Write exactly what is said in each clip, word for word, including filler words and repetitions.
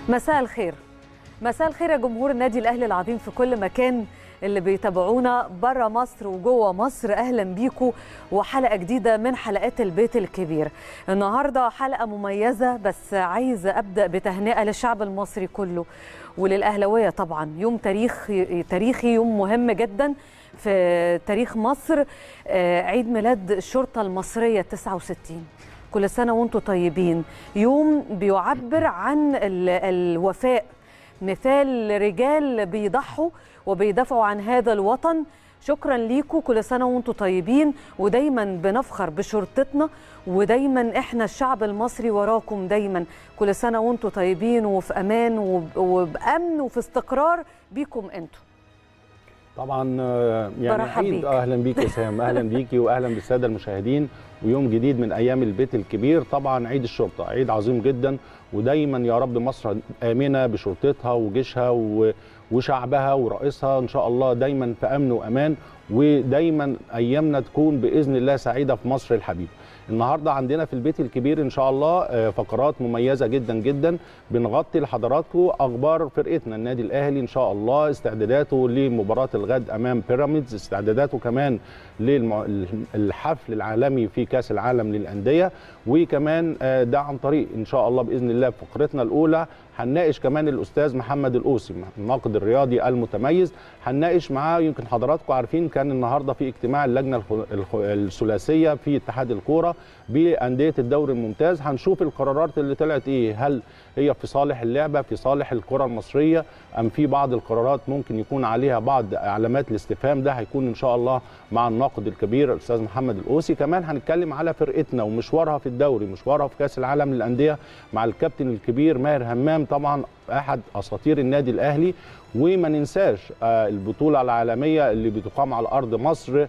مساء الخير. مساء الخير يا جمهور النادي الاهلي العظيم في كل مكان، اللي بيتابعونا بره مصر وجوه مصر، اهلا بيكم وحلقه جديده من حلقات البيت الكبير. النهارده حلقه مميزه، بس عايزه ابدا بتهنئه للشعب المصري كله وللاهلاويه طبعا. يوم تاريخ تاريخي، يوم مهم جدا في تاريخ مصر، عيد ميلاد الشرطه المصريه تسعة وستين. كل سنه وانتم طيبين. يوم بيعبر عن الوفاء، مثال رجال بيضحوا وبيدافعوا عن هذا الوطن. شكرا ليكم، كل سنه وانتم طيبين، ودايما بنفخر بشرطتنا، ودايما احنا الشعب المصري وراكم دايما. كل سنه وانتم طيبين وفي امان وبامن وفي استقرار بيكم انتم. طبعا يعني عيد. اهلا بيك يا سام، اهلا بيكي واهلا بالساده المشاهدين. ويوم جديد من ايام البيت الكبير، طبعا عيد الشرطه، عيد عظيم جدا، ودايما يا رب مصر امنه بشرطتها وجيشها وشعبها ورئيسها ان شاء الله، دايما في امن وامان، ودايما ايامنا تكون باذن الله سعيده في مصر الحبيبه. النهارده عندنا في البيت الكبير ان شاء الله فقرات مميزه جدا جدا، بنغطي لحضراتكم اخبار فرقتنا النادي الاهلي ان شاء الله، استعداداته لمباراه الغد امام بيراميدز، استعداداته كمان للحفل العالمي في كاس العالم للانديه، وكمان ده عن طريق ان شاء الله باذن الله في فقرتنا الاولى هنناقش كمان الاستاذ محمد القوسي الناقد الرياضي المتميز. هنناقش معاه، يمكن حضراتكم عارفين كان النهارده في اجتماع اللجنه الثلاثيه في اتحاد الكوره بانديه الدوري الممتاز. هنشوف القرارات اللي طلعت ايه، هل هي في صالح اللعبه، في صالح الكره المصريه، ام في بعض القرارات ممكن يكون عليها بعض علامات الاستفهام. ده هيكون ان شاء الله مع الناقد الكبير الاستاذ محمد القوسي. كمان هنتكلم على فرقتنا ومشوارها في الدوري، مشوارها في كاس العالم للانديه، مع الكابتن الكبير ماهر همام، طبعا احد اساطير النادي الاهلي. وما ننساش البطوله العالميه اللي بتقام على ارض مصر،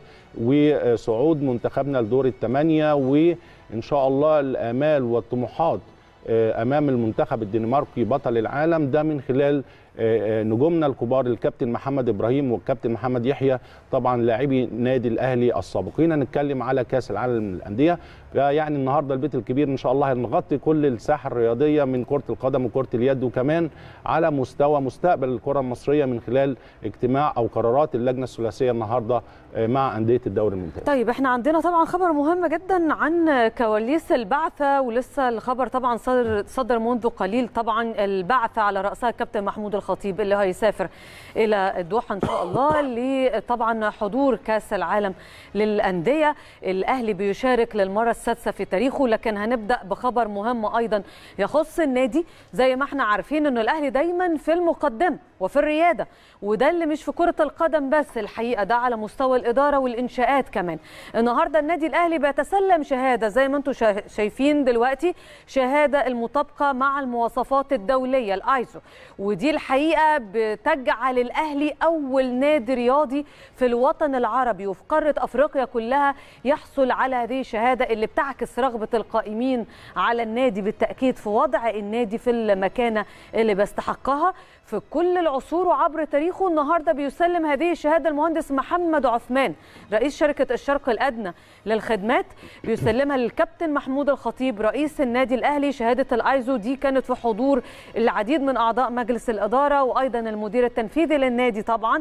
وصعود منتخبنا لدور الثمانيه، وان شاء الله الامال والطموحات امام المنتخب الدنماركي بطل العالم، ده من خلال نجومنا الكبار الكابتن محمد ابراهيم والكابتن محمد يحيى، طبعا لاعبي نادي الاهلي السابقين. هنتكلم على كاس العالم للانديه. يعني النهارده البيت الكبير ان شاء الله هنغطي كل الساحه الرياضيه من كره القدم وكره اليد، وكمان على مستوى مستقبل الكره المصريه من خلال اجتماع او قرارات اللجنه الثلاثيه النهارده مع انديه الدوري الممتاز. طيب احنا عندنا طبعا خبر مهم جدا عن كواليس البعثه، ولسه الخبر طبعا صدر صدر منذ قليل. طبعا البعثه على راسها الكابتن محمود الخطيب اللي هيسافر الى الدوحه ان شاء الله لطبعا حضور كاس العالم للانديه. الاهلي بيشارك للمره السادسه في تاريخه، لكن هنبدا بخبر مهم ايضا يخص النادي. زي ما احنا عارفين انه الاهلي دايما في المقدمه وفي الرياده، وده اللي مش في كره القدم بس، الحقيقه ده على مستوى الاداره والانشاءات كمان. النهارده النادي الاهلي بيتسلم شهاده زي ما انتم شايفين دلوقتي، شهاده المطابقه مع المواصفات الدوليه الايزو، ودي الحقيقه بتجعل الاهلي اول نادي رياضي في الوطن العربي وفي قاره افريقيا كلها يحصل على هذه الشهاده، اللي بتعكس رغبه القائمين على النادي بالتاكيد في وضع النادي في المكانه اللي بيستحقها في كل العصور وعبر تاريخه. النهارده بيسلم هذه الشهاده المهندس محمد عثمان رئيس شركه الشرق الادنى للخدمات، بيسلمها للكابتن محمود الخطيب رئيس النادي الاهلي. شهاده الايزو دي كانت في حضور العديد من اعضاء مجلس الاداره وايضا المدير التنفيذي للنادي طبعا.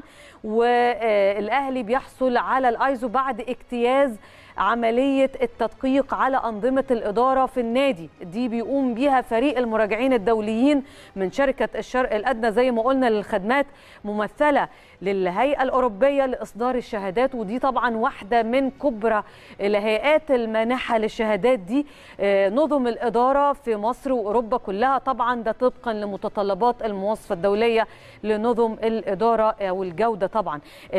والاهلي بيحصل على الايزو بعد اجتياز عملية التدقيق على أنظمة الإدارة في النادي، دي بيقوم بيها فريق المراجعين الدوليين من شركة الشرق الأدنى زي ما قلنا للخدمات، ممثلة للهيئة الأوروبية لإصدار الشهادات. ودي طبعا واحدة من كبرى الهيئات المانحة للشهادات دي، نظم الإدارة في مصر وأوروبا كلها. طبعا ده طبقا لمتطلبات المواصفة الدولية لنظم الإدارة والجودة. طبعا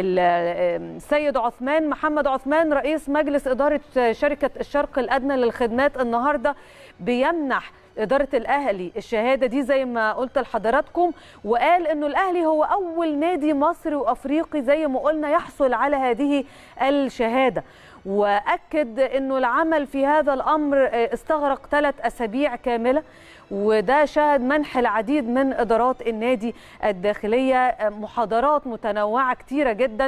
السيد عثمان محمد عثمان رئيس مجلس إدارة شركة الشرق الأدنى للخدمات النهاردة بيمنح إدارة الأهلي الشهادة دي زي ما قلت لحضراتكم، وقال إنه الأهلي هو أول نادي مصري وأفريقي زي ما قلنا يحصل على هذه الشهادة. وأكد إنه العمل في هذا الأمر استغرق ثلاث أسابيع كاملة، وده شهد منح العديد من إدارات النادي الداخلية، محاضرات متنوعة كتيرة جدا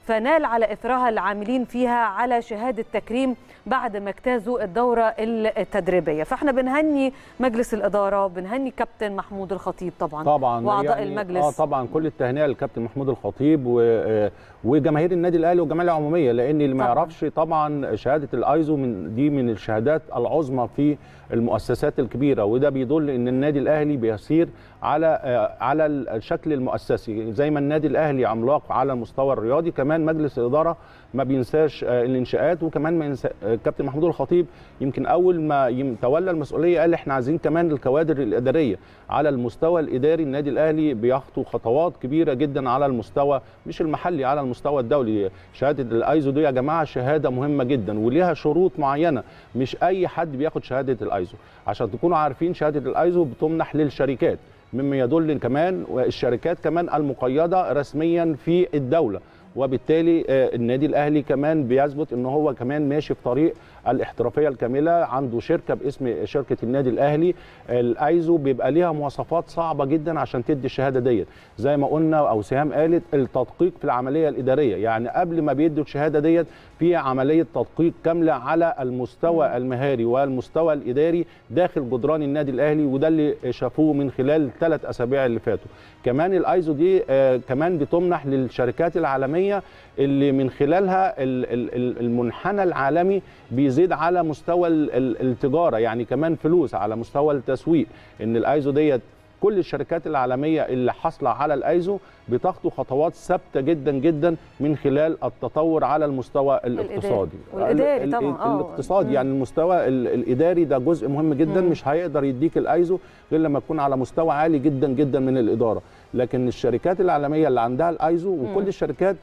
فنال على إثرها العاملين فيها على شهادة تكريم بعد ما اجتازوا الدورة التدريبية. فاحنا بنهني مجلس الإدارة، بنهني كابتن محمود الخطيب طبعا طبعا وأعضاء يعني المجلس. اه طبعا كل التهنئة للكابتن محمود الخطيب و... وجماهير النادي الأهلي والجمعية العمومية، لأن اللي ما يعرفش طبعا شهادة الأيزو من دي من الشهادات العظمى في المؤسسات الكبيرة، وده بيدل ان النادي الاهلي بيسير على على الشكل المؤسسي. زي ما النادي الاهلي عملاق على المستوى الرياضي، كمان مجلس الاداره ما بينساش الانشاءات، وكمان ما ينسى الكابتن محمود الخطيب يمكن اول ما تولى المسؤوليه قال احنا عايزين كمان الكوادر الاداريه على المستوى الاداري. النادي الاهلي بيخطو خطوات كبيره جدا على المستوى مش المحلي، على المستوى الدولي. شهاده الايزو دي يا جماعه شهاده مهمه جدا وليها شروط معينه، مش اي حد بياخد شهاده الايزو. عشان تكونوا عارفين شهاده الايزو بتمنح للشركات، مما يدل كمان الشركات كمان المقيده رسميا في الدوله، وبالتالي النادي الاهلي كمان بيثبت ان هو كمان ماشي في طريق الاحترافيه الكامله. عنده شركه باسم شركه النادي الاهلي الايزو، بيبقى ليها مواصفات صعبه جدا عشان تدي الشهاده ديت. زي ما قلنا او سهام قالت، التدقيق في العمليه الاداريه، يعني قبل ما بيدوا الشهاده ديت في عمليه تدقيق كامله على المستوى المهاري والمستوى الاداري داخل جدران النادي الاهلي، وده اللي شافوه من خلال الثلاث اسابيع اللي فاتوا. كمان الايزو دي آه كمان بتمنح للشركات العالميه اللي من خلالها المنحنى العالمي بيزيد على مستوى التجاره، يعني كمان فلوس على مستوى التسويق. ان الايزو ديت كل الشركات العالمية اللي حاصله على الايزو بتخطو خطوات ثابته جدا جدا من خلال التطور على المستوى الاقتصادي والاداري طبعا. الاقتصادي يعني المستوى الاداري ده جزء مهم جدا. مم. مش هيقدر يديك الايزو غير لما يكون على مستوى عالي جدا جدا من الاداره. لكن الشركات العالميه اللي عندها الايزو وكل مم. الشركات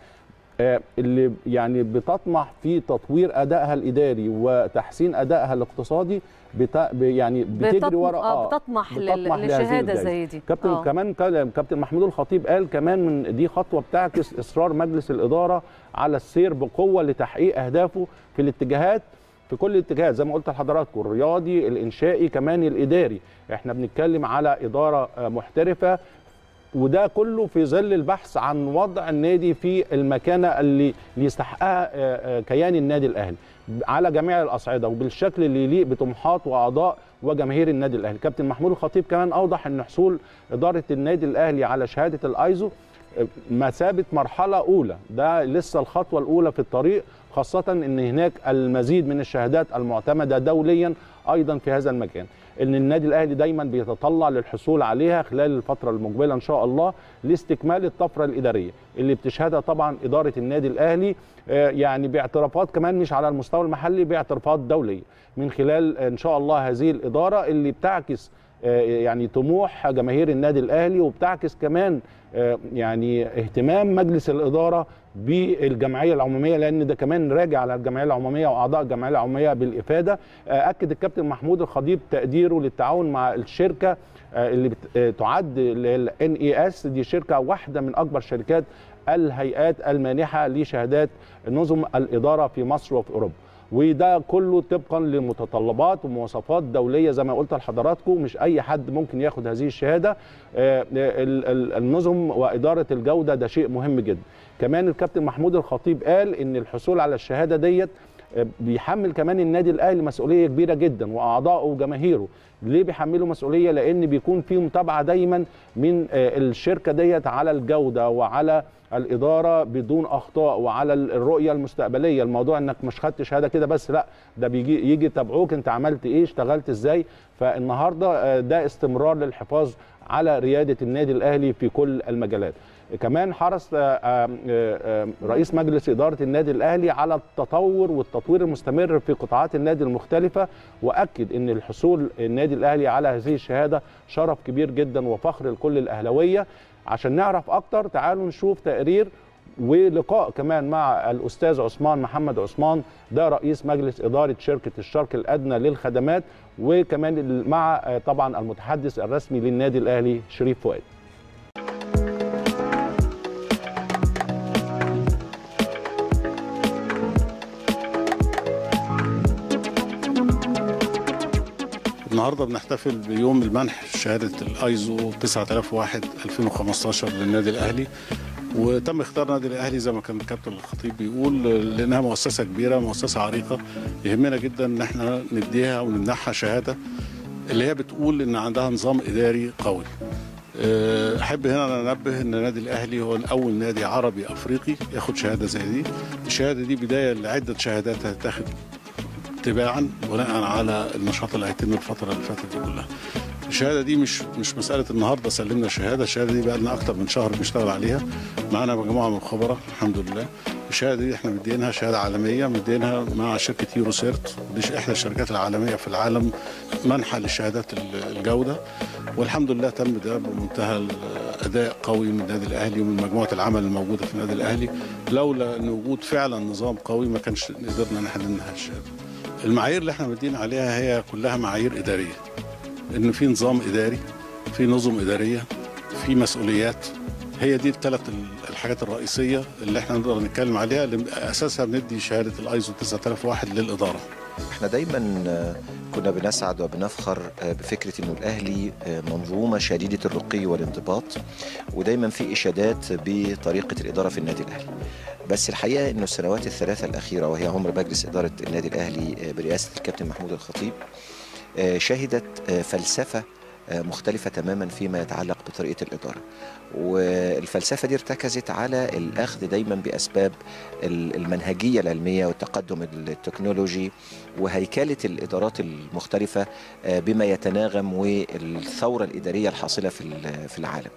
اللي يعني بتطمح في تطوير ادائها الاداري وتحسين ادائها الاقتصادي بتا يعني بتجري ورا اه بتطمح, بتطمح لشهاده زي دي. كابتن آه. كمان كابتن محمود الخطيب قال كمان من دي خطوه بتعكس اصرار مجلس الاداره على السير بقوه لتحقيق اهدافه في الاتجاهات في كل الاتجاهات زي ما قلت لحضراتكم، الرياضي، الانشائي، كمان الاداري. احنا بنتكلم على اداره محترفه، وده كله في ظل البحث عن وضع النادي في المكانه اللي يستحقها كيان النادي الاهلي على جميع الاصعده وبالشكل اللي يليق بطموحات واعضاء وجماهير النادي الاهلي. كابتن محمود الخطيب كمان اوضح ان حصول اداره النادي الاهلي على شهاده الايزو مثابه مرحله اولى، ده لسه الخطوه الاولى في الطريق، خاصه ان هناك المزيد من الشهادات المعتمده دوليا ايضا في هذا المكان، ان النادي الاهلي دايما بيتطلع للحصول عليها خلال الفتره المقبله ان شاء الله لاستكمال الطفره الاداريه اللي بتشهدها طبعا اداره النادي الاهلي، يعني باعترافات كمان مش على المستوى المحلي، باعترافات دوليه من خلال ان شاء الله هذه الاداره اللي بتعكس يعني طموح جماهير النادي الاهلي، وبتعكس كمان يعني اهتمام مجلس الاداره بالجمعيه العموميه، لان ده كمان راجع على الجمعيه العموميه واعضاء الجمعيه العموميه بالافاده. اكد الكابتن محمود الخطيب تقديره للتعاون مع الشركه اللي تعد الان اي اس، دي شركه واحده من اكبر شركات الهيئات المانحه لشهادات نظم الاداره في مصر وفي اوروبا، وده كله طبقا لمتطلبات ومواصفات دوليه زي ما قلت لحضراتكم. مش اي حد ممكن ياخد هذه الشهاده. النظم واداره الجوده ده شيء مهم جدا. كمان الكابتن محمود الخطيب قال ان الحصول على الشهاده ديت بيحمل كمان النادي الاهلي مسؤوليه كبيره جدا واعضائه وجماهيره. ليه بيحملوا مسؤوليه؟ لان بيكون في متابعه دايما من الشركه ديت على الجوده وعلى الاداره بدون اخطاء وعلى الرؤيه المستقبليه. الموضوع انك مش خدت شهاده كده بس، لا، ده بيجي يجي يتابعوك انت عملت ايه، اشتغلت ازاي. فالنهارده ده استمرار للحفاظ على رياده النادي الاهلي في كل المجالات. كمان حرص رئيس مجلس إدارة النادي الأهلي على التطور والتطوير المستمر في قطاعات النادي المختلفة، وأكد أن الحصول النادي الأهلي على هذه الشهادة شرف كبير جدا وفخر لكل الأهلاوية. عشان نعرف أكتر تعالوا نشوف تقرير ولقاء كمان مع الأستاذ عثمان محمد عثمان، ده رئيس مجلس إدارة شركة الشرق الأدنى للخدمات، وكمان مع طبعا المتحدث الرسمي للنادي الأهلي شريف فؤاد. النهارده بنحتفل بيوم المنح شهاده الايزو تسعة آلاف وواحد ألفين وخمستاشر للنادي الاهلي. وتم اختيار النادي الاهلي زي ما كان الكابتن الخطيب بيقول لانها مؤسسه كبيره، مؤسسه عريقه، يهمنا جدا ان احنا نديها ونمنحها شهاده اللي هي بتقول ان عندها نظام اداري قوي. احب هنا انبه ان النادي الاهلي هو اول نادي عربي افريقي ياخد شهاده زي دي. الشهاده دي بدايه لعده شهادات هتتاخد تباعا بناء على النشاط اللي هيتم الفتره اللي فاتت دي كلها. الشهاده دي مش مش مساله النهارده سلمنا الشهاده، الشهاده دي بقى لنا اكتر من شهر بنشتغل عليها، معانا مجموعه من الخبراء الحمد لله. الشهاده دي احنا مدينها شهاده عالميه، مدينها مع شركه يورو سيرت، دي احدى الشركات العالميه في العالم منحه للشهادات الجوده، والحمد لله تم ده بمنتهى الاداء قوي من النادي الاهلي ومن مجموعه العمل الموجوده في النادي الاهلي. لولا ان وجود فعلا نظام قوي ما كانش قدرنا نحل منها الشهاده. المعايير اللي احنا مدين عليها هي كلها معايير اداريه، ان في نظام اداري، في نظم اداريه، في مسؤوليات. هي دي الثلاث الحاجات الرئيسيه اللي احنا نقدر نتكلم عليها اللي اساسها بندي شهاده الايزو تسعة آلاف وواحد للاداره. احنا دايما كنا بنسعد وبنفخر بفكره انه الاهلي منظومه شديده الرقي والانضباط، ودايما في اشادات بطريقه الاداره في النادي الاهلي. بس الحقيقه انه السنوات الثلاثه الاخيره وهي عمر مجلس اداره النادي الاهلي برئاسه الكابتن محمود الخطيب شهدت فلسفه مختلفة تماما فيما يتعلق بطريقة الإدارة، والفلسفة دي ارتكزت على الأخذ دايما بأسباب المنهجية العلمية والتقدم التكنولوجي وهيكلة الإدارات المختلفة بما يتناغم والثورة الإدارية الحاصلة في العالم.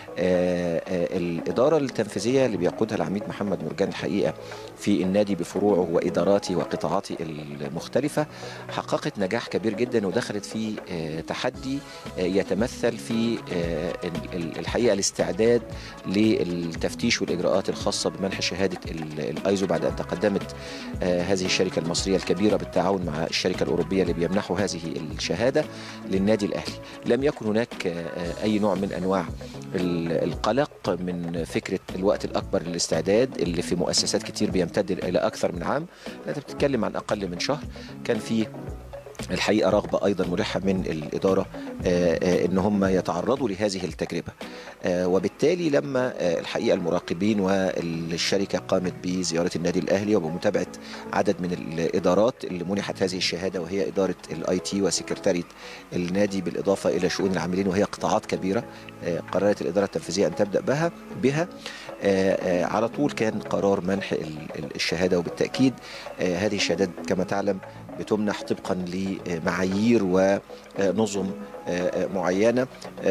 الإدارة التنفيذية اللي بيقودها العميد محمد مرجان الحقيقة في النادي بفروعه وإداراته وقطاعاته المختلفة حققت نجاح كبير جدا، ودخلت في تحدي يتمثل في الحقيقة الاستعداد للتفتيش والإجراءات الخاصة بمنح شهادة الأيزو بعد أن تقدمت هذه الشركة المصرية الكبيرة بالتعاون مع الشركة الأوروبية اللي بيمنحوا هذه الشهادة للنادي الأهلي. لم يكن هناك أي نوع من أنواع القلق من فكرة الوقت الأكبر للاستعداد اللي في مؤسسات كتير بيمتد إلى أكثر من عام. أنت بتتكلم عن أقل من شهر. كان في الحقيقة رغبة أيضا ملحة من الإدارة إن هم يتعرضوا لهذه التجربة، وبالتالي لما الحقيقة المراقبين والشركة قامت بزيارة النادي الأهلي وبمتابعة عدد من الإدارات اللي منحت هذه الشهادة، وهي إدارة الآي تي وسكرتارية النادي بالإضافة إلى شؤون العاملين، وهي قطاعات كبيرة قررت الإدارة التنفيذية أن تبدأ بها بها على طول كان قرار منح الشهادة. وبالتأكيد هذه الشهادات كما تعلم بتمنح طبقا لمعايير ونظم معينة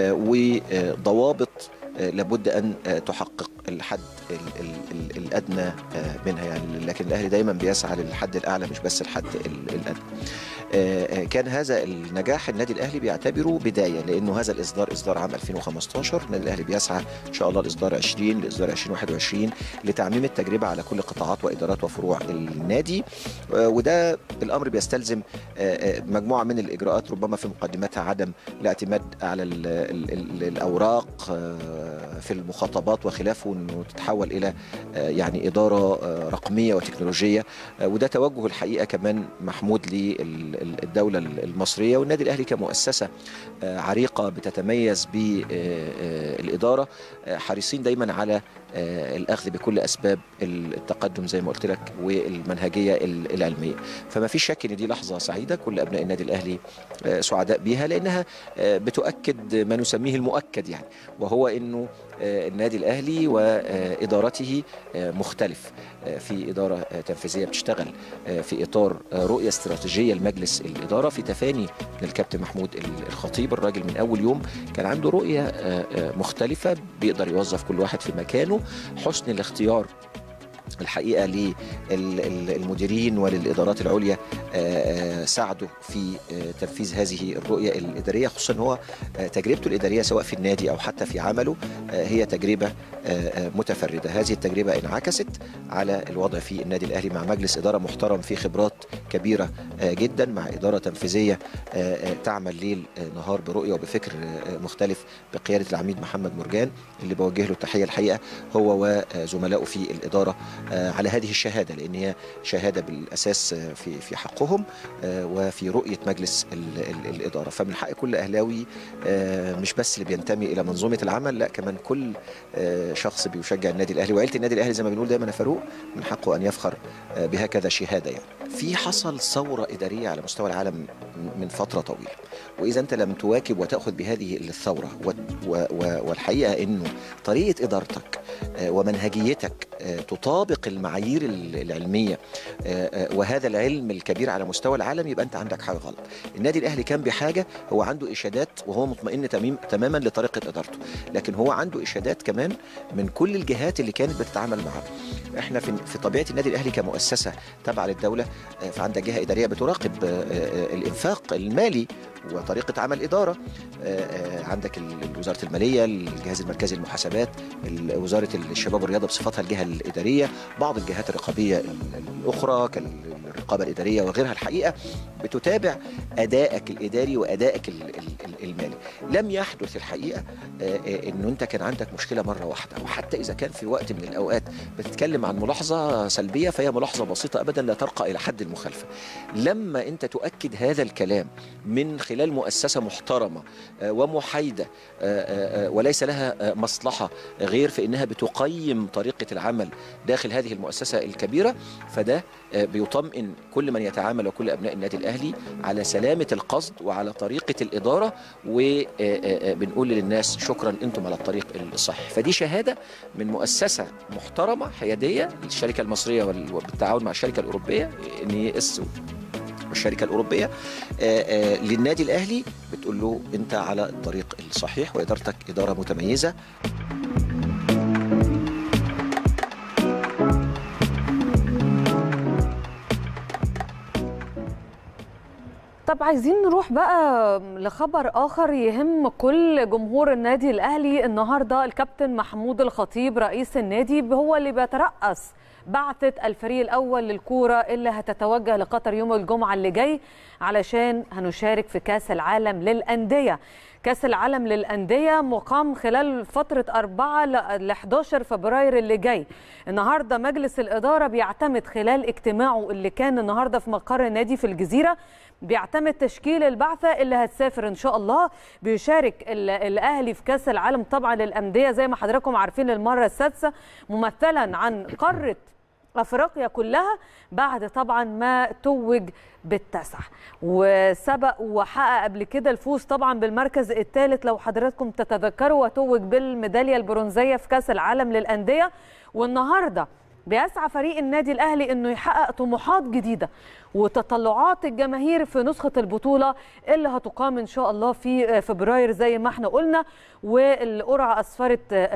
وضوابط لابد أن تحقق الحد الأدنى منها يعني، لكن الأهلي دايما بيسعى للحد الأعلى مش بس الحد الأدنى. كان هذا النجاح النادي الأهلي بيعتبره بداية، لأنه هذا الإصدار إصدار عام ألفين وخمسة عشر. النادي الأهلي بيسعى إن شاء الله الإصدار عشرين لإصدار ألفين وواحد وعشرين لتعميم التجربة على كل قطاعات وإدارات وفروع النادي، وده الأمر بيستلزم مجموعة من الإجراءات ربما في مقدمتها عدم الاعتماد على الأوراق في المخاطبات وخلافه، انه تتحول الى يعني اداره رقميه وتكنولوجيه، وده توجه الحقيقه كمان محمود للدوله المصريه. والنادي الاهلي كمؤسسه عريقه بتتميز بالاداره حريصين دايما على الاخذ بكل اسباب التقدم زي ما قلت لك والمنهجيه العلميه. فما فيش شك ان دي لحظه سعيده كل ابناء النادي الاهلي سعداء بها، لانها بتؤكد ما نسميه المؤكد يعني، وهو انه النادي الأهلي وإدارته مختلف، في إدارة تنفيذية بتشتغل في إطار رؤية استراتيجية لمجلس الإدارة في تفاني للكابتن محمود الخطيب. الراجل من أول يوم كان عنده رؤية مختلفة بيقدر يوظف كل واحد في مكانه، حسن الاختيار الحقيقة للمديرين وللإدارات العليا ساعدوا في تنفيذ هذه الرؤية الإدارية، خصوصا هو تجربته الإدارية سواء في النادي أو حتى في عمله هي تجربة متفردة. هذه التجربة انعكست على الوضع في النادي الأهلي مع مجلس إدارة محترم فيه خبرات كبيره جدا مع اداره تنفيذيه تعمل ليل نهار برؤيه وبفكر مختلف بقياده العميد محمد مرجان اللي بوجه له التحيه الحقيقه هو وزملائه في الاداره على هذه الشهاده، لان هي شهاده بالاساس في في حقهم وفي رؤيه مجلس الاداره. فمن حق كل اهلاوي مش بس اللي بينتمي الى منظومه العمل، لا كمان كل شخص بيشجع النادي الاهلي وعيله النادي الاهلي زي ما بنقول دايما يا فاروق من حقه ان يفخر بهكذا شهاده. يعني في حصل ثوره اداريه على مستوى العالم من فتره طويله، واذا انت لم تواكب وتاخذ بهذه الثوره والحقيقه انه طريقه ادارتك ومنهجيتك تطابق المعايير العلميه وهذا العلم الكبير على مستوى العالم، يبقى انت عندك حاجه غلط. النادي الاهلي كان بحاجه، هو عنده اشادات وهو مطمئن تماما لطريقه ادارته، لكن هو عنده اشادات كمان من كل الجهات اللي كانت بتتعامل معاه. احنا في في طبيعه النادي الاهلي كمؤسسه تابعه للدوله، فعندك جهه اداريه بتراقب الانفاق المالي وطريقه عمل اداره، عندك وزاره الماليه، الجهاز المركزي للمحاسبات، وزاره الشباب والرياضه بصفتها الجهه الاداريه، بعض الجهات الرقابيه الاخرى كالرقابه الاداريه وغيرها الحقيقه بتتابع ادائك الاداري وادائك المالي. لم يحدث الحقيقه انه انت كان عندك مشكله مره واحده، وحتى اذا كان في وقت من الاوقات بتتكلم عن ملاحظه سلبيه فهي ملاحظه بسيطه ابدا لا ترقى الى حد المخالفه. لما انت تؤكد هذا الكلام من خلال مؤسسه محترمه ومحايده وليس لها مصلحه غير في انها بتقيم طريقه العمل داخل هذه المؤسسه الكبيره، فده بيطمئن كل من يتعامل وكل ابناء النادي الاهلي على سلامه القصد وعلى طريقه الاداره، وبنقول للناس شكرا انتم على الطريق الصحيح. فدي شهاده من مؤسسه محترمه حياديه للشركه المصريه وبالتعاون مع الشركه الاوروبيه ان هي اس والشركه الاوروبيه آآ آآ للنادي الاهلي، بتقول له انت على الطريق الصحيح وادارتك اداره متميزه. طب عايزين نروح بقى لخبر آخر يهم كل جمهور النادي الأهلي. النهاردة الكابتن محمود الخطيب رئيس النادي هو اللي بيترأس بعثة الفريق الأول للكورة اللي هتتوجه لقطر يوم الجمعة اللي جاي علشان هنشارك في كأس العالم للأندية. كأس العالم للأندية مقام خلال فترة أربعة ل أحد عشر فبراير اللي جاي. النهاردة مجلس الإدارة بيعتمد خلال اجتماعه اللي كان النهاردة في مقر النادي في الجزيرة، بيعتمد تشكيل البعثة اللي هتسافر إن شاء الله. بيشارك الأهلي في كأس العالم طبعا للأندية زي ما حضراتكم عارفين المرة السادسة، ممثلا عن قارة أفريقيا كلها بعد طبعا ما توج بالتسع، وسبق وحقق قبل كده الفوز طبعا بالمركز الثالث لو حضراتكم تتذكروا، وتوج بالميدالية البرونزية في كأس العالم للأندية. والنهارده بيسعى فريق النادي الأهلي إنه يحقق طموحات جديدة وتطلعات الجماهير في نسخة البطولة اللي هتقام إن شاء الله في فبراير زي ما احنا قلنا. والقرعة أسفرت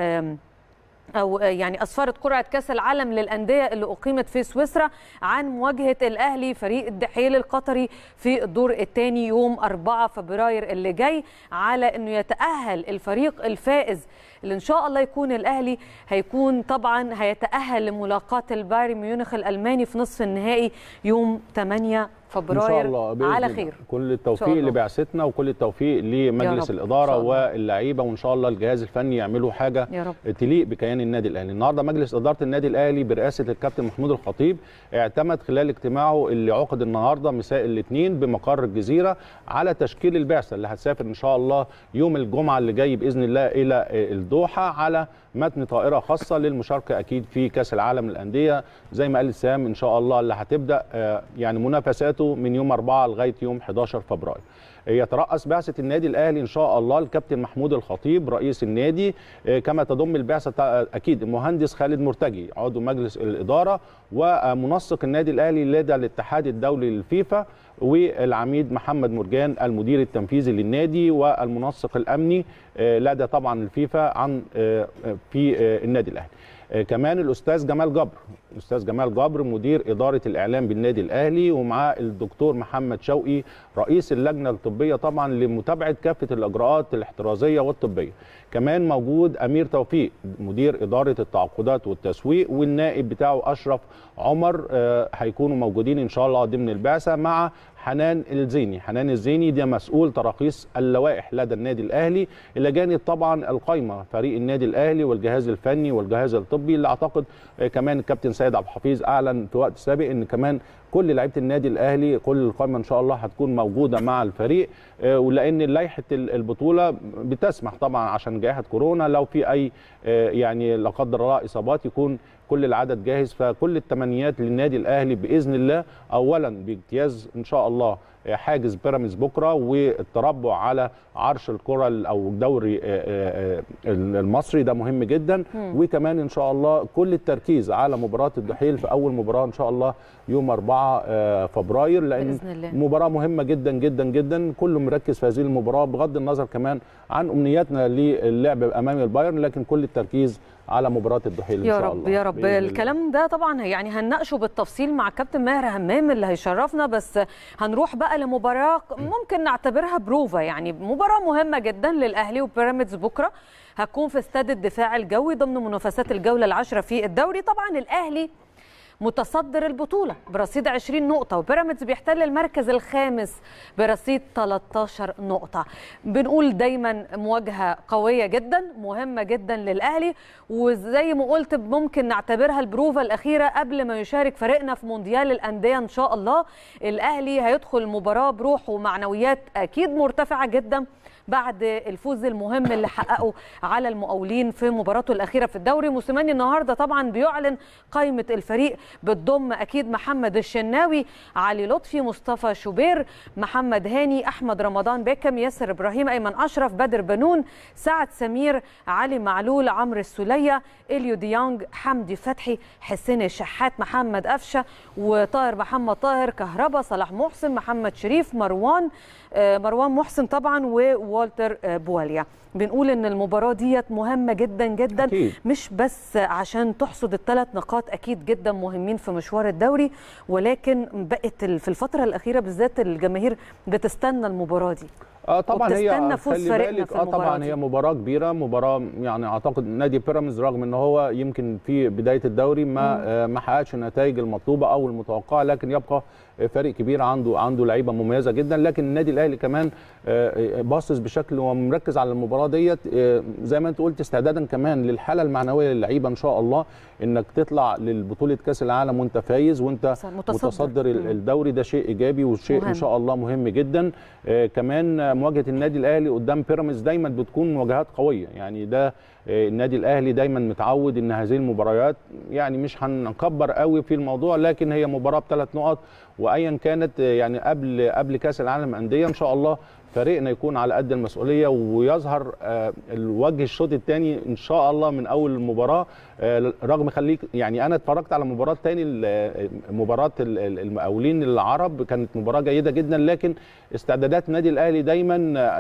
أو يعني أسفرت قرعة كأس العالم للأندية اللي أقيمت في سويسرا عن مواجهة الأهلي فريق الدحيل القطري في الدور الثاني يوم أربعة فبراير اللي جاي، على أنه يتأهل الفريق الفائز اللي إن شاء الله يكون الأهلي، هيكون طبعا هيتأهل لملاقاة البايرن ميونخ الألماني في نصف النهائي يوم ثمانية فبراير إن شاء الله على خير. كل التوفيق لبعثتنا وكل التوفيق لمجلس الإدارة واللعيبة، وإن شاء الله الجهاز الفني يعملوا حاجة تليق بكيان النادي الأهلي. النهارده مجلس إدارة النادي الأهلي برئاسة الكابتن محمود الخطيب اعتمد خلال اجتماعه اللي عقد النهارده مساء الاثنين بمقر الجزيرة على تشكيل البعثة اللي هتسافر إن شاء الله يوم الجمعة اللي جاي بإذن الله إلى الدوحة على متن طائرة خاصة للمشاركة أكيد في كأس العالم للأندية زي ما قال سام إن شاء الله، اللي هتبدأ يعني منافساته من يوم أربعة لغاية يوم أحد عشر فبراير. يترأس بعثة النادي الأهلي إن شاء الله الكابتن محمود الخطيب رئيس النادي، كما تضم البعثة أكيد المهندس خالد مرتجي عضو مجلس الإدارة ومنسق النادي الأهلي لدى الاتحاد الدولي للفيفا، والعميد محمد مرجان المدير التنفيذي للنادي والمنسق الأمني لدى طبعا الفيفا عن في النادي الأهلي. كمان الأستاذ جمال جبر الأستاذ جمال جبر مدير إدارة الإعلام بالنادي الأهلي، ومعاه الدكتور محمد شوقي رئيس اللجنة الطبيه طبعا لمتابعه كافه الاجراءات الاحترازيه والطبيه. كمان موجود امير توفيق مدير اداره التعاقدات والتسويق، والنائب بتاعه اشرف عمر هيكونوا موجودين ان شاء الله ضمن البعثه، مع حنان الزيني. حنان الزيني ده مسؤول تراخيص اللوائح لدى النادي الاهلي، الى جانب طبعا القايمه فريق النادي الاهلي والجهاز الفني والجهاز الطبي، اللي اعتقد كمان الكابتن سيد عبد الحفيظ اعلن في وقت سابق ان كمان كل لعيبه النادي الاهلي كل القائمه ان شاء الله هتكون موجوده مع الفريق، ولان لائحه البطوله بتسمح طبعا عشان جائحه كورونا لو في اي يعني لا قدر الله اصابات يكون كل العدد جاهز. فكل التمنيات للنادي الاهلي باذن الله، اولا باجتياز ان شاء الله حاجز بيراميدز بكره والتربع على عرش الكره او الدوري المصري، ده مهم جدا. وكمان ان شاء الله كل التركيز على مباراه الدحيل في اول مباراه ان شاء الله يوم أربعة فبراير، لان مباراه مهمه جدا جدا جدا. كله مركز في هذه المباراه بغض النظر كمان عن امنياتنا للعب امام البايرن، لكن كل التركيز على مباراه الدحيل ان شاء رب الله. يا رب يا رب. الكلام ده طبعا يعني هنناقشه بالتفصيل مع كابتن ماهر همام اللي هيشرفنا، بس هنروح بقى لمباراه ممكن نعتبرها بروفا، يعني مباراه مهمه جدا للاهلي وبيراميدز بكره، هتكون في استاد الدفاع الجوي ضمن منافسات الجوله العاشره في الدوري. طبعا الاهلي متصدر البطوله برصيد عشرين نقطه، وبيراميدز بيحتل المركز الخامس برصيد ثلاثة عشر نقطه. بنقول دايما مواجهه قويه جدا مهمه جدا للاهلي، وزي ما قلت ممكن نعتبرها البروفه الاخيره قبل ما يشارك فريقنا في مونديال الانديه ان شاء الله. الاهلي هيدخل المباراه بروح ومعنويات اكيد مرتفعه جدا بعد الفوز المهم اللي حققه على المقاولين في مباراته الاخيره في الدوري. موسيماني النهارده طبعا بيعلن قائمه الفريق، بتضم اكيد محمد الشناوي، علي لطفي، مصطفى شوبير، محمد هاني، احمد رمضان بيكم، ياسر ابراهيم، ايمن اشرف، بدر بنون، سعد سمير، علي معلول، عمرو السوليه، اليو ديانج، حمدي فتحي، حسين الشحات، محمد قفشه، وطاهر محمد طاهر، كهربا، صلاح محسن، محمد شريف، مروان مروان محسن طبعا، ووالتر بواليا. بنقول ان المباراه ديت مهمه جدا جدا أكيد. مش بس عشان تحصد الثلاث نقاط، اكيد جدا مهمين في مشوار الدوري، ولكن بقت في الفتره الاخيره بالذات الجماهير بتستنى المباراه دي. اه طبعا هي فوز فريقنا في اه طبعا دي. هي مباراه كبيره، مباراه يعني اعتقد نادي بيراميدز رغم ان هو يمكن في بدايه الدوري ما آه ما حققش النتائج المطلوبه او المتوقعه، لكن يبقى فريق كبير عنده عنده لعيبه مميزه جدا. لكن النادي الاهلي كمان آه باصص بشكل ومركز على المباراه ديت، آه زي ما انت قلت استعدادا كمان للحاله المعنويه للعيبه ان شاء الله، انك تطلع للبطوله كاس العالم وانت فايز وانت متصدر, متصدر الدوري، ده شيء ايجابي وشيء مهم. ان شاء الله مهم جدا. آه كمان مواجهه النادي الاهلي قدام بيراميدز دايما بتكون مواجهات قويه، يعني ده النادي الاهلي دايما متعود ان هذه المباريات يعني مش هنكبر قوي في الموضوع، لكن هي مباراه بثلاث نقط وايا كانت، يعني قبل قبل كاس العالم انديه ان شاء الله فريقنا يكون على قد المسؤوليه ويظهر الوجه الشوط الثاني ان شاء الله من اول المباراه. رغم خليك يعني انا اتفرجت على مباراه ثاني مباراه المقاولين العرب، كانت مباراه جيده جدا، لكن استعدادات النادي الاهلي دايما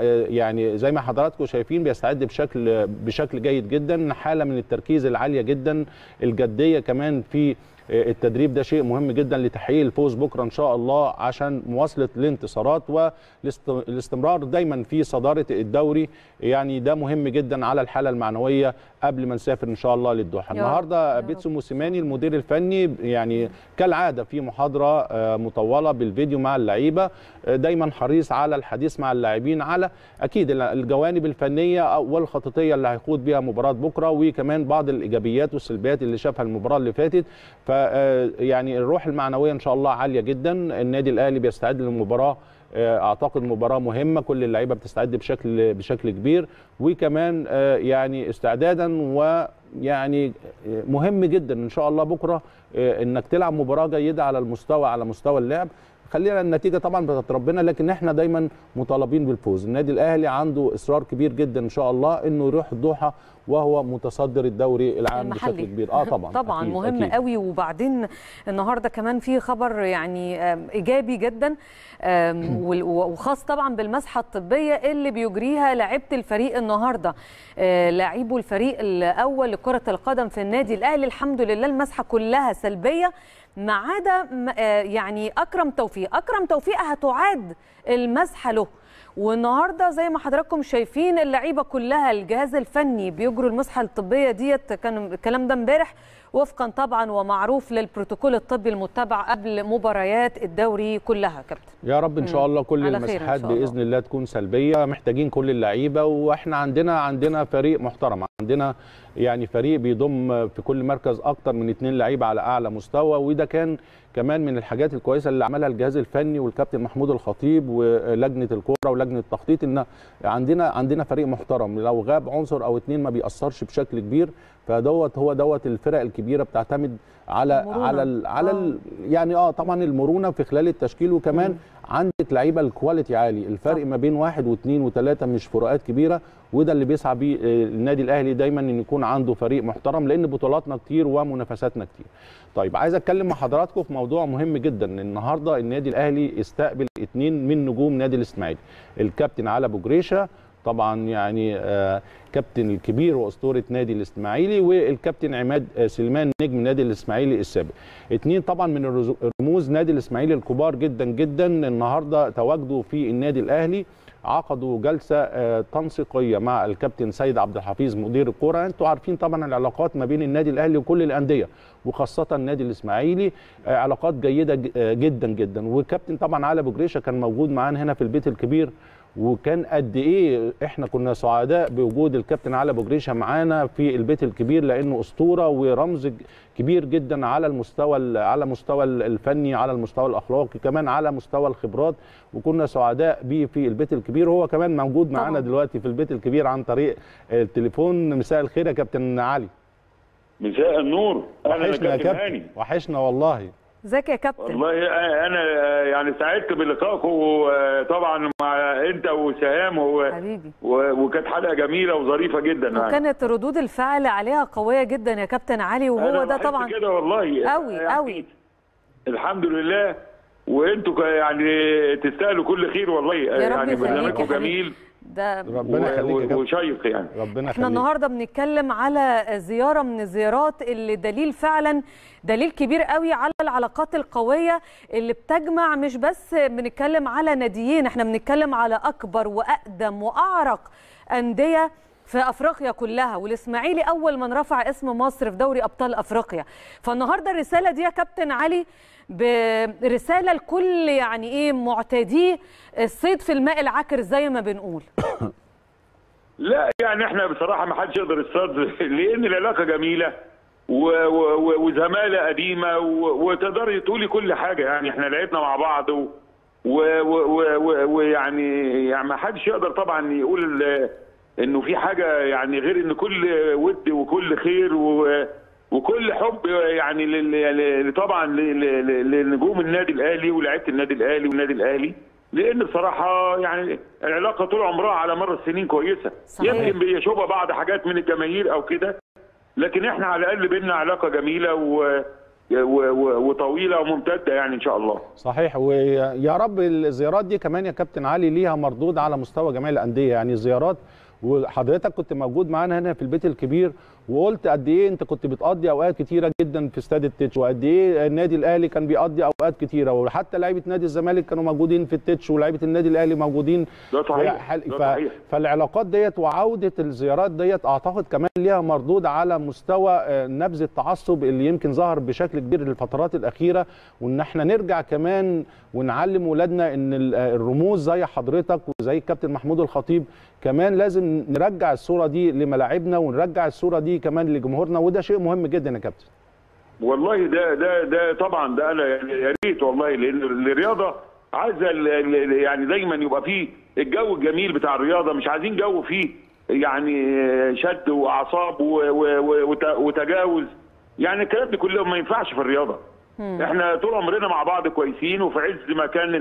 يعني زي ما حضراتكم شايفين بيستعد بشكل بشكل جيد جدا، حاله من التركيز العاليه جدا، الجديه كمان في التدريب، ده شيء مهم جدا لتحقيق الفوز بكره ان شاء الله عشان مواصله الانتصارات والاستمرار دايما في صداره الدوري. يعني ده مهم جدا على الحاله المعنويه قبل ما نسافر ان شاء الله للدوحه. النهارده بيتسو موسيماني المدير الفني يعني كالعاده في محاضره مطوله بالفيديو مع اللعيبه، دايما حريص على الحديث مع اللاعبين على اكيد الجوانب الفنيه والخططيه اللي هيخوض بها مباراه بكره، وكمان بعض الايجابيات والسلبيات اللي شافها المباراه اللي فاتت. ف يعني الروح المعنويه ان شاء الله عاليه جدا. النادي الاهلي بيستعد للمباراه، اعتقد مباراه مهمه، كل اللعيبه بتستعد بشكل بشكل كبير، وكمان يعني استعدادا ويعني مهم جدا ان شاء الله بكره انك تلعب مباراه جيده على المستوى على مستوى اللعب. خلينا النتيجه طبعا بتاعت ربنا، لكن احنا دايما مطالبين بالفوز. النادي الاهلي عنده اصرار كبير جدا ان شاء الله انه يروح الدوحه وهو متصدر الدوري العام المحلي بشكل كبير. اه طبعا طبعا أكيد مهم أكيد. قوي. وبعدين النهارده كمان في خبر يعني ايجابي جدا وخاص طبعا بالمسحه الطبيه اللي بيجريها لاعيبه الفريق النهارده، لاعبو الفريق الاول لكره القدم في النادي الاهلي. الحمد لله المسحه كلها سلبيه ما عدا يعني اكرم توفيق. اكرم توفيق هتعاد المسحه له، والنهارده زي ما حضراتكم شايفين اللعيبه كلها الجهاز الفني بيجروا المسحه الطبيه ديت، كان الكلام ده امبارح وفقا طبعا ومعروف للبروتوكول الطبي المتبع قبل مباريات الدوري كلها. كابتن يا رب ان شاء الله كل المساحات باذن الله تكون سلبيه. محتاجين كل اللعيبه، واحنا عندنا عندنا فريق محترم، عندنا يعني فريق بيضم في كل مركز اكتر من اثنين لعيبه على اعلى مستوى، وده كان كمان من الحاجات الكويسه اللي عملها الجهاز الفني والكابتن محمود الخطيب ولجنه الكوره ولجنه التخطيط، ان عندنا عندنا فريق محترم، لو غاب عنصر او اثنين ما بيأثرش بشكل كبير. فدوت هو دوت الفرق الكبيره بتعتمد على مرونة. على ال على ال يعني اه طبعا المرونه في خلال التشكيل، وكمان مم. عندك لعيبه الكواليتي عالي، الفرق ما بين واحد واثنين وثلاثه مش فروقات كبيره، وده اللي بيسعى بيه النادي الاهلي دايما ان يكون عنده فريق محترم، لان بطولاتنا كتير ومنافساتنا كتير. طيب عايز اتكلم مع حضراتكم في موضوع مهم جدا. النهارده النادي الاهلي استقبل اثنين من نجوم نادي الاسماعيلي، الكابتن علي ابو جريشه طبعا يعني آه كابتن الكبير واسطوره نادي الاسماعيلي، والكابتن عماد سليمان نجم نادي الاسماعيلي السابق. اثنين طبعا من رموز نادي الاسماعيلي الكبار جدا جدا. النهارده تواجدوا في النادي الاهلي، عقدوا جلسه آه تنسيقيه مع الكابتن سيد عبد الحفيظ مدير الكوره. انتوا عارفين طبعا العلاقات ما بين النادي الاهلي وكل الانديه وخاصه النادي الاسماعيلي آه علاقات جيده جدا جدا. والكابتن طبعا علي ابو جريشه كان موجود معانا هنا في البيت الكبير، وكان قد ايه احنا كنا سعداء بوجود الكابتن علي ابو جريشه معانا في البيت الكبير، لانه اسطوره ورمز كبير جدا على المستوى على المستوى الفني، على المستوى الاخلاقي، كمان على مستوى الخبرات، وكنا سعداء بيه في البيت الكبير. هو كمان موجود معانا دلوقتي في البيت الكبير عن طريق التليفون. مساء الخير يا كابتن علي. مساء النور. وحشنا يا كابتن، وحشنا والله. ازيك يا كابتن؟ والله انا يعني سعدت بلقائكم طبعا مع انت وسهام حبيبي، وكانت حلقه جميله وظريفه جدا، وكانت يعني ردود الفعل عليها قويه جدا يا كابتن علي، وهو ده طبعا كده والله قوي يعني قوي الحمد لله. وانتوا يعني تستاهلوا كل خير والله، يعني برنامجكم جميل ده ربنا يخليك وشيق يعني. ربنا احنا النهارده بنتكلم على زياره من الزيارات اللي دليل فعلا دليل كبير قوي على العلاقات القويه اللي بتجمع، مش بس بنتكلم على ناديين، احنا بنتكلم على اكبر واقدم واعرق انديه في افريقيا كلها، والاسماعيلي اول من رفع اسم مصر في دوري ابطال افريقيا. فالنهارده الرساله دي يا كابتن علي برساله لكل يعني ايه معتاديه الصيد في الماء العكر زي ما بنقول. لا يعني احنا بصراحه ما حدش يقدر يصطاد، لان العلاقه جميله وزماله قديمه، وتقدري تقولي كل حاجه. يعني احنا لعبنا مع بعض ويعني يعني ما حدش يقدر طبعا يقول انه في حاجه يعني غير ان كل ود وكل خير وكل حب يعني طبعا لنجوم النادي الاهلي ولاعيبه النادي الاهلي والنادي الاهلي، لان بصراحه يعني العلاقه طول عمرها على مر السنين كويسه. يمكن بيشوفها بعض حاجات من الجماهير او كده، لكن احنا على الاقل بينا علاقه جميله و وطويله وممتده يعني ان شاء الله. صحيح، ويا رب الزيارات دي كمان يا كابتن علي ليها مردود على مستوى جميع الانديه. يعني الزيارات، وحضرتك كنت موجود معانا هنا في البيت الكبير وقلت قد ايه انت كنت بتقضي اوقات كتيره جدا في استاد التتش، وقد ايه النادي الاهلي كان بيقضي اوقات كتيره، وحتى لعيبه نادي الزمالك كانوا موجودين في التتش ولاعيبه النادي الاهلي موجودين. ده صحيح. ده صحيح. فالعلاقات ديت وعوده الزيارات ديت اعتقد كمان ليها مردود على مستوى نبذ التعصب اللي يمكن ظهر بشكل كبير الفترات الاخيره، وان احنا نرجع كمان ونعلم ولادنا ان الرموز زي حضرتك وزي الكابتن محمود الخطيب كمان لازم نرجع الصوره دي لملاعبنا ونرجع الصوره دي كمان لجمهورنا، وده شيء مهم جدا يا كابتن. والله ده ده ده طبعا ده انا يعني يا ريت والله، لان الرياضه عايزه يعني دايما يبقى فيه الجو الجميل بتاع الرياضه، مش عايزين جو فيه يعني شد واعصاب وتجاوز. يعني الكلام ده كله ما ينفعش في الرياضه. احنا طول عمرنا مع بعض كويسين، وفي عز ما كان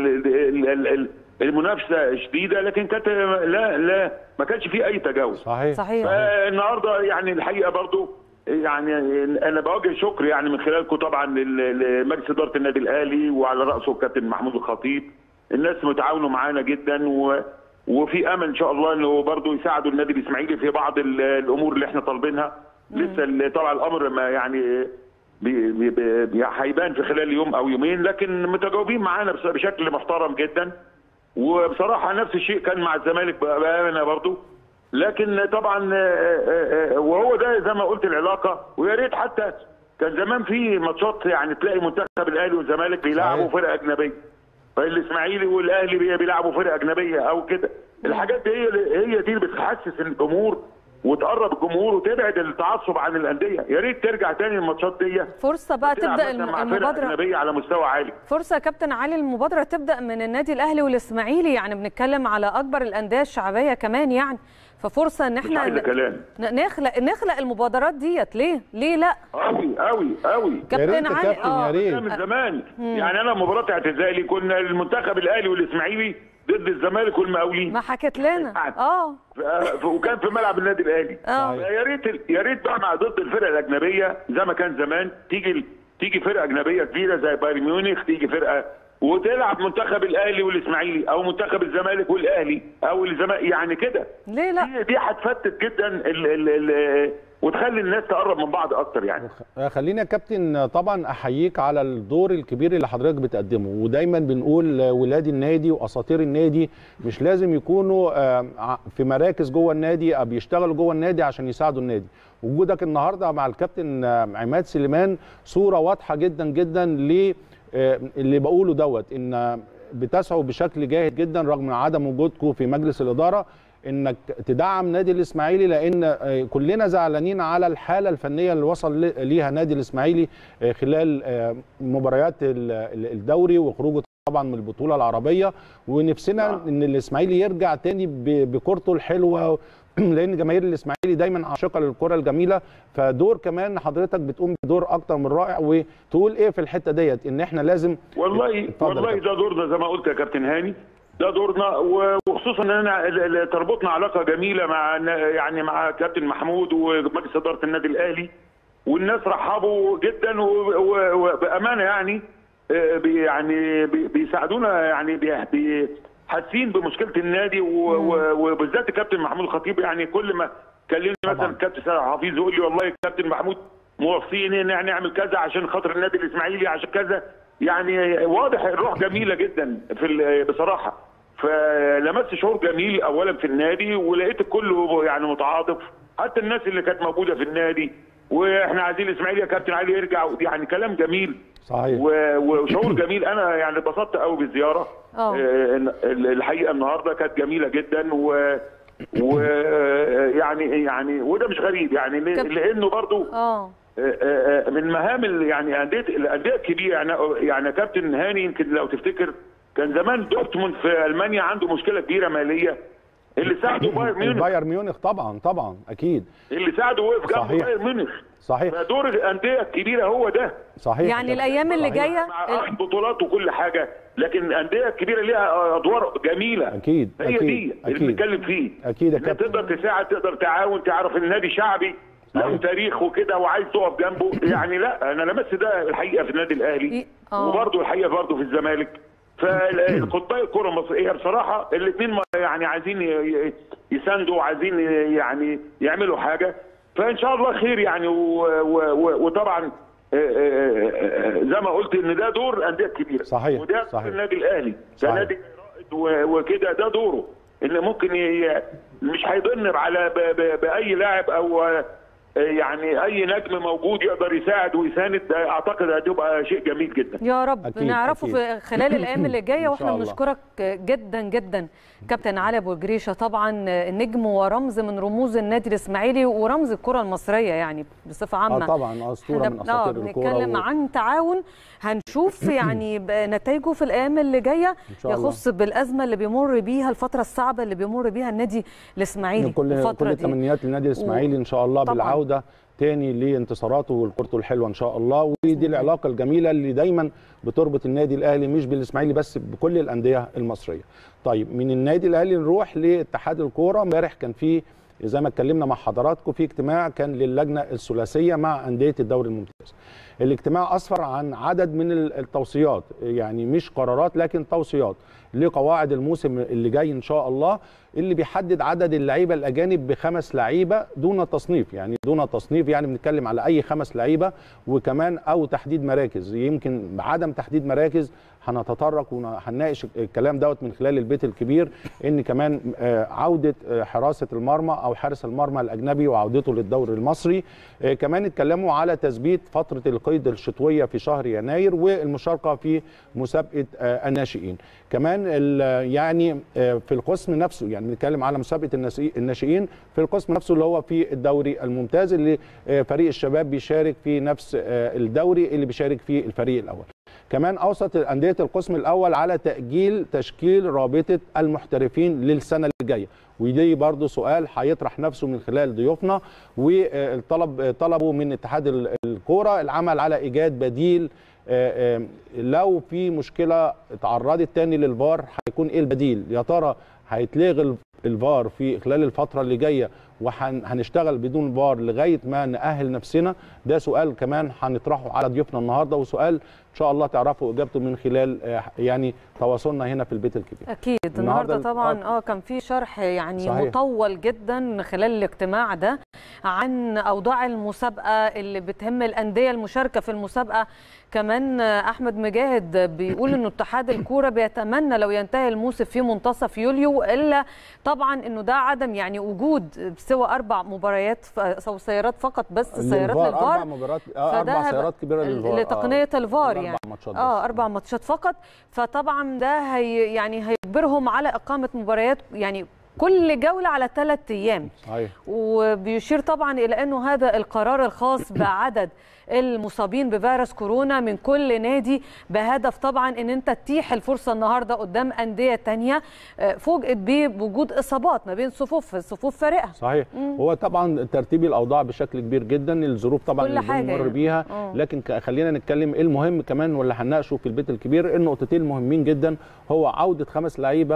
المنافسه شديده، لكن كانت لا لا ما كانش فيه اي تجاوز. صحيح صحيح. فالنهارده يعني الحقيقه برضو يعني انا بوجه شكر يعني من خلالكم طبعا لمجلس اداره النادي الاهلي وعلى راسه الكابتن محمود الخطيب. الناس متعاونوا معانا جدا، و وفي امل ان شاء الله انه برضو يساعدوا النادي الاسماعيلي في بعض الامور اللي احنا طالبينها. لسه طبعا الامر ما يعني هيبان في خلال يوم او يومين، لكن متجاوبين معانا بشكل محترم جدا. وبصراحه نفس الشيء كان مع الزمالك بامانه برضه. لكن طبعا وهو ده زي ما قلت العلاقه، ويا ريت حتى كان زمان في ماتشات يعني تلاقي منتخب الاهلي والزمالك بيلعبوا فرقه اجنبيه، فالاسماعيلي والاهلي بيلعبوا فرقه اجنبيه او كده. الحاجات دي هي هي دي اللي بتحسس الجمهور وتقرب الجمهور وتبعد التعصب عن الانديه. يا ريت ترجع تاني الماتشات دي، فرصه بقى تبدا المبادره اجنبيه على مستوى عالي. فرصه يا كابتن علي المبادره تبدا من النادي الاهلي والاسماعيلي، يعني بنتكلم على اكبر الانديه الشعبيه كمان يعني، ففرصه ان احنا نخلق نخلق المبادرات ديت. ليه ليه لا قوي قوي قوي كابتن علي اه من زمان. يعني انا مباراه اعتزالي كنا المنتخب الاهلي والاسماعيلي ضد الزمالك والمقاولين، ما حكيت لنا اه وكان في ملعب النادي الاهلي. اه يا ريت يا ريت بقى مع ضد الفرق الاجنبيه زي ما كان زمان، تيجي تيجي فرقه اجنبيه كبيره زي بايرن ميونخ، تيجي فرقه وتلعب منتخب الاهلي والاسماعيلي او منتخب الزمالك والاهلي او الزمالك، يعني كده. ليه لا؟ دي هتفتت جدا ال ال ال وتخلي الناس تقرب من بعض اكتر يعني. خلينا يا كابتن طبعا احييك على الدور الكبير اللي حضرتك بتقدمه، ودايما بنقول ولاد النادي واساطير النادي مش لازم يكونوا في مراكز جوه النادي او بيشتغلوا جوه النادي عشان يساعدوا النادي. وجودك النهارده مع الكابتن عماد سليمان صوره واضحه جدا جدا ل اللي بقوله دوت، ان بتسعوا بشكل جاهد جدا رغم عدم وجودكم في مجلس الاداره انك تدعم نادي الاسماعيلي، لان كلنا زعلانين على الحاله الفنيه اللي وصل ليها نادي الاسماعيلي خلال مباريات الدوري وخروجه طبعا من البطوله العربيه، ونفسنا ان الاسماعيلي يرجع تاني بكورته الحلوه، لان جماهير الاسماعيلي دايما عاشقه للكره الجميله. فدور كمان حضرتك بتقوم بدور اكتر من رائع، وتقول ايه في الحته ديت ان احنا لازم والله والله ده دورنا زي ما قلت يا كابتن هاني، ده دورنا، وخصوصا ان تربطنا علاقه جميله مع يعني مع كابتن محمود ومجلس اداره النادي الاهلي، والناس رحبوا جدا وبامانه يعني يعني بيساعدونا، يعني حاسين بمشكله النادي، وبالذات الكابتن محمود الخطيب. يعني كل ما كلمني مثلا الكابتن سيد حفيظ يقول لي والله الكابتن محمود موصيني ان نعمل كذا عشان خاطر النادي الاسماعيلي عشان كذا، يعني واضح الروح جميله جدا في بصراحه. فلمست شعور جميل اولا في النادي، ولقيت الكل يعني متعاطف، حتى الناس اللي كانت موجوده في النادي، واحنا عايزين الاسماعيلي يا كابتن علي يرجع، يعني كلام جميل صحيح وشعور جميل. انا يعني اتبسطت قوي بالزياره. اه الحقيقه النهارده كانت جميله جدا، و ويعني يعني وده مش غريب يعني، لانه برضو اه من مهام يعني انديه الانديه الكبيره. يعني يعني كابتن هاني يمكن لو تفتكر كان زمان دورتموند في المانيا عنده مشكله كبيره ماليه، اللي ساعده بايرن ميونخ. بايرن ميونخ طبعا طبعا اكيد اللي ساعده وقف جنب بايرن ميونخ. صحيح. فدور الانديه الكبيره هو ده. صحيح. يعني الايام اللي جايه مع بطولات وكل حاجه، لكن الانديه الكبيره ليها ادوار جميله. اكيد هي أكيد. دي اللي بنتكلم فيه. اكيد يا كابتن. تقدر تساعد، تقدر تعاون، تعرف ان النادي شعبي له تاريخ وكده وعايز تقف جنبه. يعني لا انا لمست ده الحقيقه في النادي الاهلي، وبرضه الحقيقه برضه في الزمالك. فالقطاع الكره المصريه بصراحه الاثنين يعني عايزين يساندوا وعايزين يعني يعملوا حاجه، فان شاء الله خير يعني. وطبعا زي ما قلت ان ده دور الانديه الكبيره. صحيح. وده صحيح. النادي الاهلي ده نادي رائد وكده، ده دوره ان ممكن مش هيضنر على باي لاعب او يعني اي نجم موجود يقدر يساعد ويساند. اعتقد هتبقى شيء جميل جدا. يا رب أكيد نعرفه أكيد. في خلال الايام اللي جايه. واحنا بنشكرك جدا جدا كابتن علي ابو جريشه، طبعا نجم ورمز من رموز النادي الاسماعيلي ورمز الكره المصريه يعني بصفه عامه. اه طبعا اسطوره من اساطير الكوره. بنتكلم و... عن تعاون هنشوف يعني نتائجه في الايام اللي جايه، يخص بالازمه اللي بيمر بيها، الفتره الصعبه اللي بيمر بيها النادي الاسماعيلي كل الفتره كل التمنيات للنادي الاسماعيلي و... ان شاء الله طبعًا. بالعوده تاني لانتصاراته والكرته الحلوه ان شاء الله. ودي العلاقه الجميله اللي دايما بتربط النادي الاهلي مش بالاسماعيلي بس، بكل الانديه المصريه. طيب من النادي الاهلي نروح لاتحاد الكوره. امبارح كان في زي ما اتكلمنا مع حضراتكم في اجتماع كان للجنه الثلاثيه مع انديه الدوري الممتاز. الاجتماع اسفر عن عدد من التوصيات، يعني مش قرارات لكن توصيات. لقواعد الموسم اللي جاي ان شاء الله، اللي بيحدد عدد اللعيبه الاجانب بخمس لعيبه دون تصنيف، يعني دون تصنيف يعني بنتكلم على اي خمس لعيبه، وكمان او تحديد مراكز. يمكن بعدم تحديد مراكز هنتطرق وهنناقش الكلام دوت من خلال البيت الكبير، ان كمان عوده حراسه المرمى او حارس المرمى الاجنبي وعودته للدوري المصري. كمان اتكلموا على تثبيت فتره القيد الشتويه في شهر يناير والمشاركه في مسابقه الناشئين. كمان يعني في القسم نفسه، يعني بنتكلم على مسابقه الناشئين في القسم نفسه اللي هو في الدوري الممتاز، اللي فريق الشباب بيشارك في نفس الدوري اللي بيشارك فيه الفريق الاول. كمان اوصت انديه القسم الاول على تاجيل تشكيل رابطه المحترفين للسنه اللي جايه، ودي برضو سؤال هيطرح نفسه من خلال ضيوفنا. والطلب طلبوا من اتحاد الكوره العمل على ايجاد بديل لو في مشكله اتعرضت تاني للفار، هيكون ايه البديل؟ يا ترى هيتلغي الفار في خلال الفتره اللي جايه وهنشتغل بدون فار لغايه ما نأهل نفسنا؟ ده سؤال كمان هنطرحه على ضيوفنا النهارده، وسؤال ان شاء الله تعرفوا اجابته من خلال يعني تواصلنا هنا في البيت الكبير. اكيد النهارده طبعا اه كان في شرح يعني صحيح. مطول جدا خلال الاجتماع ده عن اوضاع المسابقه اللي بتهم الانديه المشاركه في المسابقه. كمان احمد مجاهد بيقول انه اتحاد الكوره بيتمنى لو ينتهي الموسم في منتصف يوليو، الا طبعا انه ده عدم يعني وجود سوى اربع مباريات او سيارات فقط، بس سيارات للفار، اربع مباريات اه اربع سيارات كبيره للفار لتقنيه آه الفار يعني ماتشات اه اربع ماتشات فقط. فطبعا ده هي يعني هيجبرهم على اقامه مباريات يعني كل جوله على ثلاث ايام. أيوة. وبيشير طبعا الى انه هذا القرار الخاص بعدد المصابين بفيروس كورونا من كل نادي، بهدف طبعا ان انت تتيح الفرصه النهارده قدام انديه ثانيه فوجئت بوجود اصابات ما بين صفوف صفوف فريقها. صحيح. مم. هو طبعا ترتيب الاوضاع بشكل كبير جدا، الظروف طبعا اللي بنمر بيها، أوه. لكن خلينا نتكلم ايه المهم كمان واللي هنناقشه في البيت الكبير. النقطتين المهمين جدا هو عوده خمس لعيبه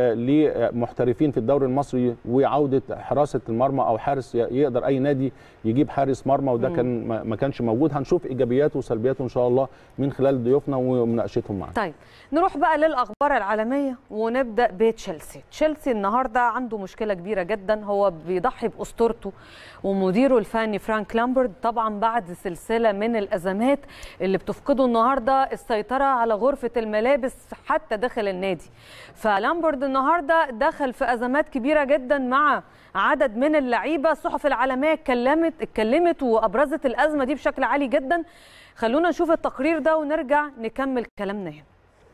لمحترفين في الدوري المصري، وعوده حراسه المرمى او حارس، يقدر اي نادي يجيب حارس مرمى، وده كان ما كانش موجود. هنشوف ايجابياته وسلبياته ان شاء الله من خلال ضيوفنا ومناقشتهم معانا. طيب نروح بقى للاخبار العالميه ونبدا بتشيلسي. تشيلسي النهارده عنده مشكله كبيره جدا، هو بيضحي باسطورته ومديره الفني فرانك لامبرد طبعا بعد سلسله من الازمات اللي بتفقده النهارده السيطره على غرفه الملابس حتى داخل النادي. فلامبرد النهارده دخل في ازمات كبيره جدا مع عدد من اللعيبه. الصحف العالميه اتكلمت اتكلمت وابرزت الازمه دي بشكل عالي جدا. خلونا نشوف التقرير ده ونرجع نكمل كلامنا هنا.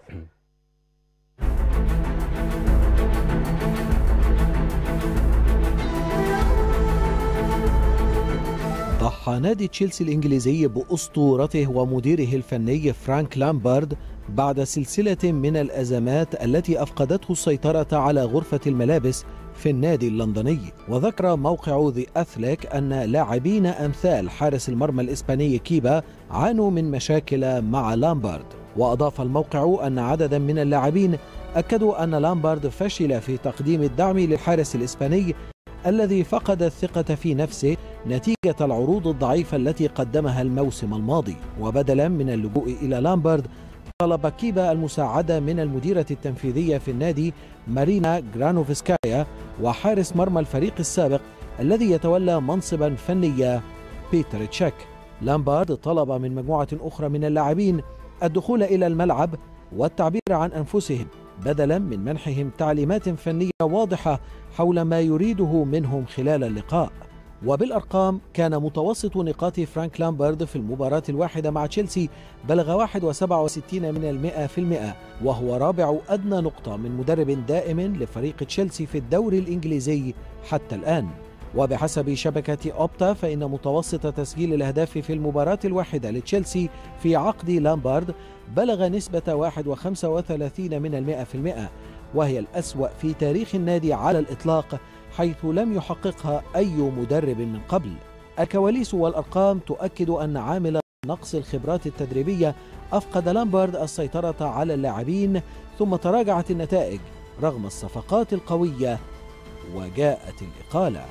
ضحى نادي تشيلسي الإنجليزي بأسطورته ومديره الفني فرانك لامبارد بعد سلسلة من الأزمات التي أفقدته السيطرة على غرفة الملابس في النادي اللندني. وذكر موقع ذا أثليك أن لاعبين أمثال حارس المرمى الإسباني كيبا عانوا من مشاكل مع لامبارد. وأضاف الموقع أن عددا من اللاعبين أكدوا أن لامبارد فشل في تقديم الدعم للحارس الإسباني الذي فقد الثقة في نفسه نتيجة العروض الضعيفة التي قدمها الموسم الماضي. وبدلا من اللجوء إلى لامبارد، طلب كيبا المساعدة من المديرة التنفيذية في النادي مارينا غرانوفسكايا وحارس مرمى الفريق السابق الذي يتولى منصبا فنيا بيتر تشيك. لامبارد طلب من مجموعة أخرى من اللاعبين الدخول إلى الملعب والتعبير عن أنفسهم بدلا من منحهم تعليمات فنية واضحة حول ما يريده منهم خلال اللقاء. وبالأرقام كان متوسط نقاط فرانك لامبارد في المباراة الواحدة مع تشيلسي بلغ واحد وسبعة وستين من المئة في المئة، وهو رابع أدنى نقطة من مدرب دائم لفريق تشيلسي في الدوري الإنجليزي حتى الآن. وبحسب شبكة أوبتا فإن متوسط تسجيل الأهداف في المباراة الواحدة لتشيلسي في عقد لامبارد بلغ نسبة واحد وخمسة وثلاثين من المئة في المئة، وهي الأسوأ في تاريخ النادي على الإطلاق، حيث لم يحققها أي مدرب من قبل. الكواليس والأرقام تؤكد أن عامل نقص الخبرات التدريبية أفقد لامبارد السيطرة على اللاعبين، ثم تراجعت النتائج رغم الصفقات القوية وجاءت الإقالة.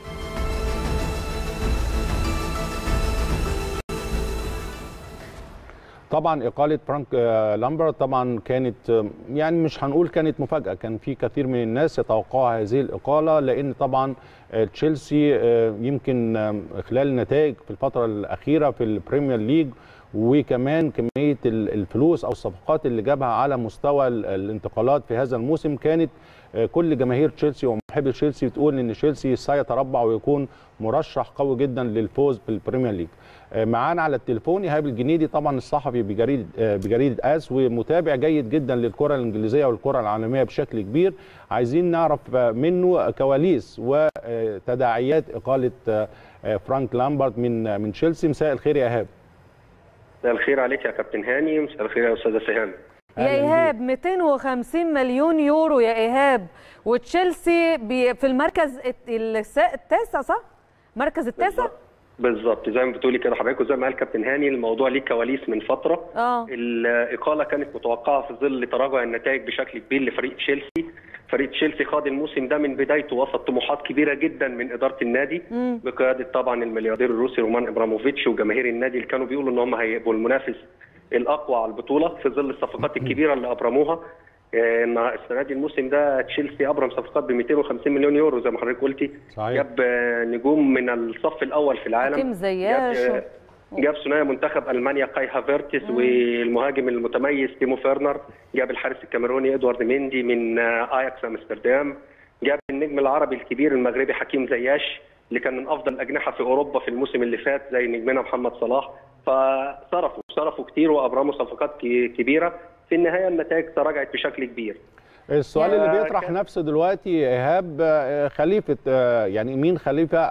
طبعا اقاله فرانك لامبرد طبعا كانت يعني مش هنقول كانت مفاجاه، كان في كثير من الناس يتوقعوا هذه الاقاله، لان طبعا تشيلسي يمكن خلال النتائج في الفتره الاخيره في البريمير ليج، وكمان كميه الفلوس او الصفقات اللي جابها على مستوى الانتقالات في هذا الموسم، كانت كل جماهير تشيلسي ومحبي تشيلسي بتقول ان تشيلسي سيتربع ويكون مرشح قوي جدا للفوز بالبريمير ليج. معانا على التليفون ايهاب الجنيدي، طبعا الصحفي بجريده بجريده اس ومتابع جيد جدا للكره الانجليزيه والكره العالميه بشكل كبير. عايزين نعرف منه كواليس وتداعيات اقاله فرانك لامبرد من من تشيلسي. مساء الخير يا ايهاب. مساء الخير عليك يا كابتن هاني، مساء الخير يا استاذه سهام. يا ايهاب مئتين وخمسين مليون يورو يا ايهاب، وتشيلسي في المركز التاسع صح؟ مركز التاسع؟ بالظبط زي ما بتقولي كده حضرتك، وزي ما قال كابتن هاني الموضوع ليه كواليس من فتره. اه الاقاله كانت متوقعه في ظل تراجع النتائج بشكل كبير لفريق تشيلسي. فريق تشيلسي خاض الموسم ده من بدايته وسط طموحات كبيره جدا من اداره النادي مم. بقياده طبعا الملياردير الروسي رومان ابراموفيتش وجماهير النادي اللي كانوا بيقولوا ان هم هيبقوا المنافس الاقوى على البطوله في ظل الصفقات الكبيره اللي ابرموها. السنه دي الموسم ده تشيلسي ابرم صفقات ب مئتين وخمسين مليون يورو زي ما حضرتك قلتي. صحيح. جاب نجوم من الصف الاول في العالم، كيم زياش، جاب, جاب ثنائي منتخب المانيا كاي هافيرتس والمهاجم المتميز تيمو فيرنر، جاب الحارس الكاميروني ادوارد ميندي من اياكس امستردام، جاب النجم العربي الكبير المغربي حكيم زياش اللي كان من افضل الاجنحه في اوروبا في الموسم اللي فات زي نجمنا محمد صلاح. فصرفوا صرفوا كتير وابرموا صفقات كبيره. في النهايه النتائج تراجعت بشكل كبير. السؤال اللي بيطرح نفسه دلوقتي ايهاب، خليفه يعني مين خليفه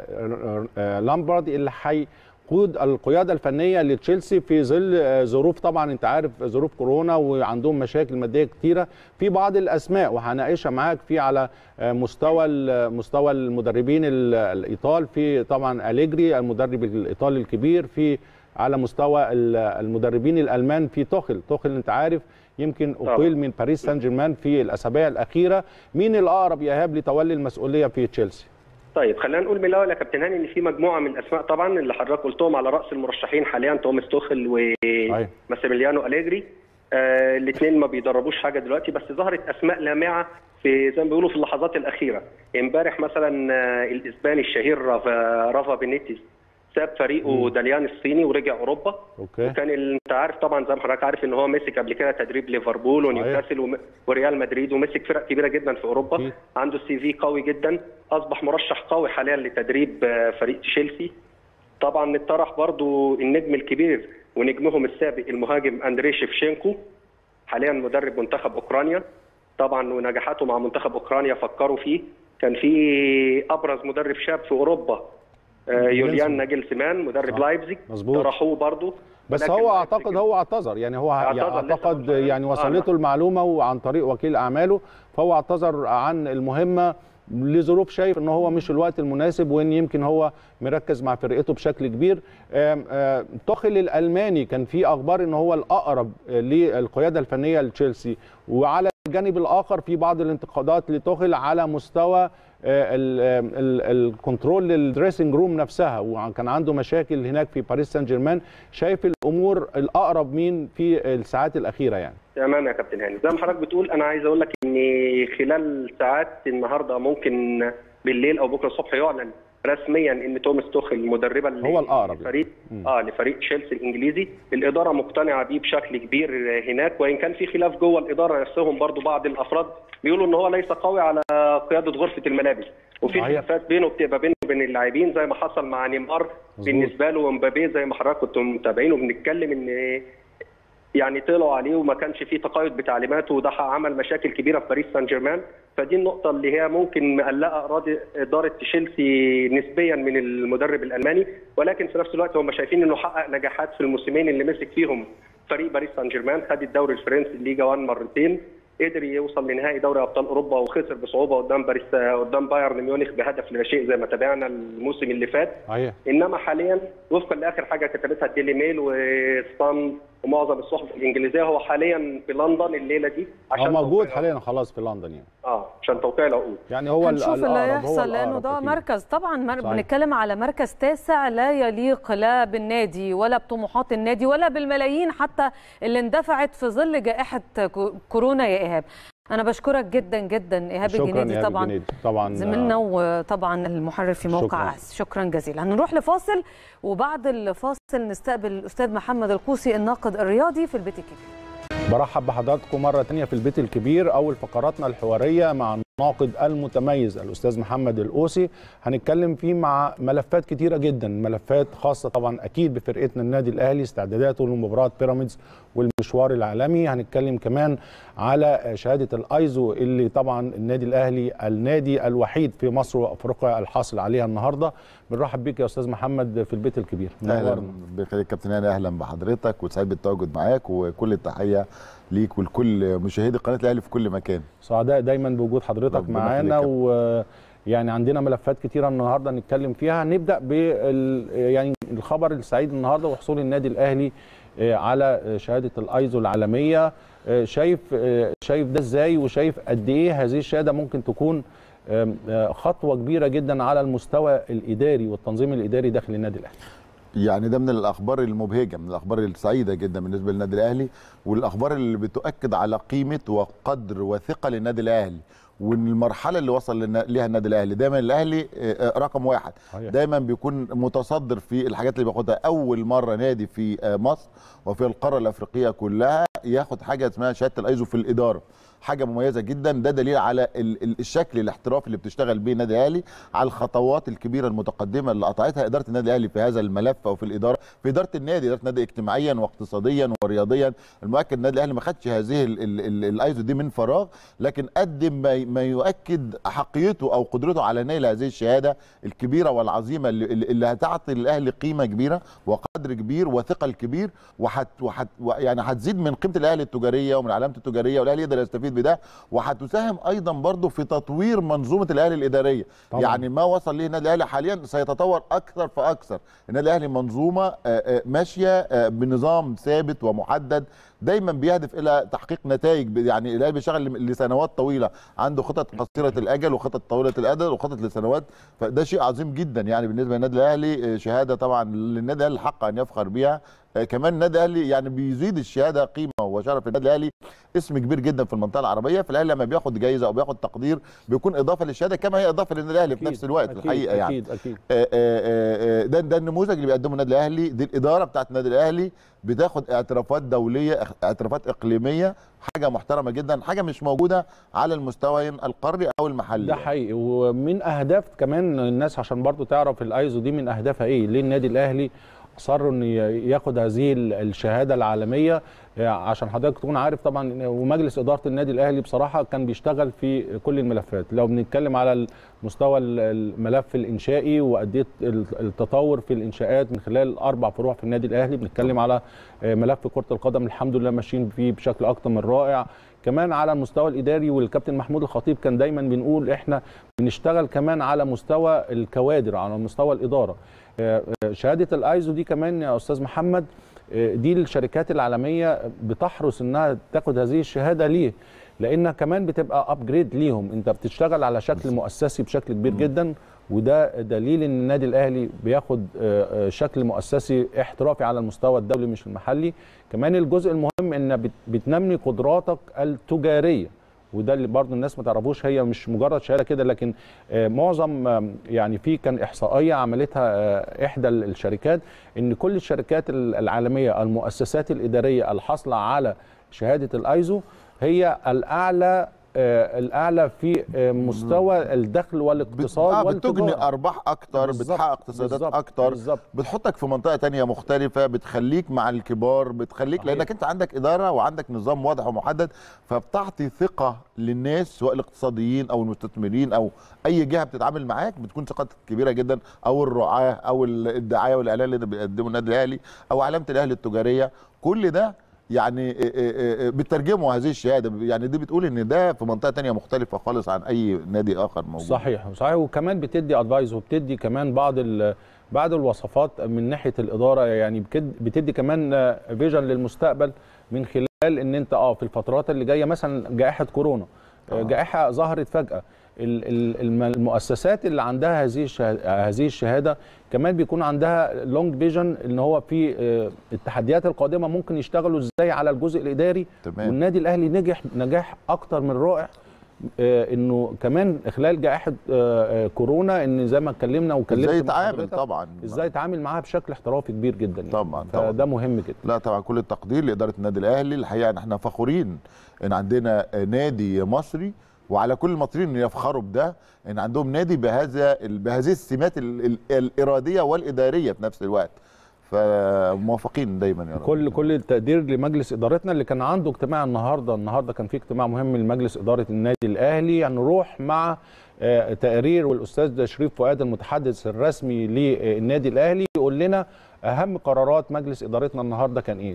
لامبرد اللي هيقود القياده الفنيه لتشيلسي في ظل ظروف، طبعا انت عارف ظروف كورونا وعندهم مشاكل ماديه كتيره. في بعض الاسماء وهناقشها معاك في على مستوى مستوى المدربين الايطال، في طبعا أليجري المدرب الايطالي الكبير، في على مستوى المدربين الالمان في توخل. توخل انت عارف يمكن اقيل من باريس سان جيرمان في الاسابيع الاخيره. مين الاقرب يا ايهاب لتولي المسؤوليه في تشيلسي؟ طيب خلينا نقول من الاول يا كابتن هاني ان في مجموعه من الاسماء طبعا اللي حضرتك قلتهم على راس المرشحين حاليا توماس توخل وماسيميليانو أليجري. آه الاثنين ما بيدربوش حاجه دلوقتي، بس ظهرت اسماء لامعه في زي ما بيقولوا في اللحظات الاخيره. امبارح مثلا آه الاسباني الشهير رافا, رافا بينيتيز ساب فريقه داليان الصيني ورجع اوروبا. أوكي. وكان انت عارف طبعا زي ما حضرتك عارف ان هو مسك قبل كده تدريب ليفربول ونيوكاسل وريال مدريد ومسك فرق كبيره جدا في اوروبا. أوكي. عنده سي في قوي جدا، اصبح مرشح قوي حاليا لتدريب فريق تشيلسي. طبعا اتطرح برضو النجم الكبير ونجمهم السابق المهاجم اندري شيفشينكو، حاليا مدرب منتخب اوكرانيا. طبعا ونجاحاته مع منتخب اوكرانيا فكروا فيه. كان في ابرز مدرب شاب في اوروبا يوليان ناجلسمان مدرب لايبزيج، طرحوه برضه. بس هو اعتقد هو اعتذر، يعني هو اعتقد يعني وصلته آه. المعلومه وعن طريق وكيل اعماله، فهو اعتذر عن المهمه لظروف شايف ان هو مش الوقت المناسب، وان يمكن هو مركز مع فرقته بشكل كبير. توخل الالماني كان في اخبار ان هو الاقرب للقياده الفنيه لتشيلسي، وعلى الجانب الاخر في بعض الانتقادات لتوخل على مستوى الكنترول للدريسنج روم نفسها، وكان عنده مشاكل هناك في باريس سان جيرمان. شايف الامور الاقرب مين في الساعات الاخيره يعني؟ تمام يا كابتن هاني، زي ما حضرتك بتقول انا عايز اقول لك ان خلال ساعات النهارده ممكن بالليل او بكره الصبح يعلن رسميا ان توماس توخل مدربا هو الاقرب لفريق اه لفريق تشيلسي الانجليزي. الاداره مقتنعه بيه بشكل كبير هناك، وان كان في خلاف جوه الاداره نفسهم برضو بعض الافراد بيقولوا ان هو ليس قوي على قياده غرفه الملابس، وفي خلافات بينه وبتبقى بينه وبين اللاعبين زي ما حصل مع نيمار بالنسبه له ومبابي زي ما حضرتك كنتم متابعين وبنتكلم ان يعني طلعوا عليه وما كانش فيه تقايد بتعليماته، وده عمل مشاكل كبيره في باريس سان جيرمان. فدي النقطه اللي هي ممكن مقلقه اداره تشيلسي نسبيا من المدرب الالماني، ولكن في نفس الوقت هم شايفين انه حقق نجاحات في الموسمين اللي مسك فيهم فريق باريس سان جيرمان. خد الدوري الفرنسي الليجا واحد مرتين، قدر يوصل لنهائي دوري ابطال اوروبا وخسر بصعوبه قدام باريس قدام بايرن ميونخ بهدف لا شيء زي ما تابعنا الموسم اللي فات. أيه. انما حاليا وفقا لاخر حاجه كتبتها الديلي ميل وستان ومعظم الصحف الانجليزيه هو حاليا في لندن الليله دي عشان هو موجود حاليا خلاص في لندن يعني. اه عشان توقيع العقود. يعني هو هنشوف اللي هيحصل لانه ده مركز طبعا بنتكلم على مركز تاسع لا يليق لا بالنادي ولا بطموحات النادي ولا بالملايين حتى اللي اندفعت في ظل جائحه كورونا. يا ايهاب انا بشكرك جدا جدا ايهاب الجنيدي طبعا طبعا زميلنا وطبعا المحرر في موقع أحس. شكرا جزيلا. هنروح لفاصل وبعد الفاصل نستقبل الاستاذ محمد القوسي الناقد الرياضي في البيت الكبير. برحب بحضراتكم مرة تانية في البيت الكبير. أول فقراتنا الحوارية مع الناقد المتميز الأستاذ محمد القوسي، هنتكلم فيه مع ملفات كتيرة جدا، ملفات خاصة طبعا أكيد بفرقتنا النادي الأهلي، استعداداته لمباراة بيراميدز والمشوار العالمي. هنتكلم كمان على شهادة الأيزو اللي طبعا النادي الأهلي النادي الوحيد في مصر وأفريقيا الحاصل عليها النهاردة. بنرحب بيك يا أستاذ محمد في البيت الكبير. أهلا بخير كابتن هاني، أهلا بحضرتك وسعيد بالتواجد معاك، وكل التحية ليك ولكل مشاهدي قناه الاهلي في كل مكان. سعداء دايما بوجود حضرتك معانا، ويعني عندنا ملفات كتيره النهارده نتكلم فيها. نبدا بال يعني الخبر السعيد النهارده وحصول النادي الاهلي على شهاده الايزو العالميه. شايف شايف ده ازاي، وشايف قد ايه هذه الشهاده ممكن تكون خطوه كبيره جدا على المستوى الاداري والتنظيم الاداري داخل النادي الاهلي؟ يعني ده من الاخبار المبهجه، من الاخبار السعيده جدا بالنسبه للنادي الاهلي، والاخبار اللي بتؤكد على قيمه وقدر وثقه للنادي الاهلي، وان المرحله اللي وصل ليها النادي الاهلي. دايما الاهلي رقم واحد، دايما بيكون متصدر في الحاجات اللي بياخدها. اول مره نادي في مصر وفي القاره الافريقيه كلها ياخد حاجه اسمها شهاده الايزو في الاداره، حاجه مميزه جدا. ده دليل على الشكل الاحترافي اللي بتشتغل بيه النادي الاهلي، على الخطوات الكبيره المتقدمه اللي قطعتها اداره النادي الاهلي في هذا الملف او في الاداره، في اداره النادي، اداره النادي اجتماعيا واقتصاديا ورياضيا. المؤكد النادي الاهلي ما خدش هذه الايزو دي من فراغ، لكن قدم ما يؤكد حقيته او قدرته على نيل هذه الشهاده الكبيره والعظيمه اللي, اللي هتعطي الاهلي قيمه كبيره وقدر كبير وثقل كبير، وحت وحت يعني هتزيد من قيمه الاهلي التجاريه ومن علامته التجاريه، والاهلي يقدر يستفيد بده، وهتساهم ايضا برضه في تطوير منظومه الاهلي الاداريه. طبعا. يعني ما وصل ليه النادي الاهلي حاليا سيتطور اكثر فاكثر. النادي الاهلي منظومه ماشيه بنظام ثابت ومحدد، دايما بيهدف الى تحقيق نتائج. يعني الاهلي بيشتغل لسنوات طويله، عنده خطط قصيره الاجل وخطط طويله الاجل وخطط لسنوات، فده شيء عظيم جدا يعني بالنسبه للنادي الاهلي. شهاده طبعا للنادي الاهلي الحق ان يفخر بها. كمان النادي الاهلي يعني بيزيد الشهاده قيمه وشرف. النادي الاهلي اسم كبير جدا في المنطقه العربيه، فالاهلي لما بياخد جائزه او بياخد تقدير بيكون اضافه للشهاده كما هي اضافه للنادي الاهلي في نفس الوقت. أكيد الحقيقه يعني اكيد اكيد ده ده النموذج اللي بيقدمه النادي الاهلي. دي الاداره بتاعت النادي الاهلي بتاخد اعترافات دوليه، اعترافات اقليميه، حاجه محترمه جدا، حاجه مش موجوده على المستويين القاري او المحلي. ده حقيقي. ومن اهداف كمان الناس عشان برضو تعرف الايزو دي من اهدافها ايه، ليه النادي الاهلي اصروا ان ياخد هذه الشهاده العالميه. عشان حضرتك تكون عارف طبعا، ومجلس اداره النادي الاهلي بصراحه كان بيشتغل في كل الملفات. لو بنتكلم على المستوى الملف الانشائي وقد ايه التطور في الانشاءات من خلال اربع فروع في النادي الاهلي، بنتكلم على ملف كره القدم الحمد لله ماشيين فيه بشكل اكتر من رائع. كمان على المستوى الاداري، والكابتن محمود الخطيب كان دايما بنقول احنا بنشتغل كمان على مستوى الكوادر، على مستوى الاداره. شهاده الايزو دي كمان يا استاذ محمد، دي الشركات العالميه بتحرص انها تاخد هذه الشهاده. ليه؟ لانها كمان بتبقى ابجريد ليهم، انت بتشتغل على شكل مؤسسي بشكل كبير جدا، وده دليل ان النادي الاهلي بياخد شكل مؤسسي احترافي على المستوى الدولي مش المحلي. كمان الجزء المهم ان بتنمي قدراتك التجاريه، وده اللي برضه الناس ما تعرفوش، هي مش مجرد شهاده كده، لكن معظم يعني في كان احصائيه عملتها احدى الشركات ان كل الشركات العالميه المؤسسات الاداريه الحاصله على شهاده الايزو هي الاعلى الاعلى في مستوى الدخل والاقتصاد والتجاره، بتجني ارباح اكتر، بتحقق اقتصادات اكتر، بالزبط. بتحطك في منطقه ثانيه مختلفه، بتخليك مع الكبار، بتخليك صحيح. لانك انت عندك اداره وعندك نظام واضح ومحدد، فبتعطي ثقه للناس سواء الاقتصاديين او المستثمرين او اي جهه بتتعامل معاك، بتكون ثقه كبيره جدا، او الرعاه او الدعايه والاعلان اللي بيقدمه النادي الاهلي او علامه الاهلي التجاريه. كل ده يعني بترجموا هذه الشهاده، يعني دي بتقول ان ده في منطقه ثانيه مختلفه خالص عن اي نادي اخر موجود. صحيح صحيح. وكمان بتدي ادفايس وبتدي كمان بعض بعض الوصفات من ناحيه الاداره، يعني بتدي كمان فيجن للمستقبل من خلال ان انت اه في الفترات اللي جايه مثلا جائحه كورونا طبعا. جائحه ظهرت فجاه. المؤسسات اللي عندها هذه هذه الشهاده كمان بيكون عندها لونج فيجن، ان هو في التحديات القادمه ممكن يشتغلوا ازاي على الجزء الاداري. تمام. والنادي الاهلي نجح نجاح اكتر من رائع، انه كمان خلال جائحه كورونا ان زي ما اتكلمنا وكلمنا ازاي يتعامل طبعا ازاي يتعامل معاها بشكل احترافي كبير جدا يعني. طبعا فده مهم جدا. لا طبعا كل التقدير لاداره النادي الاهلي. الحقيقه ان احنا فخورين ان عندنا نادي مصري، وعلى كل المصريين ان يفخروا بده، ان عندهم نادي بهذا بهذه السمات الاراديه والاداريه في نفس الوقت. فموافقين دايما يا رب. كل كل التقدير لمجلس ادارتنا اللي كان عنده اجتماع النهارده النهارده كان في اجتماع مهم لمجلس اداره النادي الاهلي. هنروح يعني مع تقرير والاستاذ شريف فؤاد المتحدث الرسمي للنادي الاهلي يقول لنا اهم قرارات مجلس ادارتنا النهارده كان ايه.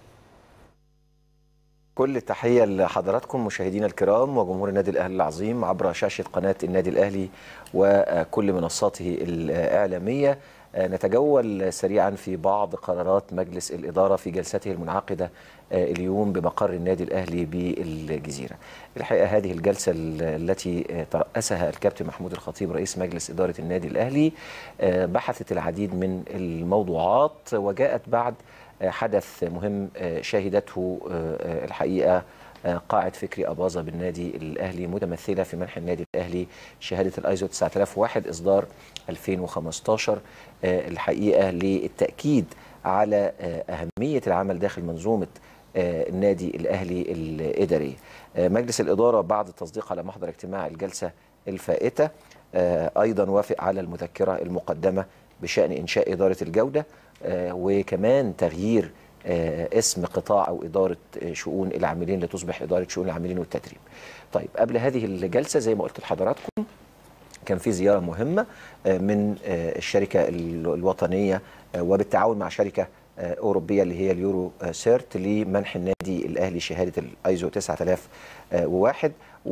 كل التحية لحضراتكم مشاهدينا الكرام وجمهور النادي الأهلي العظيم عبر شاشة قناة النادي الأهلي وكل منصاته الإعلامية. نتجول سريعا في بعض قرارات مجلس الإدارة في جلسته المنعقدة اليوم بمقر النادي الأهلي بالجزيرة. الحقيقة هذه الجلسة التي ترأسها الكابتن محمود الخطيب رئيس مجلس إدارة النادي الأهلي بحثت العديد من الموضوعات، وجاءت بعد حدث مهم شهدته الحقيقة قاعة فكري أباظة بالنادي الأهلي، متمثلة في منح النادي الأهلي شهادة الايزو تسعة آلاف وواحد إصدار ألفين وخمستاشر، الحقيقة للتأكيد على أهمية العمل داخل منظومة النادي الأهلي الإدارية. مجلس الإدارة بعد التصديق على محضر اجتماع الجلسة الفائتة أيضا وافق على المذكرة المقدمة بشأن إنشاء إدارة الجودة، وكمان تغيير اسم قطاع أو إدارة شؤون العاملين لتصبح إدارة شؤون العاملين والتدريب. طيب قبل هذه الجلسة زي ما قلت لحضراتكم كان في زيارة مهمة من الشركة الوطنية وبالتعاون مع شركة أوروبية اللي هي اليورو سيرت لمنح النادي الأهلي شهادة الايزو تسعة آلاف وواحد،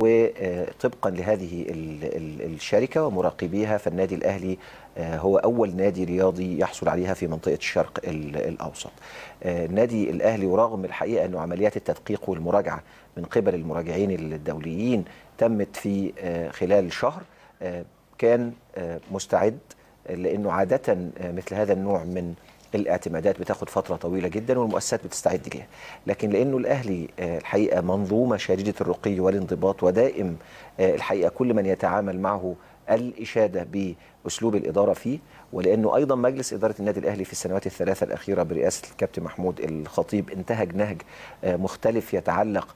وطبقا لهذه الشركة ومراقبيها فالنادي الأهلي هو أول نادي رياضي يحصل عليها في منطقة الشرق الأوسط. النادي الأهلي ورغم الحقيقة أنه عمليات التدقيق والمراجعة من قبل المراجعين الدوليين تمت في خلال شهر، كان مستعد، لأنه عادة مثل هذا النوع من الاعتمادات بتاخد فترة طويلة جدا والمؤسسات بتستعد ليها، لكن لأنه الأهلي الحقيقة منظومة شديدة الرقي والانضباط ودائم الحقيقة كل من يتعامل معه الإشادة بأسلوب الإدارة فيه، ولأنه أيضا مجلس إدارة النادي الأهلي في السنوات الثلاثة الأخيرة برئاسة الكابتن محمود الخطيب انتهج نهج مختلف يتعلق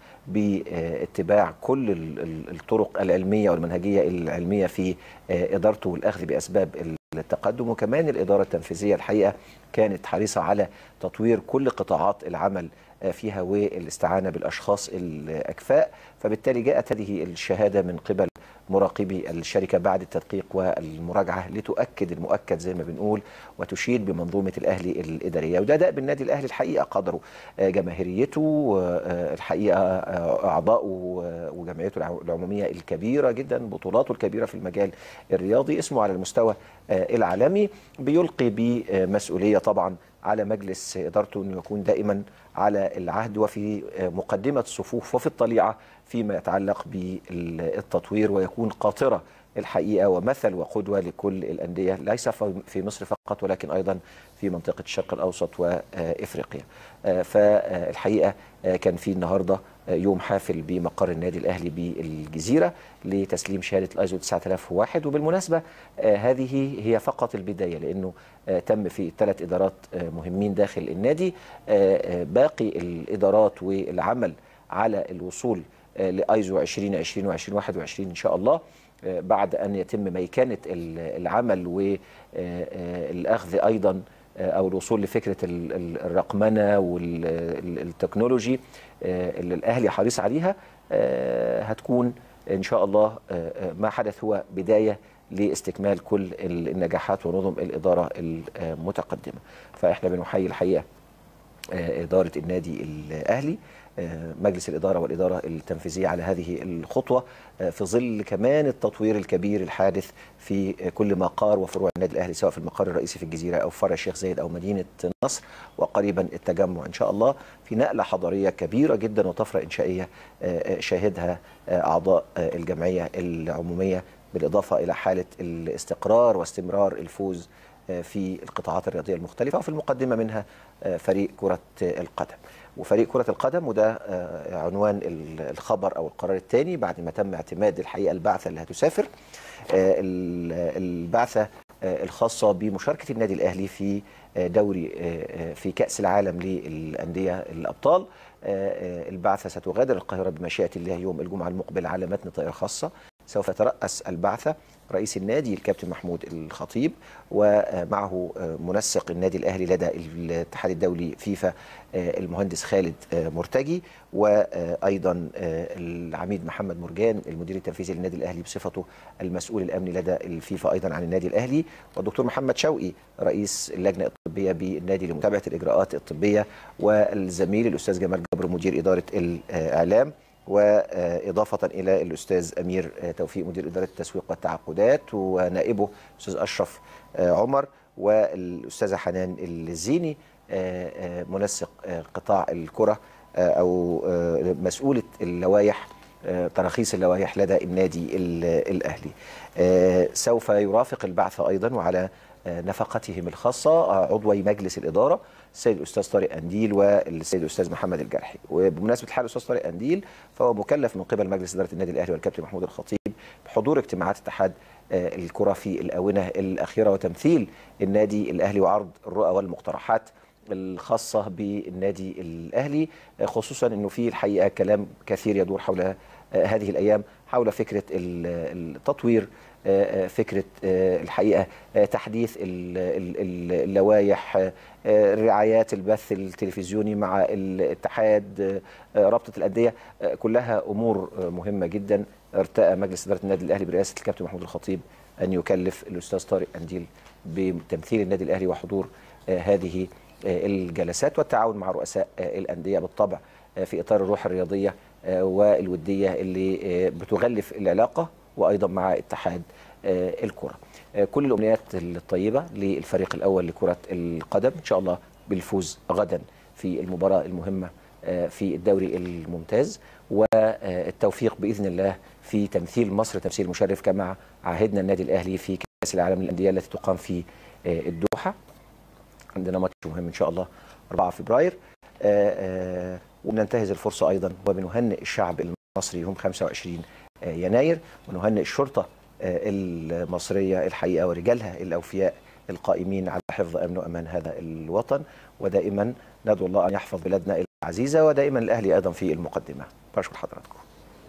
باتباع كل الطرق العلمية والمنهجية العلمية في إدارته والأخذ بأسباب التقدم. وكمان الإدارة التنفيذية الحقيقة كانت حريصة على تطوير كل قطاعات العمل فيها والاستعانة بالأشخاص الأكفاء، فبالتالي جاءت هذه الشهادة من قبل مراقبي الشركة بعد التدقيق والمراجعة لتؤكد المؤكد زي ما بنقول وتشيد بمنظومة الأهلي الإدارية. وده دأب النادي الأهلي الحقيقة قدره، جماهيريته الحقيقة، أعضاؤه وجمعيته العمومية الكبيرة جدا، بطولاته الكبيرة في المجال الرياضي، اسمه على المستوى العالمي، بيلقي بمسؤولية طبعا على مجلس إدارته أنه يكون دائما على العهد وفي مقدمة الصفوف وفي الطليعة فيما يتعلق بالتطوير، ويكون قاطرة الحقيقة ومثل وقدوة لكل الأندية ليس في مصر فقط ولكن أيضا في منطقة الشرق الأوسط وإفريقيا. فالحقيقة كان في النهاردة يوم حافل بمقر النادي الأهلي بالجزيرة لتسليم شهادة الايزو تسعة آلاف وواحد. وبالمناسبة هذه هي فقط البداية، لأنه تم في ثلاث إدارات مهمين داخل النادي، باقي الإدارات والعمل على الوصول لايزو عشرين عشرين وعشرين واحد وعشرين إن شاء الله بعد أن يتم ميكنة العمل والأخذ أيضا أو الوصول لفكرة الرقمنة والتكنولوجي اللي الأهلي حريص عليها. هتكون إن شاء الله ما حدث هو بداية لاستكمال كل النجاحات ونظم الإدارة المتقدمة. فإحنا بنحيي الحقيقة اداره النادي الاهلي، مجلس الإدارة والإدارة التنفيذية على هذه الخطوة في ظل كمان التطوير الكبير الحادث في كل مقار وفروع النادي الأهلي، سواء في المقر الرئيسي في الجزيرة أو فرع الشيخ زايد أو مدينة نصر وقريبا التجمع إن شاء الله، في نقلة حضارية كبيرة جدا وطفرة إنشائية شاهدها أعضاء الجمعية العمومية، بالإضافة إلى حالة الاستقرار واستمرار الفوز في القطاعات الرياضية المختلفة، وفي المقدمة منها فريق كرة القدم. وفريق كرة القدم، وده عنوان الخبر أو القرار الثاني بعد ما تم اعتماد الحقيقة البعثة اللي هتسافر، البعثة الخاصة بمشاركة النادي الأهلي في دوري في كأس العالم للأندية الأبطال. البعثة ستغادر القاهرة بمشيئة الله يوم الجمعة المقبل على متن طائرة خاصة. سوف يترأس البعثة رئيس النادي الكابتن محمود الخطيب، ومعه منسق النادي الأهلي لدى الاتحاد الدولي فيفا المهندس خالد مرتجي، وأيضا العميد محمد مرجان المدير التنفيذي للنادي الأهلي بصفته المسؤول الأمني لدى الفيفا أيضا عن النادي الأهلي، والدكتور محمد شوقي رئيس اللجنة الطبية بالنادي لمتابعة الإجراءات الطبية، والزميل الأستاذ جمال جبر مدير إدارة الإعلام، وإضافة إلى الأستاذ أمير توفيق مدير إدارة التسويق والتعاقدات، ونائبه الأستاذ أشرف عمر، والأستاذة حنان الزيني منسق قطاع الكرة أو مسؤولة اللوائح تراخيص اللوائح لدى النادي الأهلي. سوف يرافق البعث أيضا وعلى نفقتهم الخاصة عضوي مجلس الإدارة السيد الأستاذ طارق أنديل والسيد الأستاذ محمد الجرحي. وبمناسبة حال الأستاذ طارق أنديل فهو مكلف من قبل مجلس إدارة النادي الأهلي والكابتن محمود الخطيب بحضور اجتماعات اتحاد الكرة في الآونة الأخيرة وتمثيل النادي الأهلي وعرض الرؤى والمقترحات الخاصة بالنادي الأهلي، خصوصا أنه في الحقيقة كلام كثير يدور حول هذه الأيام حول فكرة التطوير، فكرة الحقيقة تحديث اللوائح، رعايات البث التلفزيوني مع الاتحاد، رابطة الأندية، كلها أمور مهمة جدا. ارتأى مجلس إدارة النادي الأهلي برئاسة الكابتن محمود الخطيب أن يكلف الأستاذ طارق أنديل بتمثيل النادي الأهلي وحضور هذه الجلسات والتعاون مع رؤساء الأندية بالطبع في إطار الروح الرياضية والودية اللي بتغلف العلاقة، وأيضا مع اتحاد الكرة. كل الأمنيات الطيبة للفريق الأول لكرة القدم إن شاء الله بالفوز غدا في المباراة المهمة في الدوري الممتاز، والتوفيق بإذن الله في تمثيل مصر تمثيل مشرف كما عهدنا النادي الأهلي في كأس العالم للأندية التي تقام في الدوحة. عندنا ماتش مهم إن شاء الله أربعة فبراير، وننتهز الفرصة أيضا وبنهنئ الشعب المصري يوم خمسة وعشرين يناير، ونهنئ الشرطة المصرية الحقيقة ورجالها الأوفياء القائمين على حفظ أمن وأمان هذا الوطن، ودائما ندعو الله أن يحفظ بلادنا العزيزة، ودائما الأهلي أيضا في المقدمة. بشكر حضراتكم.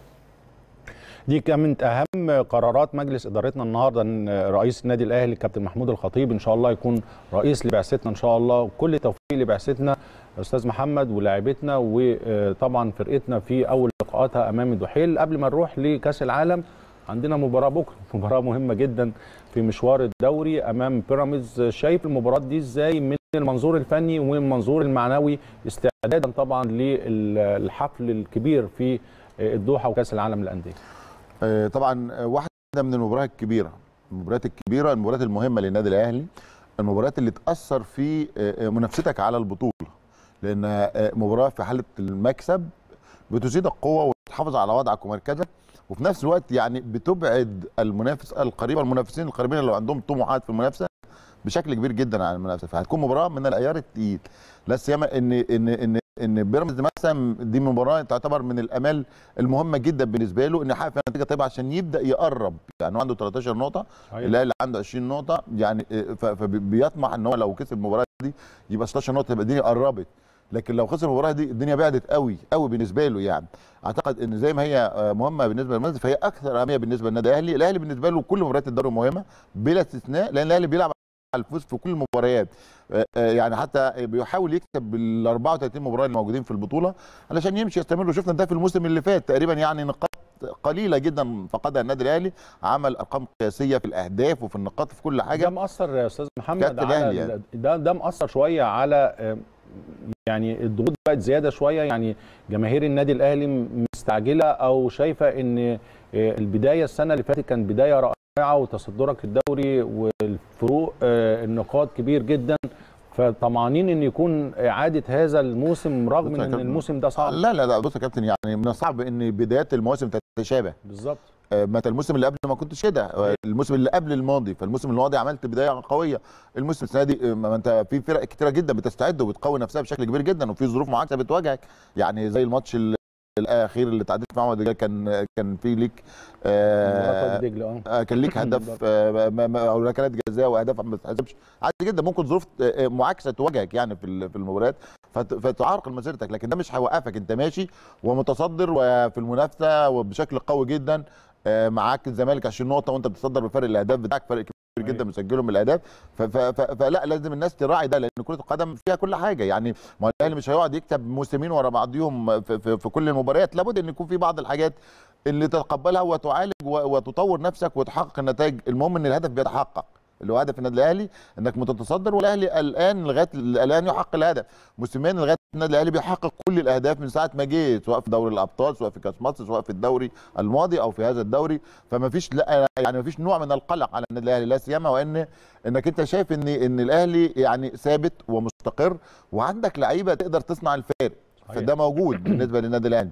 دي كانت اهم قرارات مجلس ادارتنا النهارده، ان رئيس النادي الاهلي الكابتن محمود الخطيب ان شاء الله يكون رئيس لبعثتنا ان شاء الله، وكل التوفيق لبعثتنا استاذ محمد ولاعيبتنا وطبعا فرقتنا في اول لقاءاتها امام الدحيل. قبل ما نروح لكاس العالم عندنا مباراه بكره، مباراه مهمه جدا في مشوار الدوري امام بيراميدز. شايف المباراه دي ازاي من المنظور الفني ومن المنظور المعنوي استعدادا طبعا للحفل الكبير في الدوحه وكاس العالم للانديه؟ طبعا واحده من المباريات الكبيره، المباريات الكبيره، المباريات المهمه للنادي الاهلي، المباريات اللي تاثر في منافستك على البطوله، لان مباراه في حاله المكسب بتزيد القوه وتحافظ على وضعك ومركزك، وفي نفس الوقت يعني بتبعد المنافس القريب المنافسين القريبين اللي عندهم طموحات في المنافسه بشكل كبير جدا عن المنافسه، فهتكون مباراه من العيار الثقيل، لا سيما ان ان ان ان بيراميدز مثلا دي مباراه تعتبر من الامال المهمه جدا بالنسبه له، ان يحقق نتيجه طيبه عشان يبدا يقرب، يعني هو عنده ثلاثة عشر نقطه، الاهلي عنده عشرين نقطه، يعني فبيطمح ان هو لو كسب المباراه دي يبقى ستاشر نقطه، تبقى الدنيا قربت، لكن لو خسر المباراه دي الدنيا بعدت قوي قوي بالنسبه له. يعني اعتقد ان زي ما هي مهمه بالنسبه للمنافس فهي اكثر اهميه بالنسبه للنادي الاهلي. الاهلي بالنسبه له كل مباريات الدوري مهمه بلا استثناء، لان الاهلي بيلعب على الفوز في كل المباريات، يعني حتى بيحاول يكسب بال أربعة وثلاثين مباراه اللي موجودين في البطوله علشان يمشي يستمر. وشفنا ده في الموسم اللي فات تقريبا، يعني نقاط قليله جدا فقدها النادي الاهلي، عمل ارقام قياسيه في الاهداف وفي النقاط في كل حاجه. ده مأثر يا استاذ محمد على يعني. ده ده مأثر شويه على يعني الضغوط بقت زياده شويه، يعني جماهير النادي الاهلي مستعجله او شايفه ان البدايه السنه اللي فاتت كانت بدايه رائعه وتصدرك الدوري والفروق النقاط كبير جدا، فطمعانين ان يكون اعاده هذا الموسم رغم ان الموسم ده صعب. لا لا لا بص يا كابتن، يعني من الصعب ان بدايات المواسم تتشابه. بالظبط. متى الموسم اللي قبل ما كنتش كده، الموسم اللي قبل الماضي، فالموسم الماضي عملت بدايه قويه، الموسم السنه دي ما انت في فرق كتيره جدا بتستعد وبتقوي نفسها بشكل كبير جدا، وفي ظروف معاكسه بتواجهك، يعني زي الماتش الاخير اللي تعادلت مع وادي دجله كان كان في ليك آه كان ليك هدف او ركلات جزاء واهداف ما بتتحسبش، عادي جدا ممكن ظروف معاكسه تواجهك يعني في في المباريات فتعرقل مسيرتك، لكن ده مش هيوقفك، انت ماشي ومتصدر وفي المنافسه وبشكل قوي جدا، معاك الزمالك عشرين نقطه وانت بتصدر بفرق الاهداف بتاعك، فرق كبير جدا مسجلهم من الاهداف، فلا لازم الناس تراعي ده، لان كره القدم فيها كل حاجه، يعني ما الاهلي مش هيقعد يكتب موسمين ورا بعضيهم في, في, في كل المباريات، لابد ان يكون في بعض الحاجات اللي تتقبلها وتعالج وتطور نفسك وتحقق النتائج، المهم ان الهدف بيتحقق، اللي هو هدف النادي الاهلي انك متتصدر، والاهلي الان لغايه الان يحقق الهدف، موسمين لغايه النادي الاهلي بيحقق كل الاهداف من ساعه ما جه، سواء في دوري الابطال سواء في كاس مصر سواء في الدوري الماضي او في هذا الدوري، فما فيش لا يعني ما فيش نوع من القلق على النادي الاهلي، لا سيما وان انك انت شايف ان ان الاهلي يعني ثابت ومستقر وعندك لعيبه تقدر تصنع الفارق، فده موجود بالنسبه للنادي الاهلي.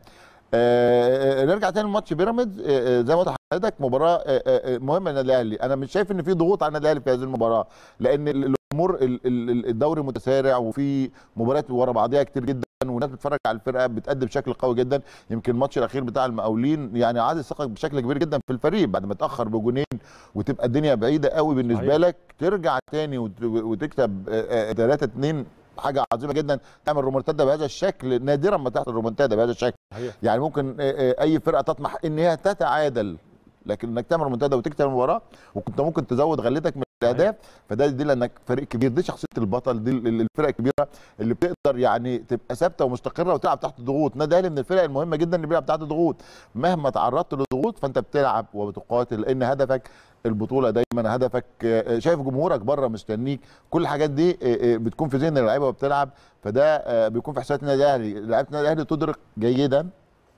آه نرجع تاني لماتش بيراميدز، آه زي ما قلت لحضرتك مباراه آه مهمه للنادي الاهلي، انا مش شايف ان في ضغوط على النادي الاهلي في هذه المباراه، لان الامور الدوري متسارع وفي مباريات ورا بعضيها كتير جدا، والناس بتتفرج على الفرقه بتأدي بشكل قوي جدا، يمكن الماتش الاخير بتاع المقاولين يعني عاد ثقتك بشكل كبير جدا في الفريق، بعد ما تاخر بجونين وتبقى الدنيا بعيده قوي بالنسبه صحيح. لك ترجع تاني وتكسب ثلاثة اتنين، حاجه عظيمه جدا، تعمل رومنتادا بهذا الشكل، نادرا ما تحصل رومنتادا بهذا الشكل، يعني ممكن اي فرقه تطمح ان هي تتعادل، لكن انك تعمل رومنتادا وتكسب المباراه وكنت ممكن تزود غلتك من الاهداف، فده يدل انك فريق كبير، دي شخصيه البطل، دي الفرق الكبيره اللي بتقدر يعني تبقى ثابته ومستقره وتلعب تحت ضغوط، النادي الاهلي من الفرق المهمه جدا اللي بيلعب تحت ضغوط، مهما تعرضت لضغوط فانت بتلعب وبتقاتل، لان هدفك البطوله دايما، هدفك شايف جمهورك بره مستنيك، كل الحاجات دي بتكون في ذهن اللعيبه وبتلعب، فده بيكون في حسابات النادي الاهلي، لعيبه النادي الاهلي تدرك جيدا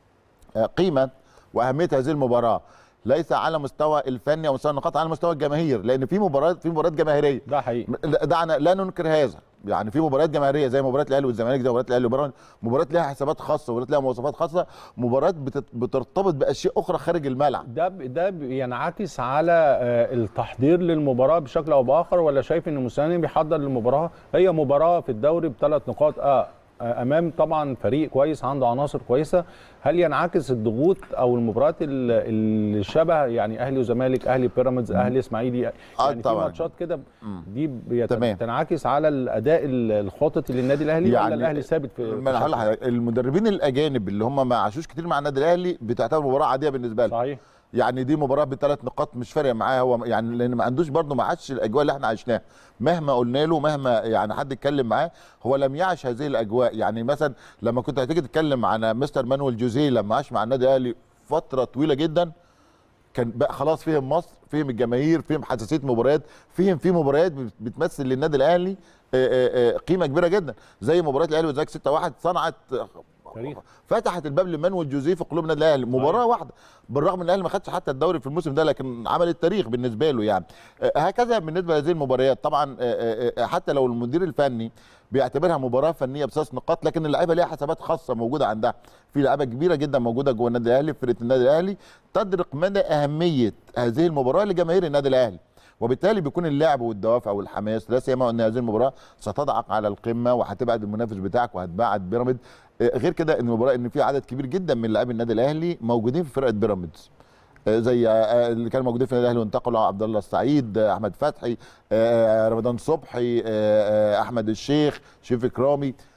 قيمه واهميه هذه المباراه، ليس على مستوى الفني او مستوى النقاط، على مستوى الجماهير، لان في مباريات في مباريات جماهيريه، ده حقيقي، دعنا لا ننكر هذا، يعني في مباريات جماهيريه زي مباريات الاهلي والزمالك، زي مباريات الاهلي وبيراميدز، مباريات لها حسابات خاصه، مباريات لها مواصفات خاصه، مباريات بترتبط باشياء اخرى خارج الملعب. ده ده ينعكس على التحضير للمباراه بشكل او باخر، ولا شايف ان المساني بيحضر للمباراه؟ هي مباراه في الدوري بثلاث نقاط اه امام طبعا فريق كويس عنده عناصر كويسه، هل ينعكس الضغوط او المباريات اللي شبه يعني اهلي وزمالك، اهلي بيراميدز، اهلي اسماعيلي، يعني آه في ماتشات كده دي بتنعكس على الاداء الخاطط للنادي الاهلي، يعني ولا الاهلي ثابت في ما هقول لحضرتك، المدربين الاجانب اللي هم ما عاشوش كتير مع النادي الاهلي بتعتبر مباراه عاديه بالنسبه لهم، صحيح، يعني دي مباراه بثلاث نقاط مش فارقه معاه هو، يعني لان ما عندوش برده ما عادش الاجواء اللي احنا عشناها، مهما قلنا له مهما يعني حد اتكلم معاه هو لم يعش هذه الاجواء، يعني مثلا لما كنت هتيجي تتكلم عن مستر مانويل جوزيه لما عاش مع النادي الاهلي فتره طويله جدا، كان بقى خلاص فهم مصر، فهم الجماهير، فهم حساسيه مباريات، فهم في مباريات بتمثل للنادي الاهلي قيمه كبيره جدا، زي مباراه الاهلي والزمالك ستة واحد صنعت تاريخ، فتحت الباب لمانويل جوزيه في قلوب النادي الاهلي، مباراه طيب. واحده بالرغم ان الاهلي ما خدش حتى الدوري في الموسم ده، لكن عمل التاريخ بالنسبه له، يعني هكذا بالنسبه لهذه المباريات، طبعا حتى لو المدير الفني بيعتبرها مباراه فنيه بثلاث نقاط، لكن اللعيبه ليها حسابات خاصه موجوده عندها، في لعيبه كبيره جدا موجوده جوه النادي الاهلي، فرقه النادي الاهلي تدرك مدى اهميه هذه المباراه لجماهير النادي الاهلي، وبالتالي بيكون اللعب والدوافع والحماس، لا سيما ان هذه المباراه ستضعك على القمه وهتبعد المنافس بتاعك وهتبعد بيراميدز، غير كده ان المباراه ان في عدد كبير جدا من لاعبي النادي الاهلي موجودين في فرقه بيراميدز، زي اللي كانوا موجودين في النادي الاهلي وانتقلوا، عبد الله السعيد، احمد فتحي، رمضان صبحي، احمد الشيخ، شريف اكرامي،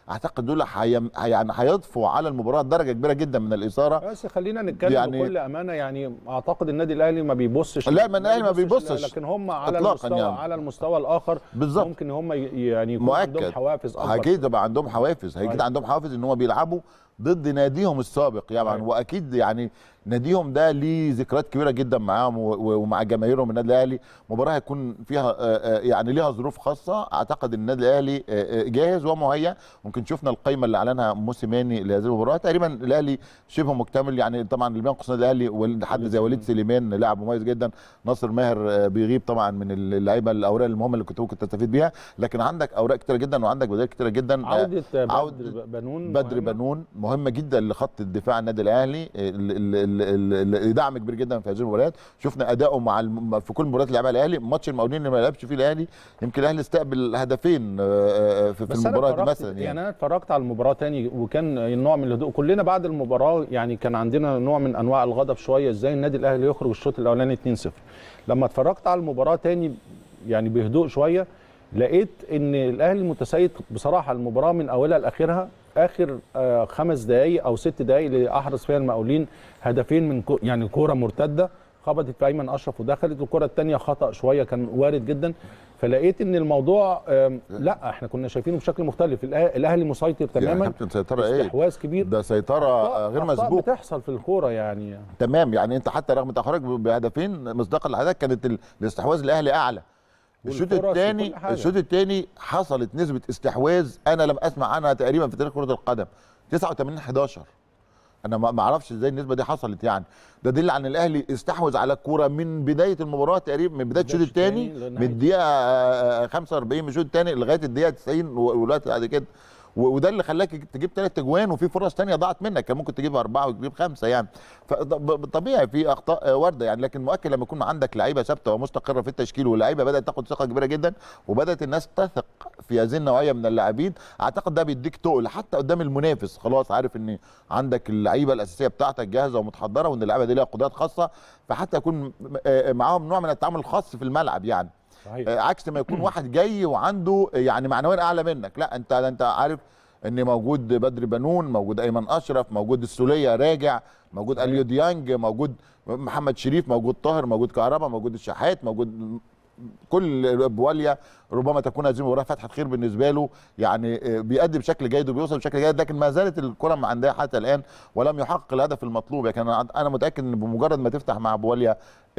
اعتقد دول حي... يعني هيضفوا على المباراه درجه كبيره جدا من الاثاره. بس خلينا نتكلم يعني بكل امانه، يعني اعتقد النادي الاهلي ما بيبصش، لا النادي الاهلي ما بيبصش، لكن هم على المستوى يعني. على المستوى الاخر بالزبط. ممكن هم يعني يكون عندهم حوافز اكبر، اكيد يبقى عندهم حوافز، اكيد عندهم حوافز ان هم بيلعبوا ضد ناديهم السابق يعني، واكيد يعني ناديهم ده ليه ذكريات كبيره جدا معاهم ومع جماهيرهم. النادي الاهلي مباراه هيكون فيها يعني ليها ظروف خاصه، اعتقد النادي الاهلي جاهز ومهيأ. ممكن شفنا القائمه اللي اعلنها موسيماني لهذه المباراه، تقريبا الاهلي شبه مكتمل يعني. طبعا اللي بينقص النادي الاهلي حد زي وليد سليمان لاعب مميز جدا، ناصر ماهر بيغيب طبعا من اللعيبه الاوراق المهمه اللي كنت ممكن تستفيد بيها، لكن عندك اوراق كتيره جدا وعندك بدائل كتيره جدا. عوده بدر بنون بدر بنون مهمه جدا لخط الدفاع النادي الاهلي، دعم كبير جدا في هذه المباريات. شفنا اداؤه مع الم... في كل مباريات اللي لعبها الاهلي. ماتش المقاولين اللي ما لعبش فيه الاهلي يمكن الاهلي استقبل هدفين في, في المباراه دي مثلا يعني. يعني انا اتفرجت على المباراه تاني وكان نوع من الهدوء كلنا بعد المباراه، يعني كان عندنا نوع من انواع الغضب شويه، ازاي النادي الاهلي يخرج الشوط الاولاني اتنين صفر. لما اتفرجت على المباراه تاني يعني بهدوء شويه، لقيت ان الاهلي متسيد بصراحه المباراه من اولها لاخرها. اخر آه خمس دقائق او ست دقائق اللي احرز فيها المقاولين هدفين من كو يعني كوره مرتده خبطت في ايمن اشرف ودخلت، والكوره الثانيه خطا شويه كان وارد جدا. فلقيت ان الموضوع آه لا احنا كنا شايفينه بشكل مختلف. الاهلي مسيطر تماما، يا كابتن سيطره ايه؟ استحواذ كبير، ده سيطره غير مسبوق بتحصل في الكوره يعني تمام. يعني انت حتى رغم تاخرك بهدفين مصداقا للحدث كانت الاستحواذ الاهلي اعلى. الشوط الثاني الشوط الثاني حصلت نسبه استحواذ انا لم اسمع عنها تقريبا في تاريخ كره القدم، تسعة وثمانين حداشر. انا ما اعرفش ازاي النسبه دي حصلت يعني. ده ددل على ان الاهلي استحوذ على الكوره من بدايه المباراه تقريبا، من بدايه الشوط الثاني من الدقيقه خمسة وأربعين من الشوط الثاني لغايه الدقيقه تسعين والوقت بعد كده، وده اللي خلاك تجيب ثلاث اجوان وفي فرص ثانيه ضاعت منك، كان ممكن تجيب اربعه وتجيب خمسه يعني. فطبيعي في اخطاء وارده يعني، لكن مؤكد لما يكون عندك لعيبه ثابته ومستقره في التشكيل واللعيبه بدات تاخد ثقه كبيره جدا وبدات الناس تثق في هذه النوعيه من اللاعبين، اعتقد ده بيديك تقل حتى قدام المنافس. خلاص عارف ان عندك اللعيبه الاساسيه بتاعتك جاهزه ومتحضره وان اللعيبه دي لها قدرات خاصه، فحتى يكون معاهم نوع من التعامل الخاص في الملعب يعني. صحيح. عكس ما يكون واحد جاي وعنده يعني معنويا اعلى منك، لا انت انت عارف ان موجود بدر بنون، موجود ايمن اشرف، موجود السوليه راجع، موجود اليو ديانج، موجود محمد شريف، موجود طاهر، موجود كهربا، موجود الشحات، موجود كل بواليا. ربما تكون هذه المباراه فتحه خير بالنسبه له يعني، بيأدي بشكل جيد وبيوصل بشكل جيد، لكن ما زالت الكره ما عندها حتى الان ولم يحقق الهدف المطلوب. يعني انا متاكد ان بمجرد ما تفتح مع بواليا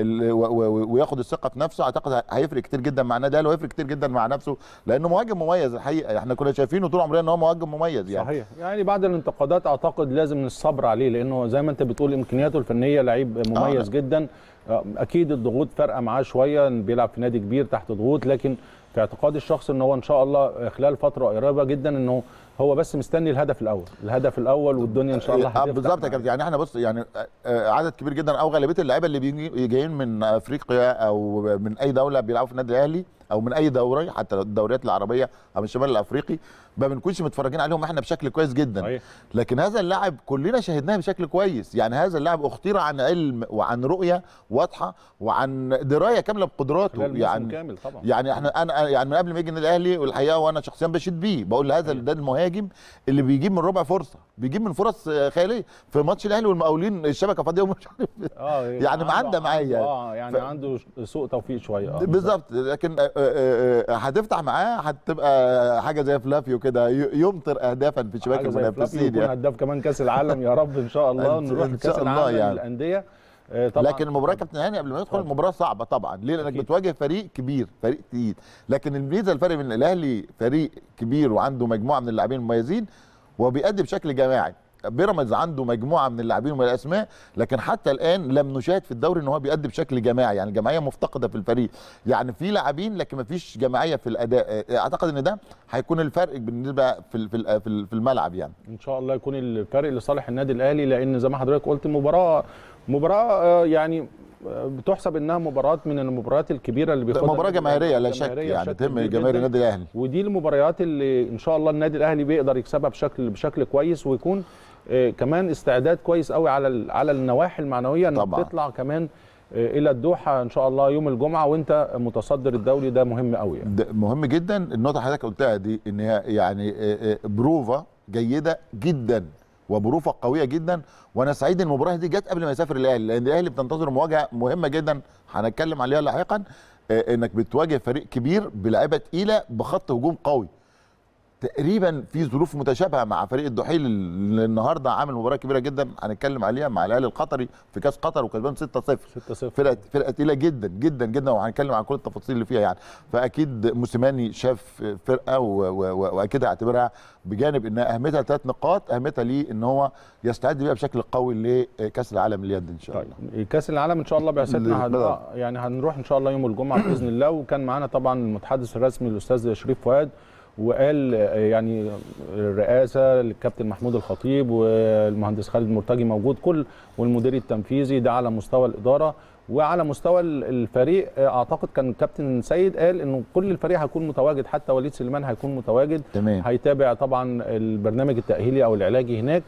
وياخد الثقه في نفسه اعتقد هيفرق كتير جدا مع النادي الاهلي وهيفرق كتير جدا مع نفسه، لانه مهاجم مميز الحقيقه. احنا كنا شايفينه طول عمرنا ان هو مهاجم مميز يعني. صحيح. يعني بعد الانتقادات اعتقد لازم الصبر عليه، لانه زي ما انت بتقول امكانياته الفنيه لعيب مميز آه. جدا. اكيد الضغوط فارقه معاه شويه، بيلعب في نادي كبير تحت ضغوط، لكن في اعتقادي الشخصي ان هو ان شاء الله خلال فتره قريبه جدا انه هو بس مستني الهدف الاول، الهدف الاول والدنيا ان شاء الله هتفتح. بالظبط يا كابتن. يعني احنا بص يعني عدد كبير جدا او غالبيه اللعيبه اللي بيجي جايين من افريقيا او من اي دوله بيلعبوا في النادي الاهلي او من اي دوري حتى الدوريات العربيه او من الشمال الافريقي ما بنكونش متفرجين عليهم احنا بشكل كويس جدا. أيه. لكن هذا اللاعب كلنا شاهدناه بشكل كويس يعني. هذا اللاعب اختير عن علم وعن رؤيه واضحه وعن درايه كامله بقدراته يعني. كامل طبعا. يعني احنا انا يعني من قبل ما يجي النادي الاهلي والحقيقه وانا شخصيا بشيد بيه بقول هذا ده المهاجم اللي بيجيب من ربع فرصه، بيجيب من فرص خياليه. في ماتش الاهلي والمقاولين الشبكه فاضيه ومش عارف اه يعني معدى معايا اه يعني ف... عنده سوء توفيق شويه اه بالظبط. لكن آه آه هتفتح معاه هتبقى حاجه زي فلافيو كده يمطر اهدافا في شباك المنافسين، يكون يعني. هداف كمان كاس العالم يا رب ان شاء الله نروح كاس العالم يعني. للانديه طبعا. لكن المباراه كابتن هاني قبل ما ندخل المباراه صعبه طبعا. ليه؟ لانك بتواجه فريق كبير، فريق تقيل. لكن الميزه الفرق بين الاهلي فريق كبير وعنده مجموعه من اللاعبين المميزين وبيأدي بشكل جماعي. بيراميدز عنده مجموعه من اللاعبين ومن الاسماء، لكن حتى الان لم نشاهد في الدوري ان هو بيأدي بشكل جماعي، يعني الجماعيه مفتقده في الفريق. يعني في لاعبين لكن ما فيش جماعيه في الاداء. اعتقد ان ده هيكون الفرق بالنسبه في في في الملعب يعني. ان شاء الله يكون الفرق لصالح النادي الاهلي، لان زي ما حضرتك قلت مباراه مباراه يعني بتحسب انها مباراه من المباريات الكبيره اللي بياخدها مباراه جماهيريه لا شك يعني تهم جماهير النادي الاهلي، ودي المباريات اللي ان شاء الله النادي الاهلي بيقدر يكسبها بشكل بشكل كويس، ويكون كمان استعداد كويس قوي على على النواحي المعنويه انك تطلع كمان الى الدوحه ان شاء الله يوم الجمعه وانت متصدر الدوري، ده مهم قوي يعني. ده مهم جدا. النقطه اللي حضرتك قلتها دي ان هي يعني بروفه جيده جدا وبروفه قويه جدا، وانا سعيد ان المباراه دي جت قبل ما يسافر الاهلي، لان الاهلي بتنتظر مواجهه مهمه جدا هنتكلم عليها لاحقا، انك بتواجه فريق كبير بلاعيبه تقيله بخط هجوم قوي. تقريبا في ظروف متشابهه مع فريق الدحيل اللي النهارده عامل مباراه كبيره جدا هنتكلم عليها مع الاهلي القطري في كاس قطر وكسبان ستة صفر. ستة صفر فرقه فرقه تقيله جدا جدا جدا، وهنتكلم عن كل التفاصيل اللي فيها يعني. فاكيد موسيماني شاف فرقه واكيد هيعتبرها بجانب انها اهميتها ثلاث نقاط، اهميتها ليه ان هو يستعد بيها بشكل قوي لكاس العالم لليد ان شاء الله. طيب كاس العالم ان شاء الله بعثتنا هن... يعني هنروح ان شاء الله يوم الجمعه باذن الله. وكان معانا طبعا المتحدث الرسمي الاستاذ شريف فؤاد، وقال يعني الرئاسه للكابتن محمود الخطيب والمهندس خالد مرتجي موجود كل والمدير التنفيذي، ده على مستوى الاداره. وعلى مستوى الفريق اعتقد كان الكابتن سيد قال انه كل الفريق هيكون متواجد، حتى وليد سليمان هيكون متواجد. تمام. هيتابع طبعا البرنامج التاهيلي او العلاجي هناك.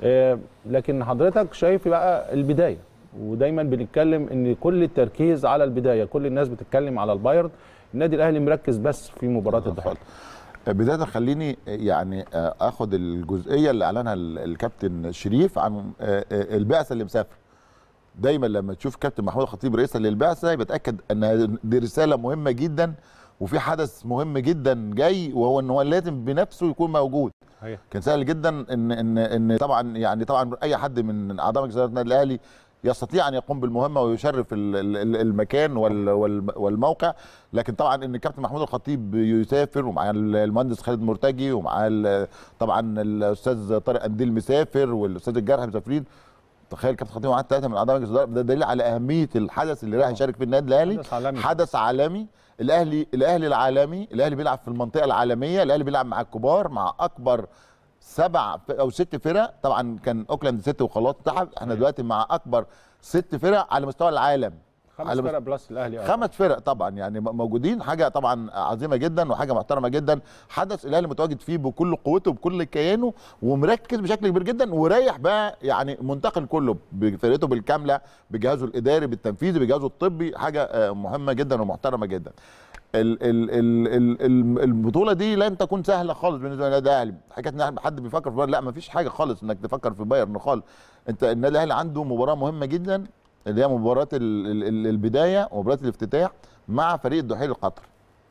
لكن حضرتك شايف بقى البدايه، ودايما بنتكلم ان كل التركيز على البدايه، كل الناس بتتكلم على البايرن، النادي الاهلي مركز بس في مباراه الدحيل. بدايه خليني يعني اخد الجزئيه اللي اعلنها الكابتن شريف عن البعثه اللي مسافر. دايما لما تشوف كابتن محمود الخطيب رئيسا للبعثه يبقى اتاكد ان دي رساله مهمه جدا، وفي حدث مهم جدا جاي، وهو ان هو لازم بنفسه يكون موجود. هي. كان سهل جدا ان ان ان طبعا يعني طبعا اي حد من اعضاء مجلس اداره النادي الاهلي يستطيع ان يقوم بالمهمه ويشرف المكان والموقع، لكن طبعا ان الكابتن محمود الخطيب يسافر ومع المهندس خالد مرتجي ومع طبعا الاستاذ طارق قنديل مسافر والاستاذ الجرحي مسافرين. تخيل الكابتن الخطيب معاه ثلاثه من اعضاء مجلس الاداره، ده دليل على اهميه الحدث اللي راح يشارك فيه النادي الاهلي. حدث عالمي. حدث عالمي. الاهلي الاهلي العالمي، الاهلي بيلعب في المنطقه العالميه، الاهلي بيلعب مع الكبار، مع اكبر سبع او ست فرق. طبعا كان اوكلاند ست وخلاص انسحب، احنا دلوقتي مع اكبر ست فرق على مستوى العالم. خمس فرق بلس الاهلي. خمس فرق طبعا يعني موجودين، حاجه طبعا عظيمه جدا وحاجه محترمه جدا. حدث الاهلي متواجد فيه بكل قوته وبكل كيانه ومركز بشكل كبير جدا، ورايح بقى يعني منتقل كله بفرقته بالكامله، بجهازه الاداري بالتنفيذي بجهازه الطبي، حاجه مهمه جدا ومحترمه جدا. ال ال ال ال البطوله دي لن تكون سهله خالص بالنسبه للنادي الاهلي. حكايه ان حد بيفكر في بايرن، لا ما فيش حاجه خالص انك تفكر في بايرن خالص. انت النادي الاهلي عنده مباراه مهمه جدا اللي هي مباراه البدايه ومباراه الافتتاح مع فريق الدحيل القطري.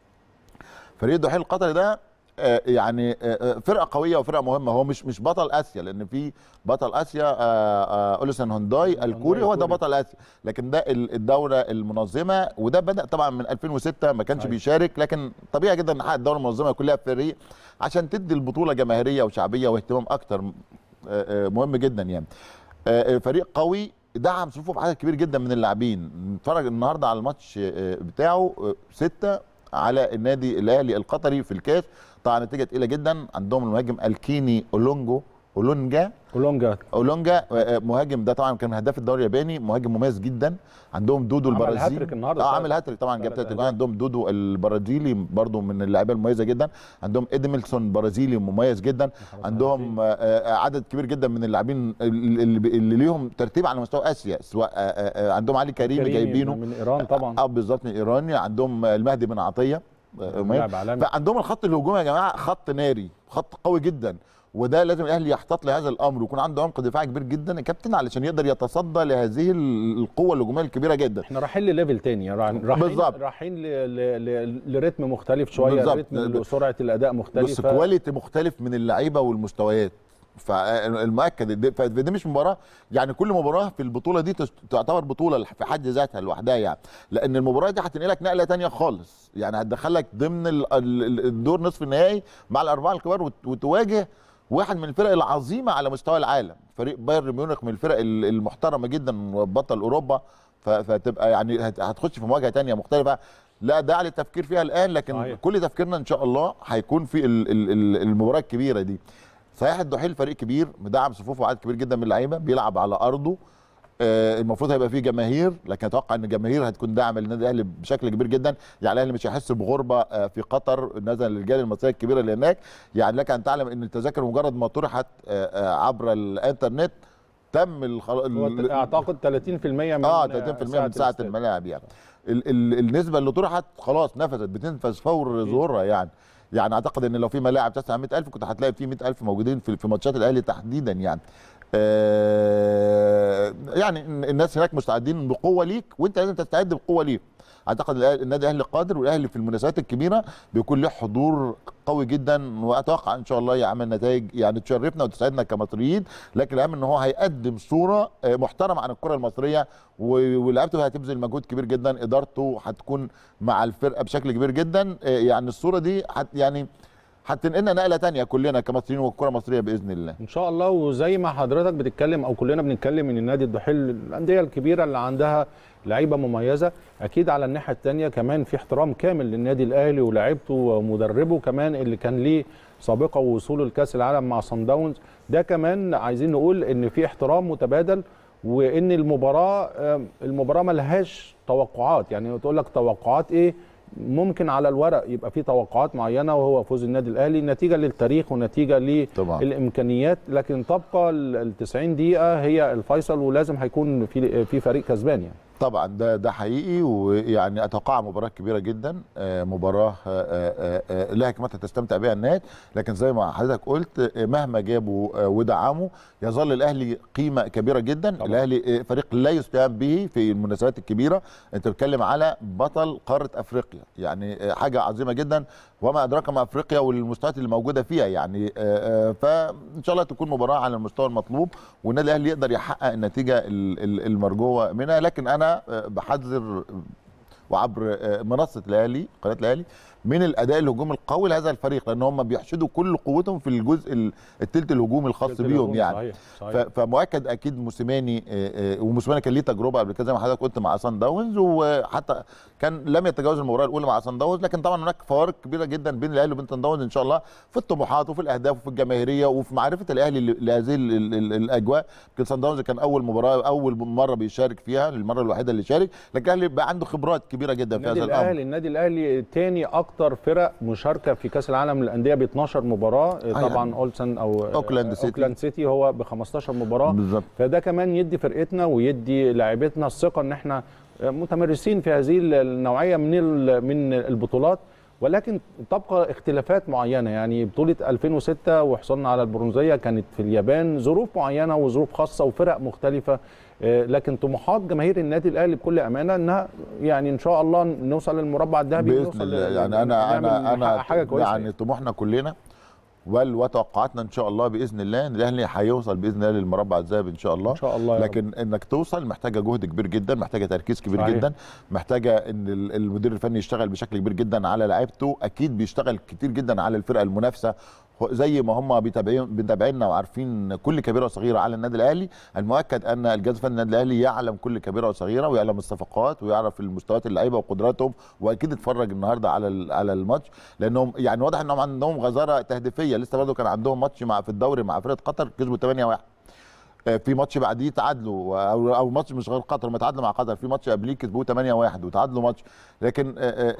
فريق الدحيل القطري ده يعني فرقه قويه وفرقه مهمه. هو مش مش بطل اسيا، لان في بطل اسيا اوليسان هونداي الكوري، هو ده بطل اسيا، لكن ده الدوله المنظمه، وده بدا طبعا من ألفين وستة ما كانش بيشارك، لكن طبيعي جدا ان حق الدوله المنظمه يكون لها فريق عشان تدي البطوله جماهيريه وشعبيه واهتمام اكتر. مهم جدا يعني. فريق قوي دعم صفوفه بعدد كبير جدا من اللاعبين. نتفرج النهارده على الماتش بتاعه ستة على النادي الاهلي القطري في الكاس. طبعا نتيجه تقيله جدا. عندهم المهاجم الكيني اولونجو اولونجا اولونجا اولونجا مهاجم، ده طبعا كان هداف الدوري الياباني، مهاجم مميز جدا. عندهم دودو البرازيلي، عمل هاتريك النهارده. اه عامل هاتريك طبعا، جاب ثلاث اجوان. عندهم دودو البرازيلي برضو من اللعيبه المميزه جدا. عندهم ادميلسون برازيلي مميز جدا. عندهم آه عدد كبير جدا من اللاعبين اللي, اللي ليهم ترتيب على مستوى اسيا، سواء آه آه عندهم علي كريمي جايبينه من ايران طبعا. اه بالظبط من ايران. عندهم المهدي بن عطيه. فعندهم الخط الهجومي يا جماعه خط ناري، خط قوي جدا، وده لازم الاهلي يحتاط لهذا الامر ويكون عنده عمق دفاعي كبير جدا يا كابتن علشان يقدر يتصدى لهذه القوه الهجوميه الكبيره جدا. احنا رايحين لليفل تاني، رايحين رايحين لريتم مختلف شويه، ريتم سرعه الاداء مختلفه، بس كواليتي مختلف من اللعيبه والمستويات. فالمؤكد فدي مش مباراه يعني، كل مباراه في البطوله دي تعتبر بطوله في حد ذاتها لوحدها يعني، لان المباراه دي هتنقلك نقله ثانيه خالص يعني، هتدخلك ضمن الدور نصف النهائي مع الاربعه الكبار وتواجه واحد من الفرق العظيمه على مستوى العالم. فريق بايرن ميونخ من الفرق المحترمه جدا وبطل اوروبا، فتبقى يعني هتخش في مواجهه ثانيه مختلفه لا داعي للتفكير فيها الان، لكن صحيح. كل تفكيرنا ان شاء الله هيكون في المباراه الكبيره دي. صحيح الدحيل فريق كبير مدعم صفوفه عدد كبير جدا من اللعيبه، بيلعب على ارضه، آه المفروض هيبقى فيه جماهير، لكن اتوقع ان الجماهير هتكون داعمه للنادي الاهلي بشكل كبير جدا. يعني الاهلي مش هيحس بغربه آه في قطر نزل للرجال المصريه الكبيره اللي هناك. يعني لك ان تعلم ان التذاكر مجرد ما طرحت آه آه عبر الانترنت تم الخل... اعتقد ثلاثين في المية من اه ثلاثين في المية من ساعه الملاعب يعني. ال ال النسبه اللي طرحت خلاص نفذت، بتنفذ فور ظهورها يعني. يعني اعتقد ان لو في ملاعب تسع مئة ألف كنت هتلاقي في مئة ألف موجودين في, في ماتشات الاهلي تحديدا يعني. آه يعني الناس هناك مستعدين بقوه ليك، وانت لازم تستعد بقوه ليك. اعتقد النادي الاهلي قادر، والاهلي في المناسبات الكبيره بيكون له حضور قوي جدا، واتوقع ان شاء الله يعمل نتائج يعني تشرفنا وتسعدنا كمصريين. لكن الاهم ان هو هيقدم صوره محترمه عن الكره المصريه، ولاعيبته هتبذل مجهود كبير جدا، ادارته هتكون مع الفرقه بشكل كبير جدا. يعني الصوره دي حت يعني هتنقلنا نقله ثانيه كلنا كمصريين والكره المصريه باذن الله ان شاء الله. وزي ما حضرتك بتتكلم او كلنا بنتكلم ان النادي الضحيل الانديه الكبيره اللي عندها لعيبه مميزه، اكيد على الناحيه الثانيه كمان في احترام كامل للنادي الاهلي ولاعيبته ومدربه كمان اللي كان ليه سابقه ووصوله لكاس العالم مع صن داونز. ده كمان عايزين نقول ان في احترام متبادل، وان المباراه المباراه ما لهاش توقعات. يعني تقول لك توقعات ايه؟ ممكن على الورق يبقى في توقعات معينه وهو فوز النادي الاهلي نتيجه للتاريخ ونتيجه للامكانيات، لكن تبقى ال تسعين دقيقه هي الفيصل، ولازم هيكون في في فريق كسبان يعني. طبعا ده ده حقيقي، ويعني اتوقع مباراه كبيره جدا، مباراه لها كمتها تستمتع بها الناس. لكن زي ما حضرتك قلت مهما جابوا ودعموا يظل الاهلي قيمه كبيره جدا طبعا. الاهلي فريق لا يستهان به في المناسبات الكبيره. انت بتتكلم على بطل قاره افريقيا، يعني حاجه عظيمه جدا، وما ادراك ما افريقيا والمستويات اللي موجوده فيها يعني. فان شاء الله تكون مباراه على المستوى المطلوب، والنادي الاهلي يقدر يحقق النتيجه المرجوه منها. لكن انا بحذر وعبر منصه الاهلي قناه الاهلي من الاداء الهجومي القوي لهذا الفريق، لان هم بيحشدوا كل قوتهم في الجزء الثلث الهجومي الخاص بيهم يعني. صحيح. صحيح. فمؤكد اكيد موسيماني، وموسيماني كان ليه تجربه قبل كده زي ما حضرتك قلت مع صن داونز، وحتى كان لم يتجاوز المباراه الاولى مع صن داونز. لكن طبعا هناك فوارق كبيره جدا بين الاهلي وبين صن داونز ان شاء الله في الطموحات وفي الاهداف وفي الجماهيريه وفي معرفه الاهلي لهذه الاجواء. يمكن صن داونز كان اول مباراه اول مره بيشارك فيها، المره الوحيده اللي شارك، لكن الاهلي بقى عنده خبرات كبيره جدا في هذا الامر. النادي الاهلي ثاني اكتر فرق مشاركه في كاس العالم للانديه ب اتناشر مباراه. طبعا يعني. اولسن او اوكلاند سيتي, أوكلاند سيتي هو ب خمستاشر مباراه بالظبط. فده كمان يدي فرقتنا ويدي لاعيبتنا الثقه ان احنا متمرسين في هذه النوعيه من من البطولات. ولكن تبقى اختلافات معينه، يعني بطوله ألفين وستة وحصلنا على البرونزيه كانت في اليابان، ظروف معينه وظروف خاصه وفرق مختلفه. لكن طموحات جماهير النادي الاهلي بكل امانه انها يعني ان شاء الله نوصل للمربع الذهبي باذن الله. يعني انا انا انا حاجه كويسه يعني طموحنا كلنا وتوقعاتنا ان شاء الله باذن الله ان الاهلي هيوصل باذن الله للمربع الذهبي ان شاء الله ان شاء الله. لكن رب. انك توصل محتاجه جهد كبير جدا، محتاجه تركيز كبير صحيح. جدا، محتاجه ان المدير الفني يشتغل بشكل كبير جدا على لعيبته، اكيد بيشتغل كتير جدا على الفرقه المنافسه زي ما هم بيتابعينا وعارفين كل كبيره وصغيره على النادي الاهلي. المؤكد ان الجهاز الفني النادي الاهلي يعلم كل كبيره وصغيره ويعلم الصفقات ويعرف المستويات اللعيبه وقدراتهم، واكيد اتفرج النهارده على على الماتش لانهم يعني واضح انهم عندهم غزاره تهديفيه. لسه برضه كان عندهم ماتش مع في الدوري مع فرقه قطر كسبوا ثمانية واحد، في ماتش بعديه تعادلوا او او ماتش مش غير قطر ما تعادلوا مع قطر، في ماتش قبليه كسبوه ثمانية واحد وتعادلوا ماتش. لكن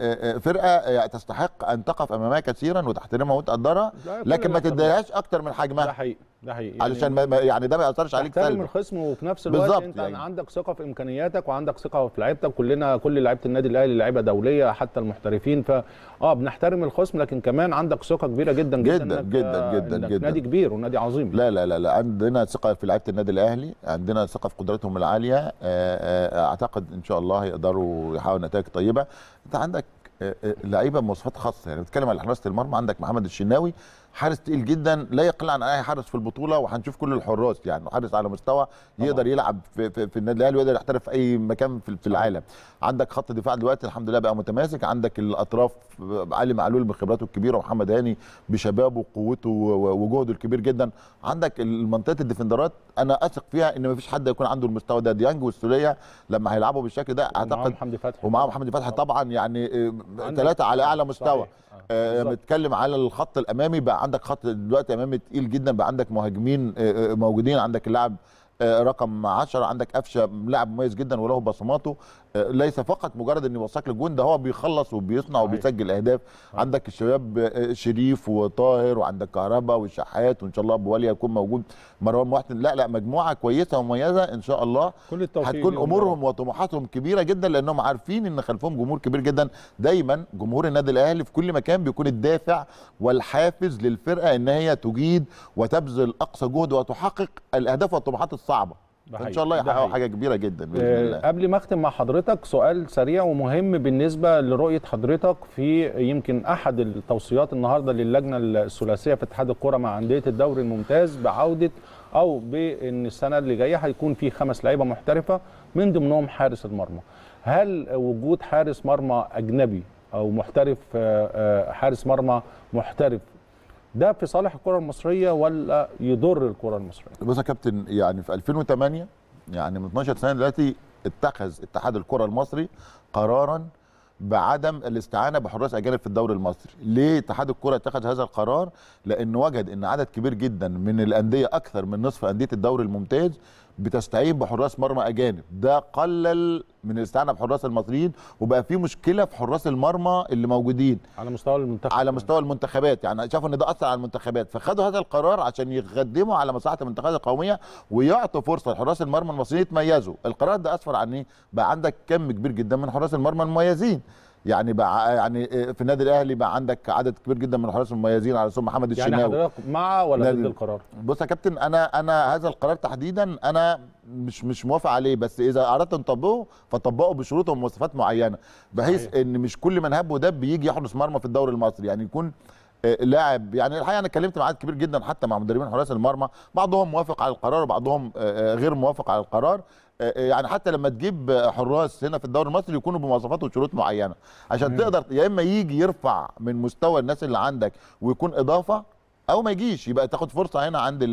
فرقه تستحق ان تقف امامها كثيرا وتحترمها وتقدرها، لكن ما تديهاش اكتر من حجمها. ده حقيقي ده حقيقي علشان ما يعني ده ما ياثرش عليك سلبا. تحترم الخصم وفي نفس الوقت انت يعني. عندك ثقه في امكانياتك وعندك ثقه في لعيبتك. كلنا كل لعيبه النادي الاهلي لعيبه دوليه حتى المحترفين، ف اه بنحترم الخصم، لكن كمان عندك ثقه كبيره جدا جدا جدا جدا جدا, جدا. نادي كبير ونادي عظيم. لا لا لا, لا. عندنا ثقه في لعيبه النادي الاهلي، عندنا ثقه في قدراتهم العاليه. اعتقد ان شاء الله هيقدروا يحققوا نتائج طيبه. انت عندك لعيبه بمواصفات خاصه، يعني بتتكلم على حراسه المرمى، عندك محمد الشناوي حارس تقيل جدا لا يقل عن اي حارس في البطوله، وهنشوف كل الحراس يعني حارس على مستوى يقدر يلعب في, في, في النادي الاهلي ويقدر يحترف في اي مكان في, في العالم. عندك خط دفاع دلوقتي الحمد لله بقى متماسك، عندك الاطراف علي معلول بخبراته الكبيره ومحمد هاني بشبابه وقوته وجهده الكبير جدا. عندك المنطقه الديفندرات انا اثق فيها ان مفيش حد يكون عنده المستوى ده. ديانج والسوليه لما هيلعبوا بالشكل ده اعتقد حمدي فتحي ومعاهم حمدي فتحي طبعا يعني ثلاثه على اعلى مستوى. آه بنتكلم على الخط الامامي، بقى عندك خط دلوقتي امامي تقيل جدا، بقى عندك مهاجمين آه موجودين، عندك اللاعب رقم عشرة عندك قفشه لاعب مميز جدا وله بصماته، ليس فقط مجرد ان يوصلك للجون، ده هو بيخلص وبيصنع وبيسجل اهداف. عندك الشباب شريف وطاهر، وعندك كهربا والشحات، وان شاء الله ابو ولي يكون موجود، مروان محسن. لا لا مجموعه كويسه ومميزه ان شاء الله. كل التوفيق. هتكون امورهم وطموحاتهم كبيره جدا لانهم عارفين ان خلفهم جمهور كبير جدا. دايما جمهور النادي الاهلي في كل مكان بيكون الدافع والحافز للفرقه ان هي تجيد وتبذل اقصى جهد وتحقق الاهداف والطموحات الصعبه. ان شاء الله يحققوا حاجه كبيره جدا باذن أه الله. قبل ما اختم مع حضرتك سؤال سريع ومهم بالنسبه لرؤيه حضرتك في يمكن احد التوصيات النهارده للجنه الثلاثيه في اتحاد الكره مع انديه الدوري الممتاز بعوده او بان السنه اللي جايه هيكون في خمس لعيبه محترفه من ضمنهم حارس المرمى. هل وجود حارس مرمى اجنبي او محترف حارس مرمى محترف ده في صالح الكره المصريه ولا يضر الكره المصريه؟ بص يا كابتن، يعني في ألفين وثمانية يعني من اتناشر سنه دلوقتي اتخذ اتحاد الكره المصري قرارا بعدم الاستعانه بحراس اجانب في الدوري المصري. ليه اتحاد الكره اتخذ هذا القرار؟ لانه وجد ان عدد كبير جدا من الانديه، اكثر من نصف انديه الدوري الممتاز، بتستعين بحراس مرمى اجانب. ده قلل من الاستعانه بحراس المصريين، وبقى في مشكله في حراس المرمى اللي موجودين على مستوى المنتخب، على مستوى المنتخبات. يعني شافوا ان ده اثر على المنتخبات، فخدوا هذا القرار عشان يقدموا على مصلحه المنتخبات القوميه ويعطوا فرصه لحراس المرمى المصريين يتميزوا. القرار ده اسفر عن ايه؟ بقى عندك كم كبير جدا من حراس المرمى المميزين. يعني بقى يعني في النادي الاهلي بقى عندك عدد كبير جدا من الحراس المميزين على رسوم محمد الشناوي. يعني حضرتك مع ولا ضد القرار؟ بص يا كابتن، انا انا هذا القرار تحديدا انا مش مش موافق عليه، بس اذا اردت ان تطبقه فطبقه بشروط ومواصفات معينه، بحيث صحيح. ان مش كل من هب ودب بيجي يحرس مرمى في الدوري المصري. يعني يكون لاعب، يعني الحقيقه انا اتكلمت مع عدد كبير جدا حتى مع مدربين حراس المرمى، بعضهم موافق على القرار وبعضهم غير موافق على القرار. يعني حتى لما تجيب حراس هنا في الدوري المصري يكونوا بمواصفات وشروط معينه عشان مم. تقدر يا اما يجي يرفع من مستوى الناس اللي عندك ويكون اضافه، او ما يجيش يبقى تاخد فرصه هنا عند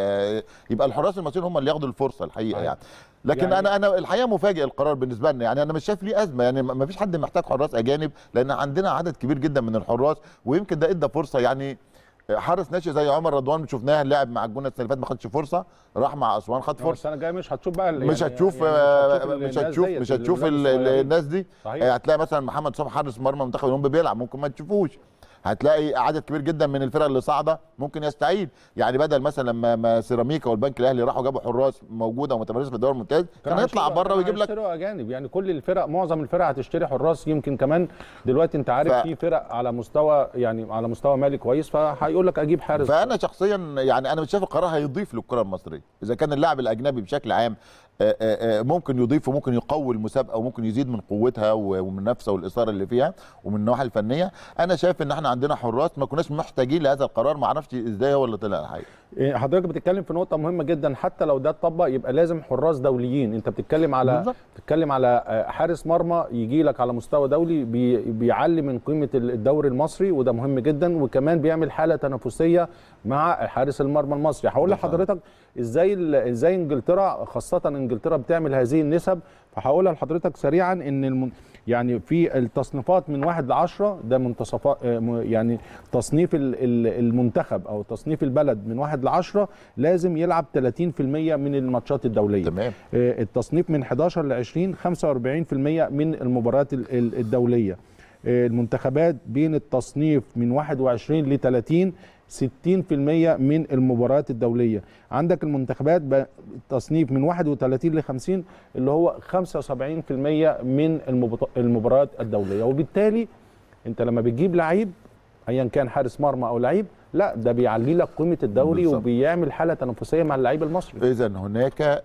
يبقى الحراس المصريين هم اللي ياخدوا الفرصه الحقيقه. يعني لكن يعني انا انا الحقيقه مفاجئ القرار بالنسبه لنا. يعني انا مش شايف ليه ازمه، يعني ما فيش حد محتاج حراس اجانب لان عندنا عدد كبير جدا من الحراس، ويمكن ده ادى فرصه. يعني حارس ناشئ زي عمر رضوان شفناه لاعب مع الجونه السنه اللي فاتت ما خدش فرصه، راح مع اسوان خد فرصه. السنه الجايه مش هتشوف بقى مش يعني هتشوف يعني مش هتشوف مش هتشوف الناس دي. هتلاقي مثلا محمد صبحي حارس مرمى منتخب الاولمبي بيلعب ممكن ما تشوفوش. هتلاقي عدد كبير جدا من الفرق اللي صاعده ممكن يستعيد. يعني بدل مثلا لما ما سيراميكا والبنك الاهلي راحوا جابوا حراس موجوده ومتمرسه في الدوري الممتاز، كان هيطلع بره ويجيب لك اجانب. يعني كل الفرق معظم الفرق هتشتري حراس. يمكن كمان دلوقتي انت عارف ف... في فرق على مستوى يعني على مستوى مالي كويس، فهيقول لك اجيب حارس. فانا شخصيا يعني انا مش شايف القرار هيضيف للكره المصريه. اذا كان اللاعب الاجنبي بشكل عام ممكن يضيف وممكن يقوي المسابقه وممكن يزيد من قوتها ومن نفسها والاثاره اللي فيها ومن النواحي الفنيه، انا شايف ان احنا عندنا حراس ما كناش محتاجين لهذا القرار. ما اعرفش ازاي هو اللي طلع الحقيقه. حضرتك بتتكلم في نقطه مهمه جدا، حتى لو ده اتطبق يبقى لازم حراس دوليين. انت بتتكلم على بالزبط. بتتكلم على حارس مرمى يجي لك على مستوى دولي بي بيعلي من قيمه الدوري المصري، وده مهم جدا، وكمان بيعمل حاله تنافسيه مع حارس المرمى المصري. هقول لحضرتك ازاي ازاي انجلترا، خاصه انجلترا بتعمل هذه النسب. فهقولها لحضرتك سريعا ان الم... يعني في التصنيفات من واحد لعشرة ده منتصفات، يعني تصنيف المنتخب او تصنيف البلد من واحد لعشرة لازم يلعب ثلاثين بالمئة من الماتشات الدوليه. تمام. التصنيف من حداشر لعشرين خمسة وأربعين بالمئة من المباريات الدوليه. المنتخبات بين التصنيف من واحد وعشرين ل ثلاثين ستين بالمئة من المباريات الدوليه. عندك المنتخبات تصنيف من واحد وثلاثين ل خمسين اللي هو خمسة وسبعين بالمئة من المباريات الدوليه. وبالتالي انت لما بتجيب لعيب ايا كان حارس مرمى او لعيب، لا ده بيعلي لك قيمه الدوري بالزبط. وبيعمل حاله تنافسيه مع اللعيب المصري. اذا هناك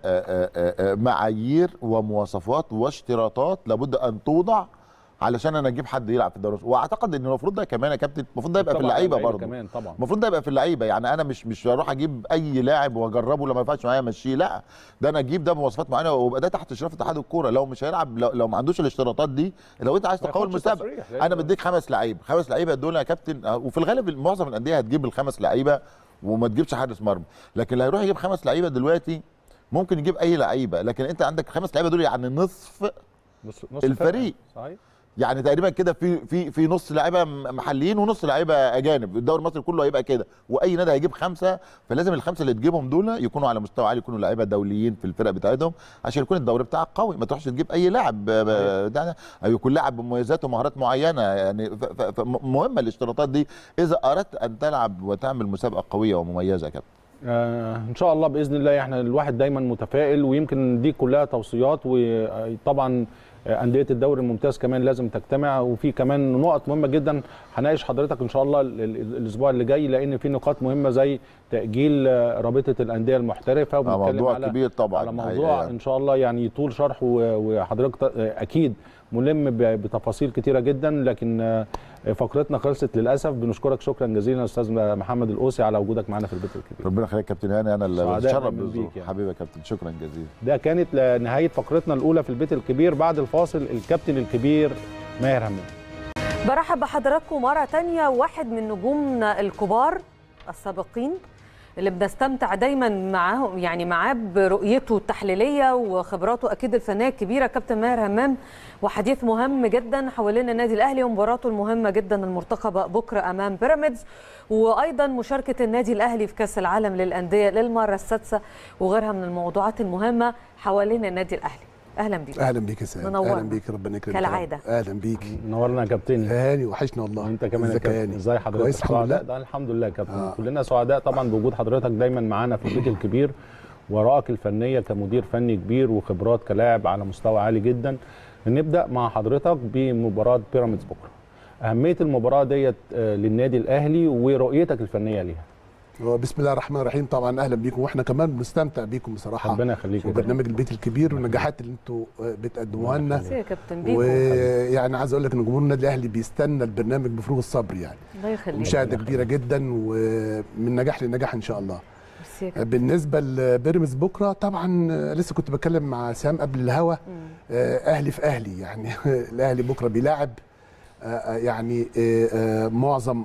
معايير ومواصفات واشتراطات لابد ان توضع علشان انا اجيب حد يلعب في الدوري. واعتقد ان المفروض ده كمان يا كابتن المفروض ده يبقى في اللعيبه برضه. كمان طبعا المفروض ده يبقى في اللعيبه. يعني انا مش مش هروح اجيب اي لاعب واجربه لما ما ينفعش معايا امشيه، لا ده انا اجيب ده بمواصفات معينه ويبقى ده تحت اشراف اتحاد الكوره. لو مش هيلعب لو, لو ما عندوش الاشتراطات دي، لو انت عايز تقوي المسابقه انا بديك خمس لعيبه خمس لعيبه دول يا كابتن. وفي الغالب معظم الانديه هتجيب الخمس لعيبه وما تجيبش حارس مرمى، لكن اللي هيروح يجيب خمس لعيبه دلوقتي ممكن يجيب اي لعيبه، لكن انت عندك خمس لعيبه دول يعني نصف, نصف الفريق. صحيح. يعني تقريبا كده في في في نص لعيبه محليين ونص لعيبه اجانب. الدوري المصري كله هيبقى كده، واي نادي هيجيب خمسه، فلازم الخمسه اللي تجيبهم دول يكونوا على مستوى عالي، يكونوا لعيبه دوليين في الفرق بتاعتهم عشان يكون الدوري بتاعك قوي. ما تروحش تجيب اي لاعب ده، يكون لاعب بمميزات ومهارات معينه يعني. مهمه الاشتراطات دي اذا اردت ان تلعب وتعمل مسابقه قويه ومميزه يا كابتن. آه ان شاء الله باذن الله. احنا الواحد دايما متفائل، ويمكن دي كلها توصيات، وطبعا انديه الدوري الممتاز كمان لازم تجتمع، وفي كمان نقط مهمه جدا هناقش حضرتك ان شاء الله الاسبوع اللي جاي، لان في نقاط مهمه زي تاجيل رابطه الانديه المحترفه، وبنتكلم موضوع على كبير طبعا، على موضوع ان شاء الله يعني طول شرح، وحضرتك اكيد ملم بتفاصيل كتيره جدا. لكن فقرتنا خلصت للاسف. بنشكرك شكرا جزيلا استاذ محمد القوسي على وجودك معنا في البيت الكبير. ربنا يخليك كابتن هاني، انا اللي بتشرف بيك يعني. حبيبي يا كابتن، شكرا جزيلا. ده كانت نهايه فقرتنا الاولى في البيت الكبير. بعد الفاصل الكابتن الكبير ماهر همام. برحب بحضراتكم مره ثانيه. واحد من نجومنا الكبار السابقين اللي بنستمتع دايما معاه يعني معاه برؤيته التحليليه وخبراته اكيد الفنيه الكبيره كابتن ماهر همام، وحديث مهم جدا حوالين النادي الاهلي ومباراته المهمه جدا المرتقبه بكره امام بيراميدز، وايضا مشاركه النادي الاهلي في كاس العالم للانديه للمره السادسه، وغيرها من الموضوعات المهمه حوالين النادي الاهلي. اهلا بيك. اهلا بيك يا سام. اهلا بيك، ربنا يكرمك كالعاده. اهلا بيك. نورنا يا كابتن هاني، وحشنا والله. وانت كمان يا كابتن. ازي حضرتك؟ كويس الحمد لله. ده الحمد لله يا كابتن. آه. كلنا سعداء طبعا بوجود حضرتك دايما معانا في البيت الكبير، ورائك الفنيه كمدير فني كبير وخبرات كلاعب على مستوى عالي جدا. نبدا مع حضرتك بمباراه بيراميدز بكره. اهميه المباراه ديت للنادي الاهلي ورؤيتك الفنيه ليها. بسم الله الرحمن الرحيم. طبعا اهلا بيكم، واحنا كمان بنستمتع بيكم بصراحه. ربنا يخليك. وبرنامج البيت الكبير والنجاحات اللي انتوا بتقدموها لنا. يا كابتن بيكم. ويعني عايز اقول لك ان جمهور النادي الاهلي بيستنى البرنامج بفروغ الصبر يعني. الله يخليك. مشاهده كبيره جدا ومن نجاح لنجاح ان شاء الله. بالنسبه لبيراميدز بكره طبعا لسه كنت بتكلم مع سام قبل الهوا، اهلي في اهلي يعني. الاهلي بكره بيلاعب يعني معظم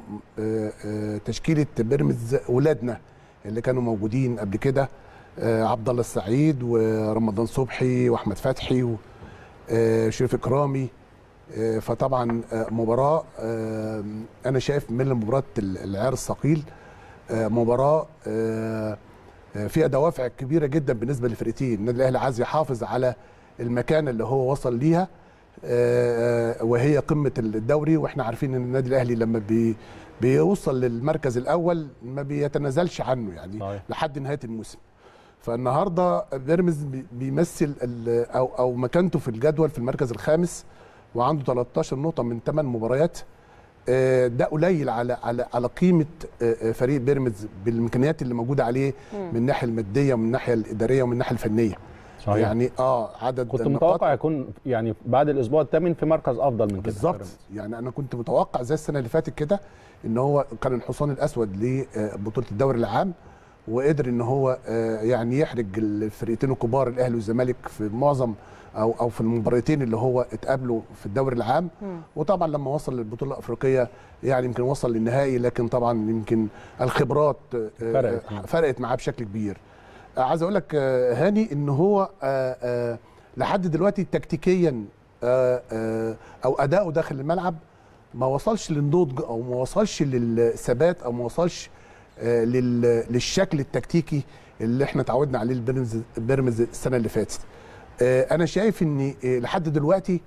تشكيله بيراميدز ولادنا اللي كانوا موجودين قبل كده، عبد الله السعيد ورمضان صبحي واحمد فتحي وشريف اكرامي. فطبعا مباراه انا شايف من مباراه العيار الثقيل، مباراه فيها دوافع كبيره جدا بالنسبه للفرقتين. النادي الاهلي عايز يحافظ على المكانه اللي هو وصل ليها، وهي قمه الدوري، واحنا عارفين ان النادي الاهلي لما بي بيوصل للمركز الاول ما بيتنازلش عنه يعني صحيح. لحد نهايه الموسم. فالنهارده بيراميدز بيمثل او او مكانته في الجدول في المركز الخامس، وعنده ثلاثة عشر نقطه من ثمان مباريات. ده قليل على على على قيمه فريق بيراميدز بالامكانيات اللي موجوده عليه من الناحيه الماديه ومن الناحيه الاداريه ومن الناحيه الفنيه. صحيح. يعني اه عدد كنت متوقع يكون يعني بعد الاسبوع الثامن في مركز افضل من كده. بالظبط، يعني انا كنت متوقع زي السنه اللي فاتت كده ان هو كان الحصان الاسود لبطوله الدوري العام، وقدر ان هو يعني يحرج الفريقين الكبار الاهلي والزمالك في معظم او او في المباراتين اللي هو اتقابلوا في الدوري العام. م. وطبعا لما وصل للبطوله الافريقيه يعني يمكن وصل للنهائي، لكن طبعا يمكن الخبرات فرقت, فرقت معاه بشكل كبير. عايز اقول لك هاني ان هو لحد دلوقتي تكتيكيا او اداؤه داخل الملعب ما وصلش للنضج او ما وصلش للثبات او ما وصلش للشكل التكتيكي اللي احنا تعودنا عليه البيراميدز بيراميدز السنه اللي فاتت. انا شايف ان لحد دلوقتي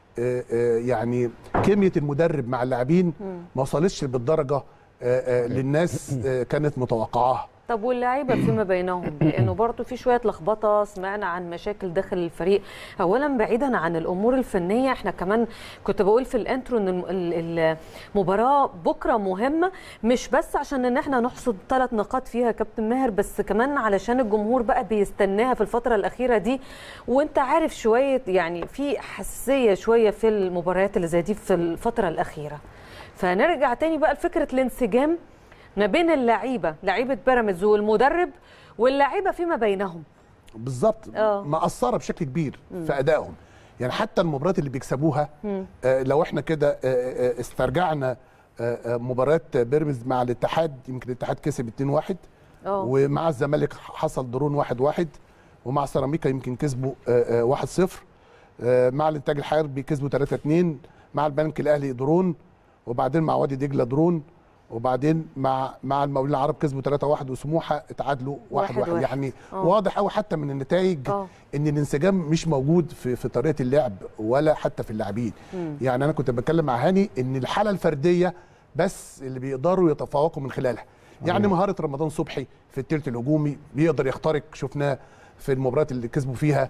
يعني كميه المدرب مع اللاعبين ما وصلتش بالدرجه للناس كانت متوقعاها. طب واللاعيبه فيما بينهم، لانه برضه في شويه لخبطه، سمعنا عن مشاكل داخل الفريق. اولا بعيدا عن الامور الفنيه، احنا كمان كنت بقول في الانترو ان المباراه بكره مهمه، مش بس عشان ان احنا نحصد ثلاث نقاط فيها كابتن ماهر، بس كمان علشان الجمهور بقى بيستناها في الفتره الاخيره دي. وانت عارف شويه يعني في حساسيه شويه في المباريات اللي زي دي في الفتره الاخيره. فنرجع تاني بقى لفكره الانسجام ما بين اللعيبه، لعيبه بيراميدز والمدرب واللعيبه فيما بينهم. بالظبط، مأثره بشكل كبير مم. في ادائهم. يعني حتى المباريات اللي بيكسبوها آه لو احنا كده آه استرجعنا آه مباريات بيراميدز مع الاتحاد، يمكن الاتحاد كسب اتنين واحد، ومع الزمالك حصل درون واحد واحد، ومع سيراميكا يمكن كسبوا آه واحد صفر، آه مع الانتاج الحربي كسبوا تلاتة اتنين، مع البنك الاهلي درون، وبعدين مع وادي دجله درون، وبعدين مع مع المقاولين العرب كسبوا ثلاثة واحد وسموحه اتعادلوا واحد واحد. يعني أوه. واضح قوي حتى من النتائج أوه. ان الانسجام مش موجود في في طريقه اللعب ولا حتى في اللاعبين. يعني انا كنت بتكلم مع هاني ان الحاله الفرديه بس اللي بيقدروا يتفوقوا من خلالها. يعني مهاره رمضان صبحي في الثلث الهجومي بيقدر يخترق، شفناه في المباريات اللي كسبوا فيها.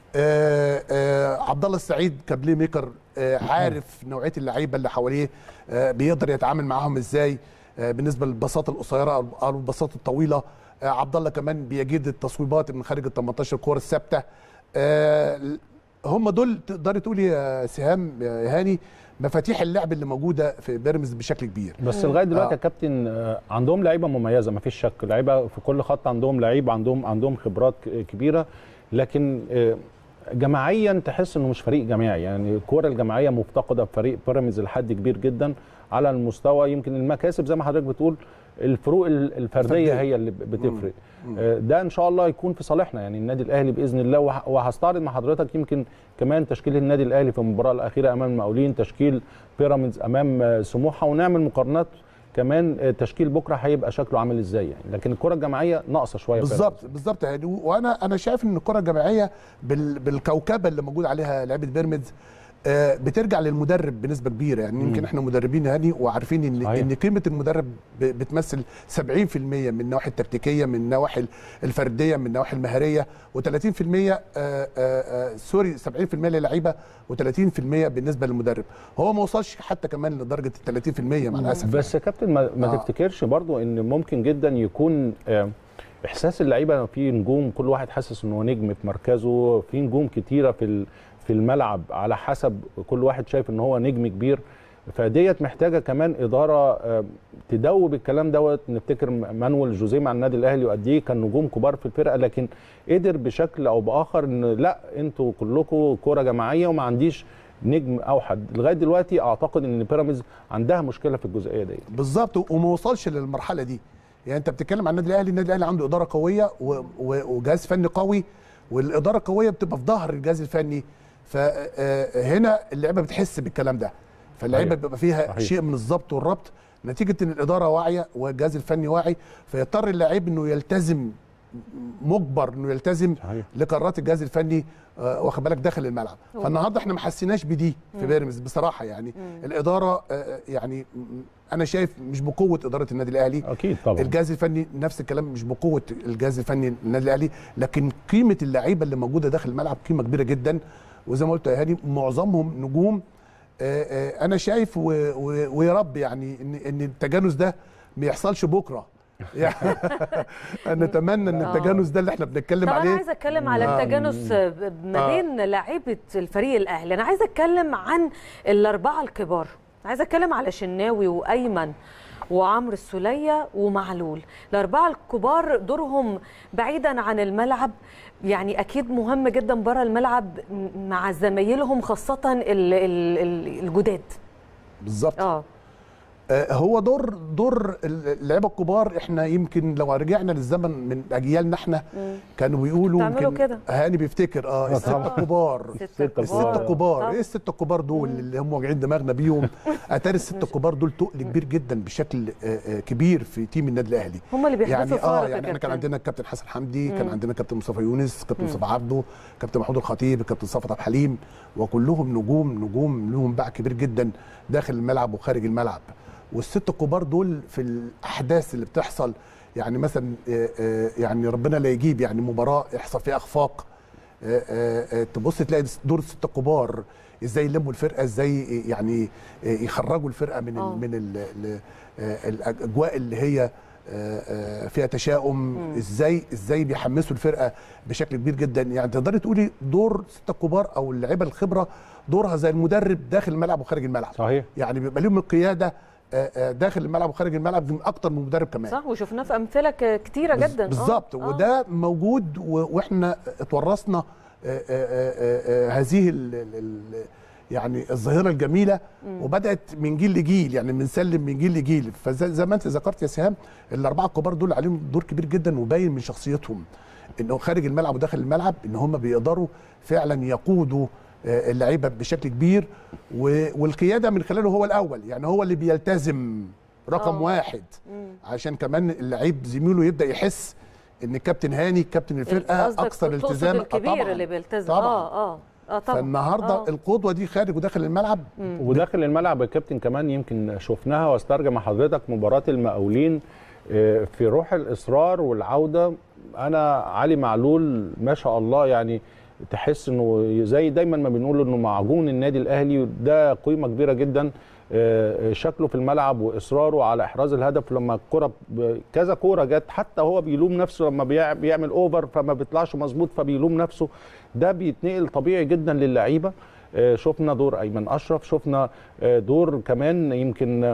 آه آه عبد الله السعيد كبلاي ميكر، آه عارف نوعيه اللعيبه اللي حواليه، آه بيقدر يتعامل معاهم ازاي آه بالنسبه للبساط القصيره او البساط الطويله. آه عبد الله كمان بيجيد التصويبات من خارج ال تمنتاشر، الكور الثابته. آه هم دول تقدري تقولي يا سهام يا هاني مفاتيح اللعب اللي موجوده في بيراميدز بشكل كبير. بس لغايه دلوقتي آه. يا كابتن عندهم لعيبه مميزه، ما فيش شك، لعيبه في كل خط عندهم لعيب، عندهم عندهم خبرات كبيره، لكن جماعيا تحس انه مش فريق جماعي. يعني الكوره الجماعيه مفتقده في فريق بيراميدز لحد كبير جدا على المستوى. يمكن المكاسب زي ما حضرتك بتقول الفروق الفرديه هي اللي بتفرق. ده ان شاء الله يكون في صالحنا، يعني النادي الاهلي باذن الله. وهستعرض مع حضرتك يمكن كمان تشكيل النادي الاهلي في المباراه الاخيره امام المقاولين، تشكيل بيراميدز امام سموحه، ونعمل مقارنات كمان تشكيل بكره هيبقى شكله عامل ازاي يعني. لكن الكره الجماعيه ناقصه شويه بالظبط بالظبط يعني. وانا انا شايف ان الكره الجماعيه بالكوكبه اللي موجود عليها لعيبه بيراميدز بترجع للمدرب بنسبه كبيره. يعني يمكن احنا مدربين هاني وعارفين ان صحيح. ان قيمه المدرب بتمثل سبعين في المية من النواحي التكتيكيه، من النواحي الفرديه، من النواحي المهاريه، وثلاثين في المية آآ آآ سوري سبعين في المية للعيبه وثلاثين في المية بالنسبه للمدرب. هو ما وصلش حتى كمان لدرجه ال ثلاثين في المية مع الاسف. بس يا يعني. كابتن ما, ما آه. تفتكرش برضو ان ممكن جدا يكون احساس اللعيبه في نجوم، كل واحد حاسس انه نجم في مركزه، في نجوم كتيره في في الملعب على حسب كل واحد شايف ان هو نجم كبير، فديت محتاجه كمان اداره تدوب الكلام دوت. نفتكر مانويل جوزيه مع النادي الاهلي وقد ايه كان نجوم كبار في الفرقه، لكن قدر بشكل او باخر ان لا انتوا كلكم كوره جماعيه وما عنديش نجم اوحد. لغايه دلوقتي اعتقد ان بيراميدز عندها مشكله في الجزئيه دي بالظبط، وما وصلش للمرحله دي. يعني انت بتتكلم عن النادي الاهلي، النادي الاهلي عنده اداره قويه وجهاز فني قوي، والاداره القويه بتبقى في ظهر الجهاز الفني. فهنا اللعيبه بتحس بالكلام ده، فاللعيبه بيبقى فيها صحيح. شيء من الضبط والربط نتيجه ان الاداره واعيه والجهاز الفني واعي، فيضطر اللاعب انه يلتزم، مجبر انه يلتزم صحيح. لقرارات الجهاز الفني آه واخد بالك داخل الملعب. أوه. فالنهارده احنا ما حسيناش بدي في بيراميدز بصراحه. يعني مم. الاداره آه يعني انا شايف مش بقوه اداره النادي الاهلي اكيد طبعا، الجهاز الفني نفس الكلام مش بقوه الجهاز الفني النادي الاهلي، لكن قيمه اللعيبه اللي موجوده داخل الملعب قيمه كبيره جدا. وزي ما قلت يا هاني معظمهم نجوم. آآ آآ انا شايف ويا رب يعني ان ان التجانس ده ما يحصلش بكره. يعني نتمنى ان التجانس ده اللي احنا بنتكلم عليه. انا عايزه اتكلم على التجانس ما بين آه. لاعيبه الفريق الاهلي. انا عايزه اتكلم عن الاربعه الكبار، عايزه اتكلم على شناوي وايمن وعمرو السوليه ومعلول. الاربعه الكبار دورهم بعيدا عن الملعب يعني اكيد مهم جدا بره الملعب مع زمايلهم، خاصه الجداد. بالظبط. اه هو دور دور اللعيبه الكبار. احنا يمكن لو رجعنا للزمن من اجيالنا احنا مم. كانوا بيقولوا يمكن هاني بيفتكر اه السته الكبار السته الكبار ايه السته الكبار دول مم. اللي هم واجعين دماغنا بيهم. اتاري السته الكبار دول تقل كبير جدا بشكل كبير في تيم النادي الاهلي. هم اللي بيحدثوا يعني اه يعني احنا كان عندنا الكابتن حسن حمدي، مم. كان عندنا كابتن مصطفى يونس، كابتن مصطفى عبده، كابتن محمود الخطيب، كابتن صفوت عبد الحليم، وكلهم نجوم نجوم لهم باع كبير جدا داخل الملعب وخارج الملعب. والست الكبار دول في الاحداث اللي بتحصل، يعني مثلا يعني ربنا لا يجيب يعني مباراه يحصل فيها اخفاق، تبص تلاقي دور الست الكبار ازاي يلموا الفرقه، ازاي يعني يخرجوا الفرقه من ال من ال الاجواء اللي هي فيها تشاؤم، ازاي ازاي بيحمسوا الفرقه بشكل كبير جدا. يعني تقدري تقولي دور الستة الكبار او اللعيبه الخبره دورها زي المدرب داخل الملعب وخارج الملعب. صحيح. يعني بيبقى لهم القياده داخل الملعب وخارج الملعب اكتر من مدرب كمان. صح، وشفناه في امثله كتيره جدا. بالظبط. آه. وده موجود واحنا اتورثنا هذه ال ال يعني الظاهره الجميله، مم. وبدات من جيل لجيل، يعني بنسلم من جيل لجيل. فزي ما انت ذكرت يا سهام الاربعه الكبار دول عليهم دور كبير جدا وباين من شخصيتهم انه خارج الملعب وداخل الملعب ان هم بيقدروا فعلا يقودوا اللعيبه بشكل كبير، والقياده من خلاله هو الاول، يعني هو اللي بيلتزم رقم أوه. واحد مم. عشان كمان اللعيب زميله يبدا يحس ان الكابتن هاني كابتن الفرقه اكثر التزام. الكبير اللي بيلتزم طبعا اه اه اه طبعا. فالنهارده آه. القدوه دي خارج وداخل الملعب. مم. وداخل الملعب يا كابتن كمان يمكن شفناها واسترجم حضرتك مباراه المقاولين في روح الاصرار والعوده. انا علي معلول ما شاء الله، يعني تحس انه زي دايما ما بنقول انه معجون النادي الاهلي، ده قيمه كبيره جدا. شكله في الملعب واصراره على احراز الهدف، لما الكره كذا كوره جت حتى هو بيلوم نفسه لما بيعمل اوفر فما بيطلعش مظبوط فبيلوم نفسه، ده بيتنقل طبيعي جدا للعيبه. شفنا دور ايمن اشرف، شفنا دور كمان يمكن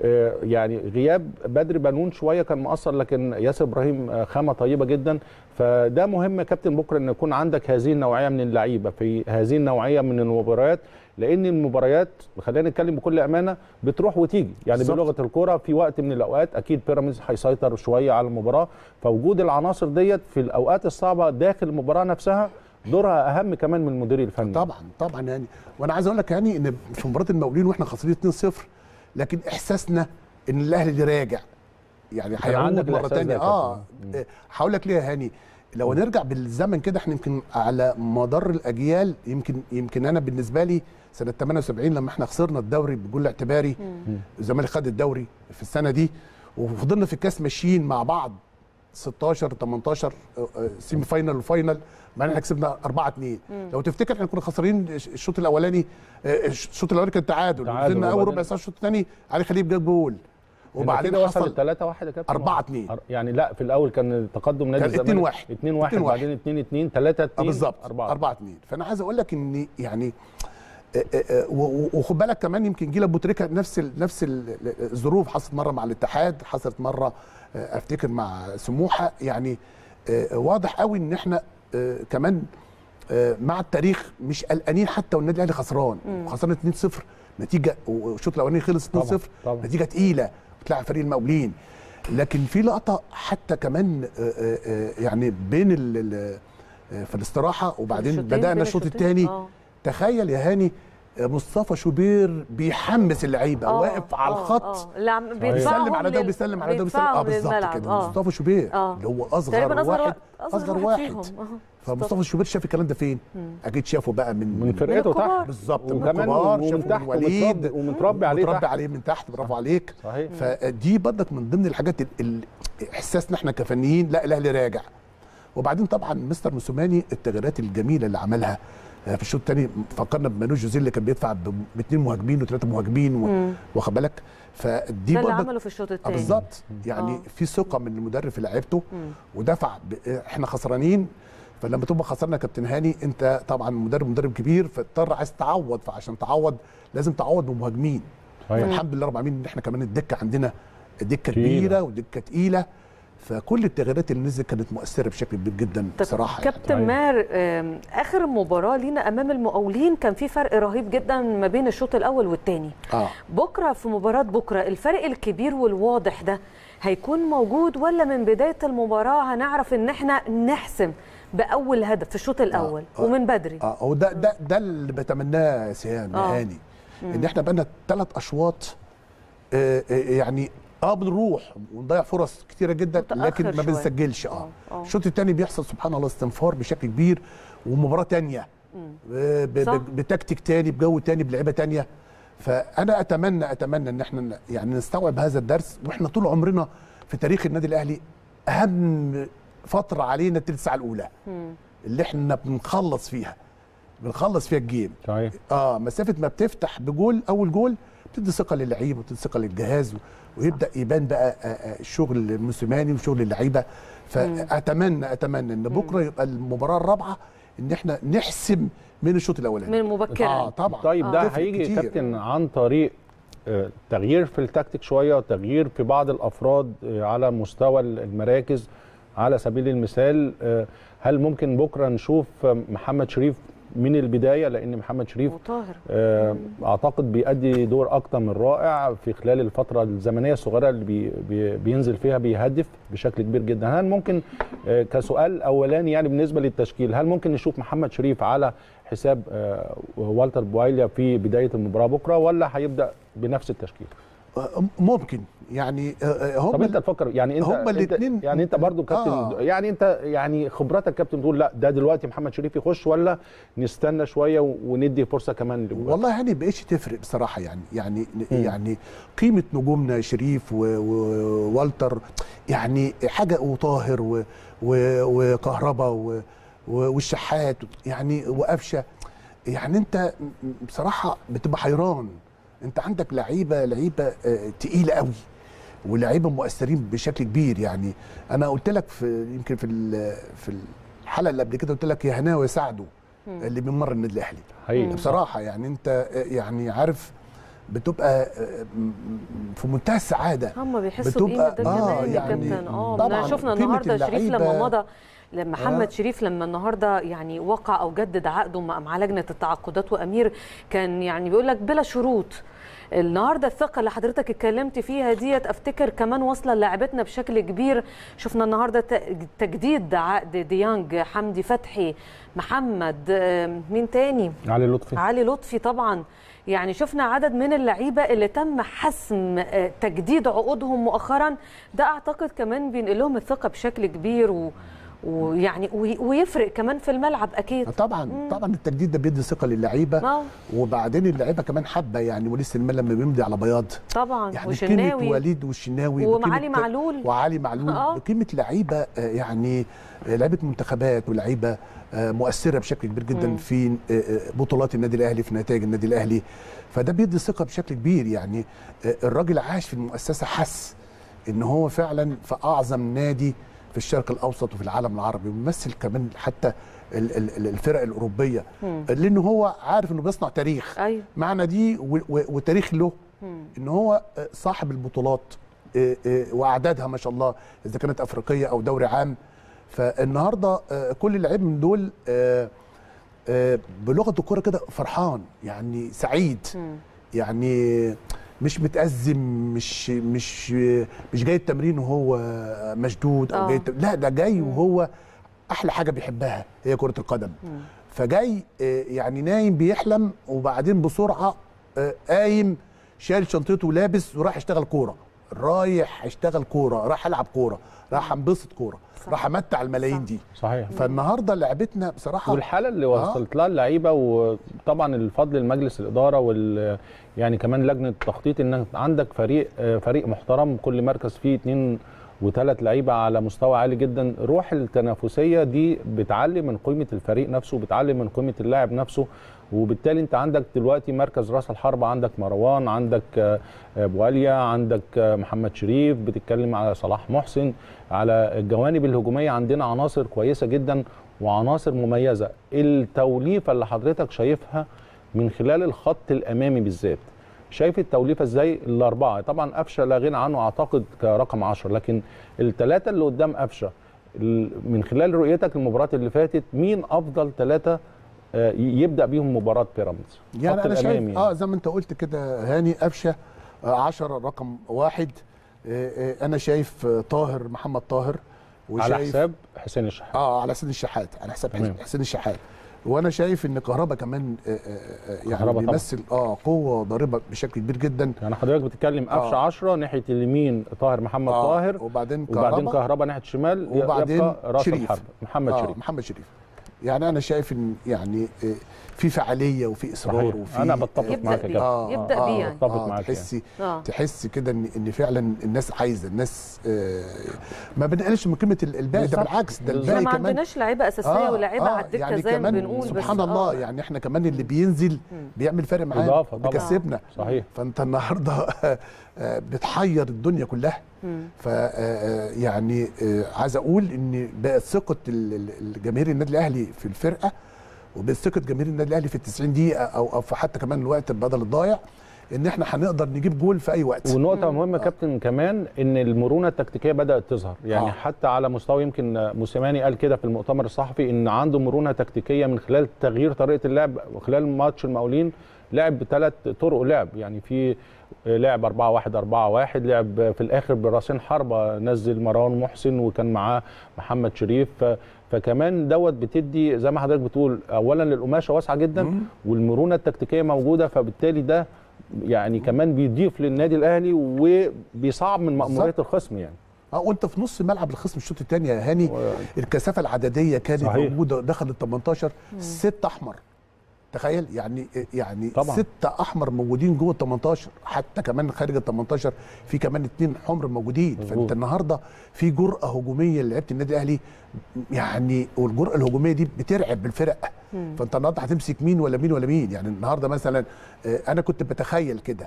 يعني غياب بدر بنون شويه كان مؤثر، لكن ياسر ابراهيم خامه طيبه جدا. فده مهم يا كابتن بكره ان يكون عندك هذه النوعيه من اللعيبه في هذه النوعيه من المباريات، لان المباريات خلينا نتكلم بكل امانه بتروح وتيجي، يعني بالزبط. بلغه الكوره في وقت من الاوقات اكيد بيراميدز هيسيطر شويه على المباراه، فوجود العناصر ديت في الاوقات الصعبه داخل المباراه نفسها دورها اهم كمان من المدير الفني. طبعا طبعا يعني، وانا عايز اقول لك يعني ان في مباراه المقاولين واحنا خاسرين اتنين صفر، لكن احساسنا ان الاهلي اللي راجع، يعني هيعود مره ثانيه. اه هقول لك ليه يا هاني، لو نرجع بالزمن كده احنا يمكن على مدار الاجيال، يمكن يمكن انا بالنسبه لي سنه ثمانية وسبعين لما احنا خسرنا الدوري بجول اعتباري، الزمالك خد الدوري في السنه دي، وفضلنا في الكاس ماشيين مع بعض ستاشر تمنتاشر سيمي فاينل وفاينل، مع ان احنا كسبنا أربعة اتنين. لو تفتكر احنا كنا خسرانين الشوط الاولاني، الشوط الاولاني كان تعادل، نزلنا اول ربع ساعه الشوط الثاني علي خليل جاب جول، وبعدين وصل ثلاثة واحد يا كابتن. أربعة اتنين يعني لا في الاول كان تقدم نادي الزمالك اتنين واحد اتنين واحد بعدين اتنين اتنين ثلاثة اتنين بالظبط أربعة اتنين. فانا عايز اقول لك ان يعني وخد بالك كمان يمكن جيل ابو تريكه نفس ال نفس الظروف حصلت مره مع الاتحاد، حصلت مره افتكر مع سموحه، يعني واضح قوي ان احنا كمان مع التاريخ مش قلقانين حتى والنادي الاهلي خسران، خسران اتنين صفر نتيجه، والشوط الاولاني خلص اتنين صفر نتيجه تقيله بتلعب فريق المقاولين، لكن في لقطه حتى كمان يعني بين في الاستراحه وبعدين بدانا الشوط الثاني. تخيل يا هاني مصطفى شوبير بيحمس اللعيبه، واقف على الخط بيسلم على ده وبيسلم على ده وبيسلم اه بالظبط كده. مصطفى شوبير آه. اللي هو اصغر واحد اصغر واحد, واحد. فمصطفى شوبير شاف الكلام ده فين؟ اكيد شافه بقى من من فرقته تحت بالظبط، وكمان ومن تحت وليد ومتربي عليه متربي عليه من تحت. برافو عليك. صحيح. فدي برضك من ضمن الحاجات احساسنا احنا كفنيين، لا الاهلي راجع. وبعدين طبعا مستر موسوماني التغييرات الجميله اللي عملها في الشوط الثاني، فكرنا بمانوش جوزيه اللي كان بيدفع باثنين مهاجمين وثلاثه مهاجمين، واخد بالك؟ فدي ده اللي عمله في الشوط الثاني بالظبط، يعني آه. في ثقه من المدرب في لعيبته، ودفع احنا خسرانين، فلما تبقى خسرنا كابتن هاني انت طبعا مدرب مدرب كبير، فاضطر عايز تعوض، فعشان تعوض لازم تعوض بمهاجمين. فالحمد لله رب العالمين ان احنا كمان الدكه عندنا دكه كبيره ودكه تقيله، فكل التغييرات اللي نزلت كانت مؤثره بشكل كبير جدا بصراحه. كابتن يعني. ماهر، اخر مباراه لينا امام المقاولين كان في فرق رهيب جدا ما بين الشوط الاول والثاني. آه. بكره في مباراه بكره الفرق الكبير والواضح ده هيكون موجود، ولا من بدايه المباراه هنعرف ان احنا نحسم باول هدف في الشوط الاول آه. آه. ومن بدري؟ اه هو ده ده ده اللي بتمناه يا سهام آه. هاني، ان احنا بقى لنا ثلاث اشواط آه يعني اه بنروح ونضيع فرص كتيره جدا لكن ما بنسجلش. اه الشوط الثاني بيحصل سبحان الله استنفار بشكل كبير، ومباراه ثانيه بتكتيك ثاني بجو ثاني بلعيبه ثانيه. فانا اتمنى اتمنى ان احنا يعني نستوعب هذا الدرس، واحنا طول عمرنا في تاريخ النادي الاهلي اهم فتره علينا الثلث ساعه الاولى مم. اللي احنا بنخلص فيها بنخلص فيها الجيم. صحيح. اه مسافه ما بتفتح بجول اول جول بتدي ثقه للعيبه وبتدي ثقه للجهاز، ويبدا يبان بقى الشغل الموسيماني وشغل اللعيبه. فاتمنى اتمنى ان بكره يبقى المباراه الرابعه ان احنا نحسم من الشوط الاولاني من مبكرا. اه طبعا. طيب ده هيجي كابتن عن طريق تغيير في التكتيك شويه، وتغيير في بعض الافراد على مستوى المراكز. على سبيل المثال هل ممكن بكره نشوف محمد شريف من البدايه، لان محمد شريف وطاهر آه اعتقد بيأدي دور اكتر من رائع في خلال الفتره الزمنيه الصغيره اللي بي بي بينزل فيها، بيهدف بشكل كبير جدا. هل ممكن آه كسؤال اولاني يعني بالنسبه للتشكيل، هل ممكن نشوف محمد شريف على حساب آه والتر بوايليا في بدايه المباراه بكره، ولا هيبدا بنفس التشكيل؟ ممكن يعني هم طب انت تفكر يعني انت هم الاثنين يعني انت برضو كابتن آه. يعني انت يعني خبرتك كابتن تقول لا ده دلوقتي محمد شريف يخش، ولا نستنى شويه وندي فرصه كمان لبقى. والله يعني بقتش تفرق بصراحه يعني يعني م. يعني قيمه نجومنا شريف ووالتر يعني حاجه، وطاهر وكهربا والشحات يعني وقفشه، يعني انت بصراحه بتبقى حيران. انت عندك لعيبه لعيبه تقيله قوي ولاعيبه مؤثرين بشكل كبير. يعني انا قلت لك في يمكن في في الحلقه اللي قبل كده قلت لك يا هناوي سعده اللي بيمر النادي الاهلي بصراحه. يعني انت يعني عارف بتبقى في منتهى السعاده، هم بيحسوا بقيمه ده كمان يا كابتن. اه طبعا شفنا النهارده شريف لما مضى، لما محمد آه. شريف لما النهارده يعني وقع او جدد عقده مع لجنه التعاقدات وامير، كان يعني بيقول لك بلا شروط. النهارده الثقه اللي حضرتك اتكلمت فيها ديت افتكر كمان واصله للاعبتنا بشكل كبير. شفنا النهارده تجديد عقد ديانج، حمدي فتحي، محمد مين تاني؟ علي لطفي علي لطفي طبعا. يعني شفنا عدد من اللعيبه اللي تم حسم تجديد عقودهم مؤخرا، ده اعتقد كمان بينقل لهم الثقه بشكل كبير و ويعني ويفرق كمان في الملعب اكيد. طبعا مم. طبعا التجديد ده بيدي ثقه للعيبه، وبعدين اللعيبه كمان حابه يعني وليد سليمان لما بيمضي على بياض طبعا، يعني قيمه وليد والشناوي وعلي معلول وعلي معلول آه. بقيمه لعيبه يعني لعيبه منتخبات ولعيبه مؤثره بشكل كبير جدا مم. في بطولات النادي الاهلي، في نتائج النادي الاهلي، فده بيدي ثقه بشكل كبير. يعني الراجل عاش في المؤسسه، حس ان هو فعلا في اعظم نادي في الشرق الاوسط وفي العالم العربي، وبيمثل كمان حتى الفرق الاوروبيه، لانه هو عارف انه بيصنع تاريخ أيوه. مع ناديه وتاريخ له، ان هو صاحب البطولات واعدادها ما شاء الله، اذا كانت افريقيه او دوري عام. فالنهارده كل لعيب من دول بلغه الكوره كده فرحان، يعني سعيد، يعني مش متأزم، مش مش مش جاي التمرين وهو مشدود او جاي، لا ده جاي وهو احلى حاجه بيحبها هي كره القدم. فجاي يعني نايم بيحلم، وبعدين بسرعه قايم شايل شنطته ولابس وراح يشتغل كوره، رايح اشتغل كوره، راح العب كوره، راح انبسط كوره، راح امتع الملايين دي. صحيح. فالنهارده لعبتنا بصراحه والحاله اللي وصلت لها اللعيبه، وطبعا الفضل لمجلس الاداره وال يعني كمان لجنه التخطيط، انك عندك فريق فريق محترم، كل مركز فيه اثنين وثلاث لعيبه على مستوى عالي جدا. روح التنافسيه دي بتعلي من قيمه الفريق نفسه، بتعلي من قيمه اللاعب نفسه، وبالتالي انت عندك دلوقتي مركز راس الحربه، عندك مروان، عندك بواليا، عندك محمد شريف، بتتكلم على صلاح محسن، على الجوانب الهجوميه عندنا عناصر كويسه جدا وعناصر مميزه. التوليفه اللي حضرتك شايفها من خلال الخط الامامي بالذات، شايف التوليفه ازاي؟ الاربعه طبعا قفشه لا غنى عنه اعتقد كرقم عشرة، لكن الثلاثه اللي قدام قفشه من خلال رؤيتك المباراه اللي فاتت، مين افضل ثلاثه يبدا بيهم مباراه بيراميدز؟ يعني انا شايف يعني. اه زي ما انت قلت كده هاني، قفشه عشرة رقم واحد. انا شايف طاهر، محمد طاهر، وشايف على حساب حسين الشحات. اه على حسين الشحات، على حساب حسين الشحات. وانا شايف ان كهربا كمان يعني بيمثل اه قوه ضاربه بشكل كبير جدا. يعني حضرتك بتتكلم قفشه آه. عشرة ناحيه اليمين، طاهر محمد آه. طاهر، وبعدين كهربا، وبعدين كهربا ناحيه الشمال، وبعدين راس الحرب محمد آه. شريف. محمد شريف. يعني انا شايف ان يعني في فعاليه وفي اصرار، وفي انا بتفق معاك كده. آه يبدا بيه يعني بتفق معاك، تحسي آه. تحسي كده ان ان فعلا الناس عايزه، الناس آه ما بنقلش من قيمه الباقي، ده بالعكس، ده الباقي كمان ما عندناش لعيبه اساسيه آه ولاعيبه آه على الدكه يعني زي ما بنقول. سبحان الله آه. يعني احنا كمان اللي بينزل بيعمل فرق معانا، بيكسبنا. صحيح. فانت النهارده بتحير الدنيا كلها. ف يعني عايز اقول ان بقت ثقه الجماهير النادي الاهلي في الفرقه، وبثقه جماهير النادي الاهلي في التسعين دقيقه او او في حتى كمان الوقت البدل الضايع، ان احنا هنقدر نجيب جول في اي وقت. ونقطه مهمه كابتن كمان ان المرونه التكتيكيه بدات تظهر، يعني آه. حتى على مستوى يمكن موسيماني قال كده في المؤتمر الصحفي ان عنده مرونه تكتيكيه من خلال تغيير طريقه اللعب. وخلال ماتش المقاولين لعب بثلاث طرق لعب، يعني في لعب أربعة واحد أربعة واحد، لعب في الاخر براسين حربه، نزل مروان محسن وكان معاه محمد شريف. فكمان دوت بتدي زي ما حضرتك بتقول اولا القماشه واسعه جدا مم. والمرونه التكتيكيه موجوده، فبالتالي ده يعني كمان بيضيف للنادي الاهلي وبيصعب من مأمورية الخصم يعني. اه وانت في نص ملعب الخصم الشوط الثاني يا هاني و... الكثافه العدديه كانت صحيح. موجوده دخل ال تمنتاشر ستة احمر، تخيل يعني يعني طبعا. ستة احمر موجودين جوه ال تمنتاشر، حتى كمان خارج ال تمنتاشر في كمان اثنين حمر موجودين. مزبوط. فانت النهارده في جرأه هجوميه لعيبه النادي الاهلي يعني، والجرأه الهجوميه دي بترعب بالفرق. مم. فانت النهارده هتمسك مين ولا مين ولا مين، يعني النهارده مثلا انا كنت بتخيل كده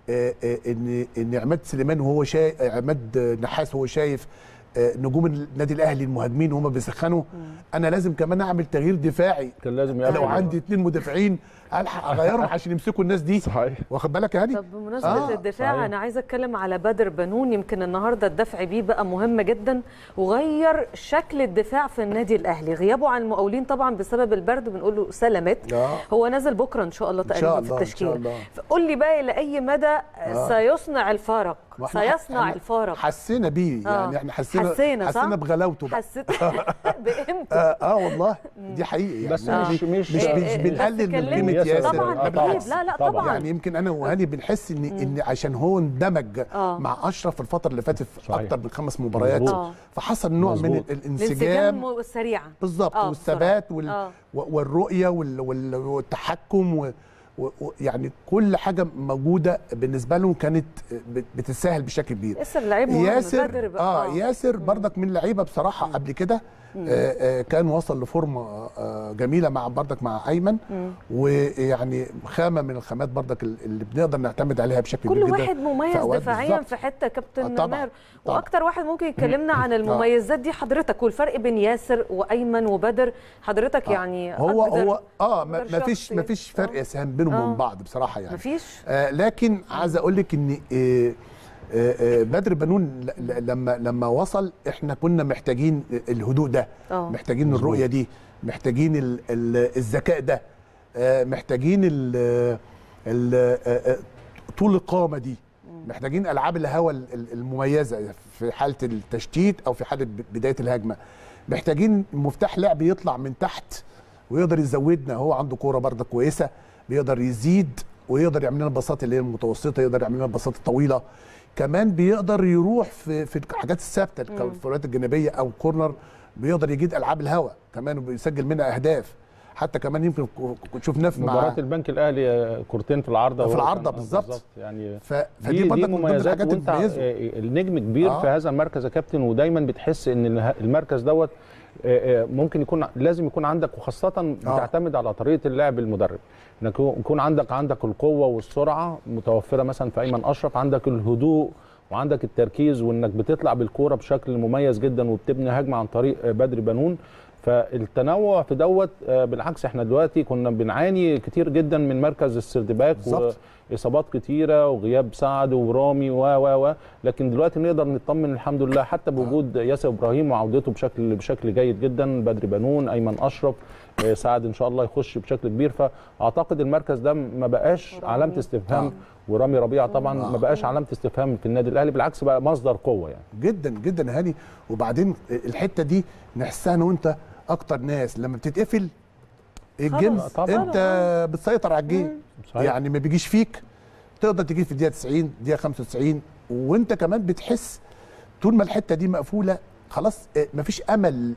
ان ان عماد سليمان وهو شايف، عماد نحاس وهو شايف نجوم النادي الاهلي المهاجمين وهم بيسخنوا، انا لازم كمان اعمل تغيير دفاعي. كان لازم لو عندي اثنين مدافعين الحق اغيرهم عشان يمسكوا الناس دي. صحيح. واخد بالك يا هاني؟ طب بمناسبه آه. الدفاع صحيح. انا عايزه اتكلم على بدر بنون. يمكن النهارده الدفع بيه بقى مهم جدا وغير شكل الدفاع في النادي الاهلي. غيابه عن المقاولين طبعا بسبب البرد، بنقول له سلامات. آه. هو نازل بكره ان شاء الله تقريبا في التشكيل. فقول لي بقى لاي مدى آه. سيصنع الفارق، سيصنع الفارق. حسينا بيه يعني، احنا حسينا حسينا, حسينا بغلاوته بقى. حسيت بقيمته. اه, آه والله دي حقيقه يعني. بس آه. مش مش مش, مش بنقلل من قيمه ياسر طبعا. بالعكس. لا لا طبعا. يعني يمكن انا وهاني بنحس ان مم. ان عشان هو اندمج آه. مع اشرف الفتره اللي فاتت في اكتر من خمس مباريات آه. فحصل نوع مزبوط. من الانسجام السريع بالظبط آه. والثبات وال... آه. والرؤيه وال... والتحكم و... ويعني كل حاجه موجوده بالنسبه لهم كانت بتسهل بشكل كبير. ياسر لعيب مهم. ياسر اه ياسر برضك من لعيبه بصراحه قبل كده آه آه كان وصل لفورمه آه جميله مع برضك مع ايمن، ويعني خامه من الخامات برضك اللي بنقدر نعتمد عليها بشكل كبير جدا. كل واحد مميز دفاعيا في حته كابتن آه ماهر، واكتر واحد ممكن يكلمنا عن المميزات دي حضرتك، والفرق بين ياسر وايمن وبدر حضرتك. آه يعني هو هو اه ما فيش ما فيش فرق يا سهام بينهم وبين بعض بصراحه يعني. مفيش آه لكن عايز اقول لك ان آه آه بدر بنون لما لما وصل احنا كنا محتاجين الهدوء ده، أوه. محتاجين الرؤيه دي، محتاجين ال ال الذكاء ده، آه محتاجين ال ال آه طول القامه دي، محتاجين العاب الهوا المميزه في حاله التشتيت او في حاله بدايه الهجمه، محتاجين مفتاح لعب يطلع من تحت ويقدر يزودنا. هو عنده كوره برضه كويسه بيقدر يزيد ويقدر يعمل لنا البساطه اللي هي المتوسطه، يقدر يعمل لنا البساطه الطويله، كمان بيقدر يروح في في الحاجات الثابته الفورات الجانبيه او كورنر، بيقدر يجيد العاب الهواء كمان وبيسجل منها اهداف. حتى كمان يمكن شفناه في مباراه البنك الاهلي كورتين في العارضه في العارضه بالظبط يعني. فدي برضه من ضمن الحاجات اللي بتميزه. النجم كبير آه. في هذا المركز يا كابتن، ودايما بتحس ان المركز دوت ممكن يكون لازم يكون عندك، وخاصه بتعتمد على طريقه اللعب المدرب، انك يكون عندك عندك القوه والسرعه متوفره مثلا في ايمن اشرف، عندك الهدوء وعندك التركيز، وانك بتطلع بالكوره بشكل مميز جدا وبتبني هجمه عن طريق بدر بنون. فالتنوع في دوت بالعكس احنا دلوقتي كنا بنعاني كتير جدا من مركز السردباك واصابات كتيره وغياب سعد ورامي و و و لكن دلوقتي نقدر نطمن الحمد لله حتى بوجود ياسر ابراهيم وعودته بشكل بشكل جيد جدا، بدر بنون، ايمن اشرف، سعد ان شاء الله يخش بشكل كبير. فاعتقد المركز ده ما بقاش علامه استفهام، ورامي ربيعه طبعا ما بقاش علامه استفهام في النادي الاهلي، بالعكس بقى مصدر قوه يعني جدا جدا هاني. وبعدين الحته دي نحسها انا وانت اكتر ناس لما بتتقفل الجيم انت بتسيطر على الجيم، يعني ما بيجيش فيك، تقدر تجيب في الدقيقه تسعين الدقيقه خمسة وتسعين، وانت كمان بتحس طول ما الحته دي مقفوله خلاص مفيش امل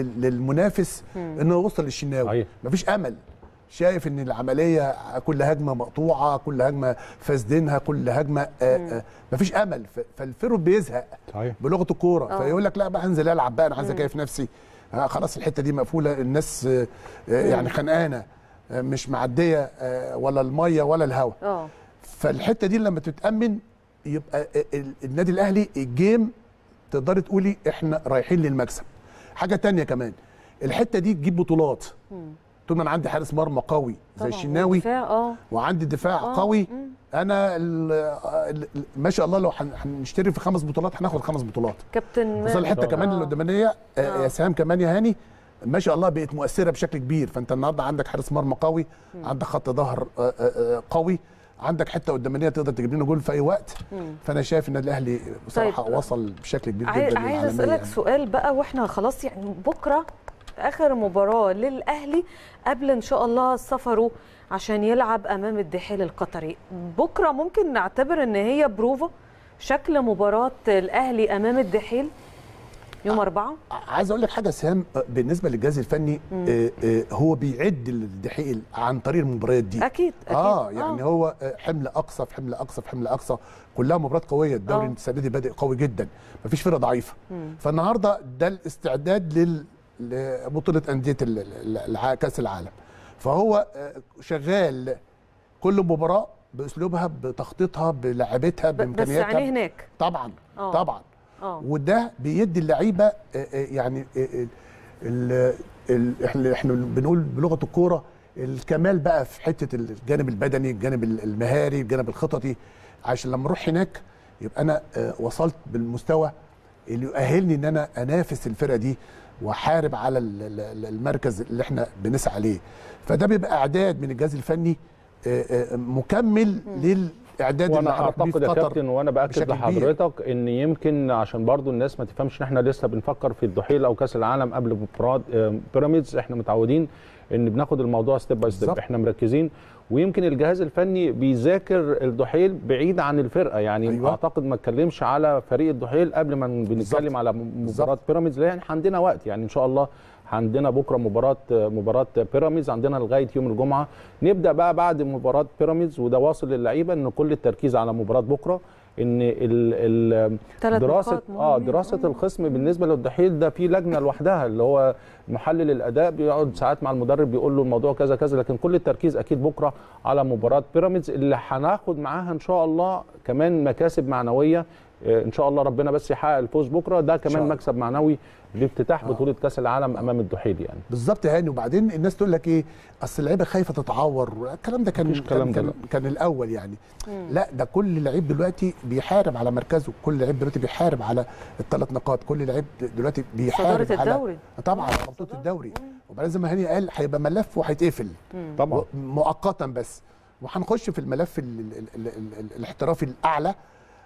للمنافس انه يوصل للشناوي، مفيش امل. شايف ان العمليه كل هجمه مقطوعه، كل هجمه فاسدينها، كل هجمه مفيش امل، فالفرد بيزهق بلغه الكوره، فيقول لك لا بقى هنزل العب بقى، انا عايز اكيف نفسي، خلاص الحته دي مقفوله، الناس يعني خنقانه مش معديه ولا الميه ولا الهواء. فالحته دي لما تتامن يبقى النادي الاهلي الجيم تقدري تقولي احنا رايحين للمكسب. حاجه تانية كمان الحته دي تجيب بطولات، طول ما انا عندي حارس مرمى قوي زي الشناوي اه وعندي دفاع آه. قوي مم. انا ال ال ما شاء الله لو هنشتري في خمس بطولات هناخد خمس بطولات. كابتن وصل الحته كمان اللي قدامانيه آه. يا سهام كمان يا هاني ما شاء الله بقت مؤثره بشكل كبير. فانت النهارده عندك حارس مرمى قوي، مم. عندك خط ظهر قوي، عندك حته قدامانيه تقدر تجيب لنا جول في اي وقت. مم. فانا شايف ان الاهلي بصراحه طيب. وصل بشكل كبير جدا. عايز اسالك يعني. سؤال بقى واحنا خلاص يعني بكره اخر مباراه للاهلي قبل ان شاء الله سفره عشان يلعب امام الدحيل القطري. بكره ممكن نعتبر ان هي بروفا شكل مباراه الاهلي امام الدحيل يوم أربعة. عايز اقول لك حاجه سام بالنسبه للجهاز الفني آه آه هو بيعد الدحيل عن طريق المباريات دي. اكيد اكيد اه يعني آه. هو حمل اقصى في حمل اقصى في حمل اقصى كلها مباريات قويه. الدوري السنه بادئ قوي جدا، مفيش فرقه ضعيفه. مم. فالنهارده ده الاستعداد لل لبطوله انديه كاس العالم. فهو شغال كل مباراه باسلوبها بتخطيطها بلاعبتها بامكانياتها. بس يعني هناك طبعا أوه. طبعا أوه. وده بيدي اللعيبه يعني ال ال احنا بنقول بلغه الكوره الكمال بقى في حته الجانب البدني، الجانب المهاري، الجانب الخططي، عشان لما اروح هناك يبقى انا وصلت بالمستوى اللي يؤهلني ان انا انافس الفرقه دي واحارب على المركز اللي احنا بنسعى عليه. فده بيبقى اعداد من الجهاز الفني مكمل للاعداد اللي وانا اعتقد يا كابتن وانا باكد لحضرتك ان يمكن عشان برضو الناس ما تفهمش ان احنا لسه بنفكر في الدحيل او كاس العالم قبل بيراميدز. احنا متعودين ان بناخد الموضوع ستيب باي ستيب، احنا مركزين. ويمكن الجهاز الفني بيذاكر الدحيل بعيد عن الفرقه يعني. أيوة. اعتقد ما اتكلمش على فريق الدحيل قبل ما بنتكلم على مباراه بيراميدز، لان عندنا وقت يعني ان شاء الله. عندنا بكره مباراه مباراه بيراميدز، عندنا لغايه يوم الجمعه نبدا بقى بعد مباراه بيراميدز. وده واصل للعيبه ان كل التركيز على مباراه بكره، ان ال ال دراسه اه دراسه الخصم بالنسبه للدحيل ده في لجنه لوحدها اللي هو محلل الاداء بيقعد ساعات مع المدرب بيقول له الموضوع كذا كذا. لكن كل التركيز اكيد بكره على مباراه بيراميدز اللي هناخد معاها ان شاء الله كمان مكاسب معنويه ان شاء الله. ربنا بس يحقق الفوز بكره، ده كمان مكسب معنوي لافتتاح آه. بطوله كاس العالم امام الدحيل يعني. بالظبط يا هاني. وبعدين الناس تقول لك ايه اصل اللعيبه خايفه تتعور، الكلام ده كان كان, كان, كان الاول يعني. مم. لا ده كل لعيب دلوقتي بيحارب على مركزه، كل لعيب دلوقتي بيحارب على الثلاث نقاط، كل لعيب دلوقتي بيحارب على الدوري. طبعا على بطوله الدوري. وبعدين زي ما هاني قال هيبقى ملف وهيتقفل طبعا مؤقتا بس، وهنخش في الملف ال ال ال ال الاحترافي الاعلى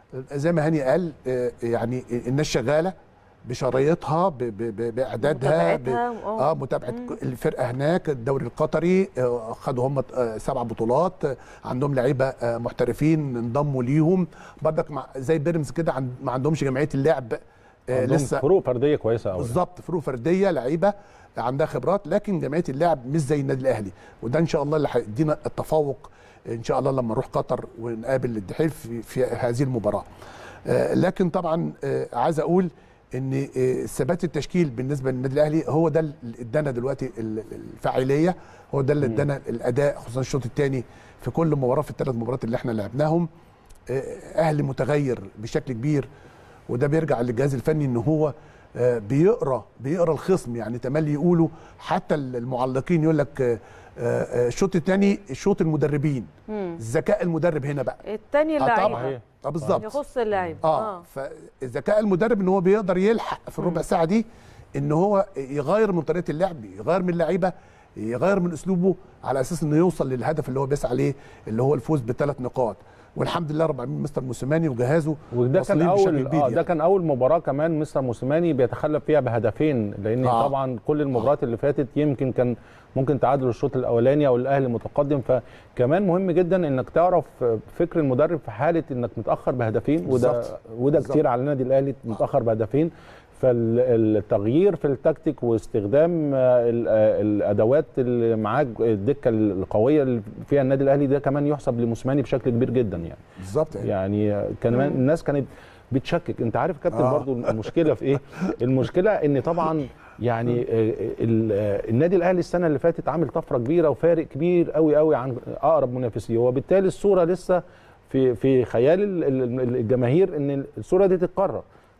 زي ما هاني قال. يعني الناس شغاله بشرايطها باعدادها متابعتها اه متابعه الفرقه هناك. الدوري القطري خدوا هم سبع بطولات، عندهم لعيبه محترفين انضموا ليهم برضك مع زي بيراميدز كده. عند ما عندهمش جمعيه اللعب آه لسه فروق فرديه كويسه قوي. بالظبط فروق فرديه، لعيبه عندها خبرات، لكن جمعيه اللعب مش زي النادي الاهلي. وده ان شاء الله اللي هيدينا التفوق ان شاء الله لما نروح قطر ونقابل الدحيل في, في هذه المباراه. آه لكن طبعا آه عايز اقول ان آه ثبات التشكيل بالنسبه للنادي الاهلي هو ده اللي ادانا دلوقتي الفاعليه، هو ده اللي ادانا الاداء خصوصا الشوط الثاني في كل مباراه في الثلاث مباريات اللي احنا لعبناهم. آه اهلي متغير بشكل كبير، وده بيرجع للجهاز الفني ان هو آه بيقرا بيقرا الخصم. يعني تملي يقولوا حتى المعلقين يقول لك الشوط الثاني شوط المدربين، ذكاء المدرب هنا بقى الثاني اللعيبه اه, آه بالظبط يخص اللعيب اه, آه. فالذكاء المدرب ان هو بيقدر يلحق في الربع ساعه دي ان هو يغير من طريقه اللعب، يغير من اللعيبه، يغير من اسلوبه على اساس انه يوصل للهدف اللي هو بيسعى عليه اللي هو الفوز بثلاث نقاط. والحمد لله رب العالمين مستر موسيماني وجهازه وده كان اول اه يعني. ده كان اول مباراه كمان مستر موسيماني بيتخلف فيها بهدفين، لان آه. طبعا كل المباريات اللي فاتت يمكن كان ممكن تعادل الشوط الاولاني او الاهلي متقدم. فكمان مهم جدا انك تعرف فكر المدرب في حاله انك متاخر بهدفين، وده وده كتير على النادي الاهلي متاخر بهدفين. فالتغيير في التكتيك واستخدام الادوات اللي معاك الدكه القويه اللي فيها النادي الاهلي ده كمان يحسب لموسيماني بشكل كبير جدا يعني. بالظبط يعني, يعني كمان الناس كانت بتشكك. انت عارف كابتن آه. برضو المشكله في ايه؟ المشكله ان طبعا يعني النادي الاهلي السنه اللي فاتت عامل طفره كبيره وفارق كبير قوي قوي عن اقرب منافسيه، وبالتالي الصوره لسه في في خيال الجماهير ان الصوره دي تتكرر.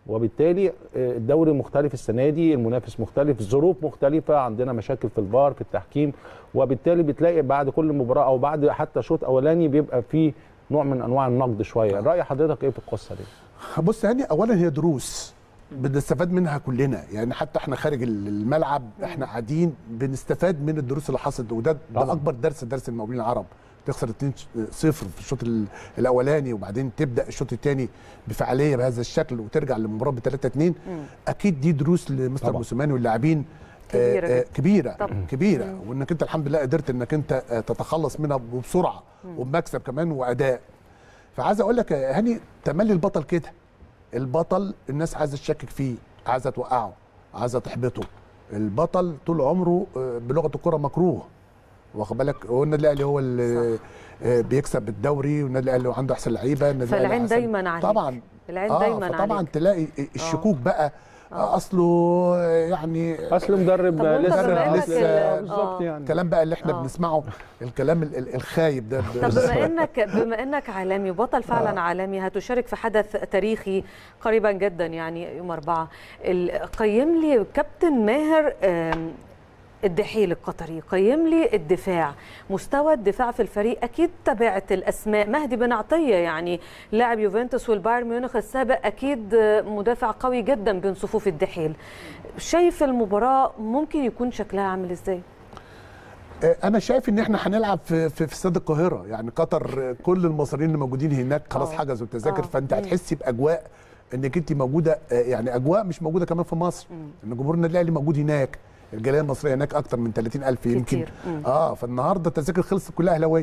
وبالتالي الدوري مختلف السنه دي، المنافس مختلف، الظروف مختلفه، عندنا مشاكل في الفار في التحكيم، وبالتالي بتلاقي بعد كل مباراه او بعد حتى شوط اولاني بيبقى فيه نوع من انواع النقد شويه. راي حضرتك ايه في القصه دي؟ بص يعني اولا هي دروس بنستفاد منها كلنا، يعني حتى احنا خارج الملعب احنا قاعدين بنستفاد من الدروس اللي حصلت، وده ده اكبر درس درس المقاولين العرب. تخسر اتنين صفر في الشوط الاولاني وبعدين تبدا الشوط الثاني بفعاليه بهذا الشكل وترجع للمباراه ب ثلاثة اتنين، اكيد دي دروس لمستر موسيماني واللاعبين كبيره آه كبيره طبعا. كبيره مم. وانك انت الحمد لله قدرت انك انت تتخلص منها وبسرعه وبمكسب كمان واداء. فعايز اقول لك يا هاني تملي البطل كده، البطل الناس عايزه تشكك فيه، عايزه توقعه، عايزه تحبطه. البطل طول عمره بلغه الكره مكروه، واخد بالك؟ هو النادي الاهلي هو اللي بيكسب الدوري، والنادي الاهلي عنده احسن لعيبه، فالعين دايما عليك طبعا العين آه دايما طبعا عليك. تلاقي الشكوك آه. بقى آه. اصله يعني اصل مدرب لسه لسه بالظبط يعني الكلام بقى اللي احنا آه. بنسمعه الكلام الخايب ده. طب بما انك بما انك عالمي وبطل فعلا آه. عالمي، هتشارك في حدث تاريخي قريبا جدا يعني يوم أربعة. قيم لي كابتن ماهر الدحيل القطري، قيم لي الدفاع، مستوى الدفاع في الفريق. اكيد تابعت الاسماء، مهدي بن عطيه يعني لاعب يوفنتوس والبايرن ميونخ السابق، اكيد مدافع قوي جدا بين صفوف الدحيل. شايف المباراه ممكن يكون شكلها عامل ازاي؟ انا شايف ان احنا هنلعب في في استاد القاهره، يعني قطر كل المصريين اللي موجودين هناك خلاص حجزوا التذاكر، فانت هتحسي باجواء انك انت موجوده، يعني اجواء مش موجوده كمان في مصر، ان جمهور النادي الاهلي موجود هناك، الجاليه المصريه هناك اكتر من ثلاثين ألف يمكن. اه فالنهارده التذاكر خلصت كلها اهلاويه.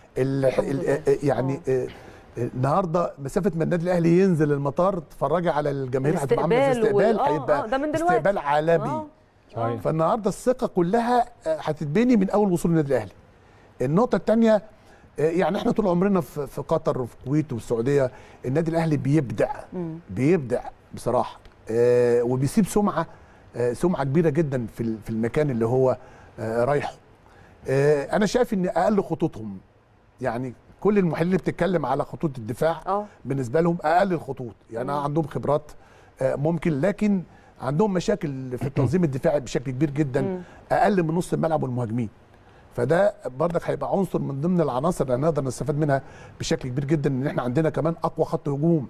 يعني آه النهارده مسافه ما النادي الاهلي ينزل المطار تتفرجي على الجماهير هتبقى عامله استقبال، هيبقى آه استقبال عالمي. آه. فالنهارده الثقه كلها هتتبني من اول وصول النادي الاهلي. النقطه الثانيه يعني احنا طول عمرنا في قطر وفي الكويت والسعوديه النادي الاهلي بيبدع مم. بيبدع بصراحه، آه وبيسيب سمعه آه سمعه كبيره جدا في في المكان اللي هو آه رايحه. آه انا شايف ان اقل خطوطهم، يعني كل المحللين اللي بتتكلم على خطوط الدفاع أوه. بالنسبه لهم اقل الخطوط، يعني عندهم خبرات آه ممكن، لكن عندهم مشاكل في التنظيم الدفاعي بشكل كبير جدا، مم. اقل من نص الملعب والمهاجمين. فده برضك هيبقى عنصر من ضمن العناصر اللي هنقدر نستفاد منها بشكل كبير جدا، ان احنا عندنا كمان اقوى خط هجوم،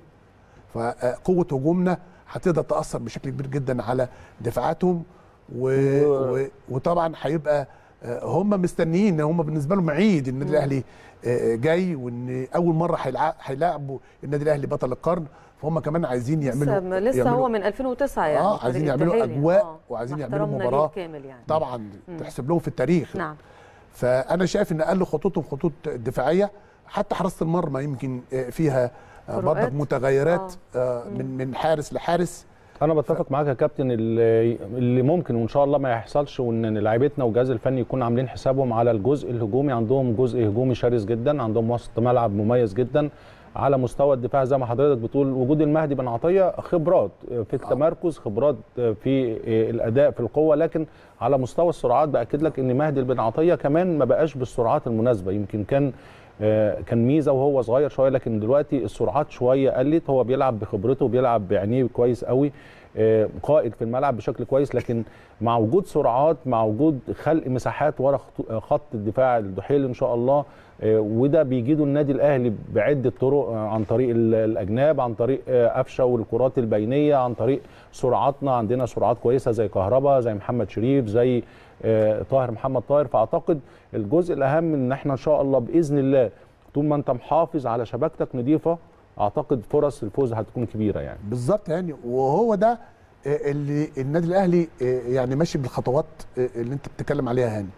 فقوه هجومنا هتقدر تاثر بشكل كبير جدا على دفاعاتهم، و... و... وطبعا هيبقى هم مستنيين ان هم بالنسبه لهم عيد النادي الاهلي جاي، وان اول مره هيلاعبوا النادي الاهلي بطل القرن، فهم كمان عايزين يعملوا لسه, لسه يعملوا هو من ألفين وتسعة يعني اه عايزين يعملوا اجواء آه. وعايزين يعملوا مباراه يعني. طبعا مم. تحسب لهم في التاريخ. نعم. فانا شايف ان اقل خطوطهم خطوط دفاعيه، حتى حراسه المرمى يمكن فيها برضك متغيرات آه. من من حارس لحارس. انا بتفق ف... معاك يا كابتن، اللي, اللي ممكن وان شاء الله ما يحصلش، وان لاعيبتنا والجهاز الفني يكونوا عاملين حسابهم على الجزء الهجومي. عندهم جزء هجومي شرس جدا، عندهم وسط ملعب مميز جدا. على مستوى الدفاع زي ما حضرتك بتقول، وجود المهدي بن عطيه خبرات في التمركز، خبرات في الاداء في القوه، لكن على مستوى السرعات باكد لك ان مهدي بن عطيه كمان ما بقاش بالسرعات المناسبه. يمكن كان كان ميزه وهو صغير شويه، لكن دلوقتي السرعات شويه قلت. هو بيلعب بخبرته، بيلعب بعينيه كويس قوي، قائد في الملعب بشكل كويس، لكن مع وجود سرعات، مع وجود خلق مساحات ورا خط الدفاع الدحيل ان شاء الله، وده بيجيده النادي الاهلي بعده طرق، عن طريق الاجناب، عن طريق قفشه والكرات البينيه، عن طريق سرعاتنا. عندنا سرعات كويسه زي كهربا، زي محمد شريف، زي طاهر محمد طاهر. فاعتقد الجزء الاهم ان احنا ان شاء الله باذن الله طول ما انت محافظ على شبكتك نظيفه، اعتقد فرص الفوز هتكون كبيره يعني. بالظبط يعني، وهو ده اللي النادي الاهلي يعني ماشي بالخطوات اللي انت بتتكلم عليها هاني.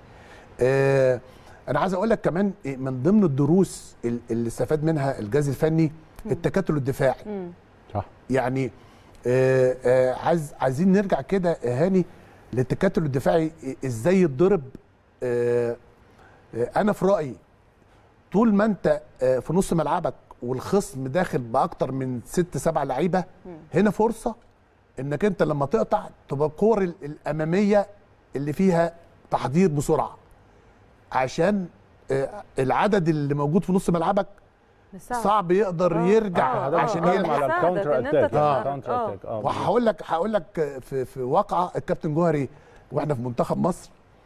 انا عايز اقول لك كمان من ضمن الدروس اللي استفاد منها الجهاز الفني التكتل الدفاعي. صح. يعني عايز عايزين نرجع كده هاني للتكتل الدفاعي ازاي يتضرب. انا في رايي طول ما انت في نص ملعبك والخصم داخل باكتر من ست سبع لعيبه، هنا فرصه انك انت لما تقطع تبقى الكور الاماميه اللي فيها تحضير بسرعه، عشان العدد اللي موجود في نص ملعبك صعب يقدر آه. يرجع آه. عشان يلعب على الكاونتر اتاك. اه وهقول لك هقول لك في في واقعه الكابتن جوهري واحنا في منتخب مصر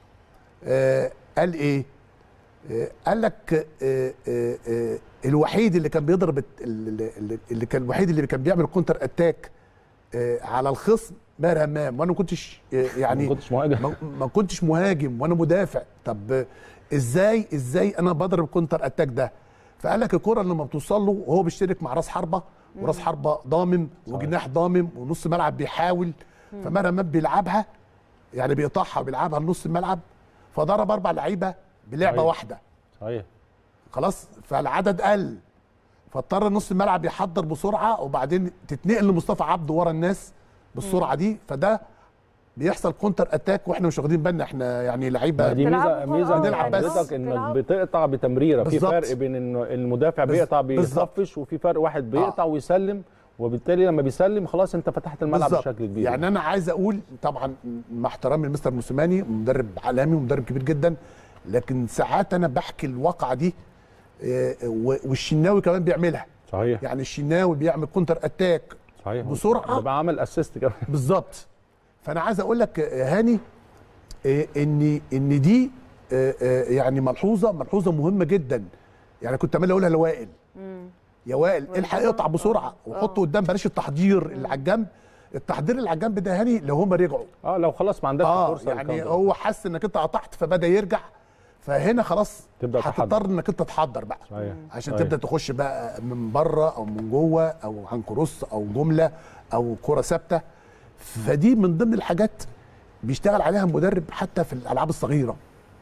آه قال ايه؟ آه قال لك آه آه آه الوحيد اللي كان بيضرب اللي, اللي كان الوحيد اللي كان بيعمل كونتر اتاك آه على الخصم ماهر همام، وانا ما كنتش آه يعني ما كنتش مهاجم ما, ما كنتش مهاجم وانا مدافع. طب ازاي ازاي انا بضرب كونتر اتاك ده؟ فقال لك الكره لما بتوصل له وهو بيشترك مع راس حربه وراس حربه ضامم وجناح ضامم ونص ملعب بيحاول، فماهر همام بيلعبها يعني بيقطعها وبيلعبها لنص الملعب، فضرب اربع لعيبه بلعبه صحيح. واحده صحيح خلاص، فالعدد قل، فاضطر نص الملعب يحضر بسرعه وبعدين تتنقل لمصطفى عبده ورا الناس بالسرعه دي، فده بيحصل كونتر اتاك واحنا مش واخدين بالنا. احنا يعني لعيبه دي ميزه ميزه بنلعب حضرتك انك بتقطع بتمريره. في فرق بين ان المدافع بيقطع بيصفش، وفي فرق واحد بيقطع آه. ويسلم، وبالتالي لما بيسلم خلاص انت فتحت الملعب بالزبط. بشكل كبير. يعني انا عايز اقول طبعا مع احترامي لمستر موسيماني مدرب عالمي ومدرب كبير جدا، لكن ساعات انا بحكي الواقعه دي والشناوي كمان بيعملها صحيح. يعني الشناوي بيعمل كونتر اتاك صحيح بسرعه، بقى عمل اسيست كمان بالظبط. فانا عايز اقول لك هاني ان ان دي يعني ملحوظه ملحوظه مهمه جدا. يعني كنت عمال اقولها لوائل، يا وائل الحق اقطع بسرعه وحطه قدام، بلاش التحضير اللي على الجنب. التحضير اللي على الجنب ده هاني لو هم رجعوا اه لو خلاص ما عندكش آه فرصه يعني هو حس انك انت قطعت فبدا يرجع، فهنا خلاص هتضطر انك انت تحضر بقى صحيح. عشان صحيح. تبدا تخش بقى من بره او من جوه او عن كروس او جمله او كره ثابته. فدي من ضمن الحاجات بيشتغل عليها المدرب حتى في الالعاب الصغيره.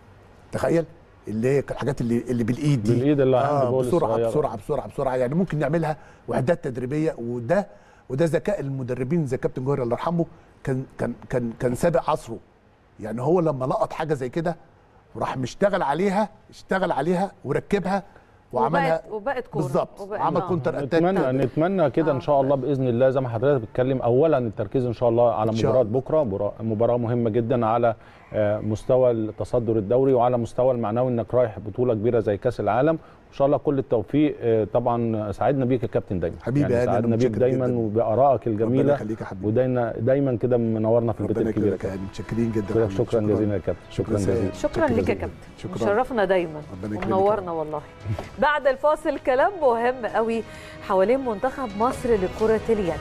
تخيل اللي هي الحاجات اللي اللي بالايد دي بالايد اللي آه بسرعه بسرعه بسرعه بسرعه يعني ممكن نعملها وحدات تدريبيه. وده وده ذكاء المدربين زي كابتن جوهري الله يرحمه، كان كان كان كان سابق عصره. يعني هو لما لقط حاجه زي كده وراح مشتغل عليها اشتغل عليها وركبها وعملها وبقت كوره بالظبط، عمل كونتر اتاك. نتمنى نتمنى كده آه. ان شاء الله باذن الله زي ما حضرتك بتتكلم. اولا التركيز ان شاء الله على مباراه بكره، مباراه مهمه جدا على مستوى التصدر الدوري وعلى مستوى المعنوي انك رايح بطوله كبيره زي كاس العالم. ان شاء الله كل التوفيق. طبعا سعدنا بيك يا كابتن دايما حبيبي، يعني سعدنا بيك دايما وبارائك الجميله، ودايما دايما كده منورنا في البيت الكبير. متشكرين جدا، شكرا جزيلا يا كابتن. شكرا جزيلا شكرا لك يا كابتن، مشرفنا دايما ومنورنا والله. بعد الفاصل كلام مهم قوي حوالين منتخب مصر لكرة اليد.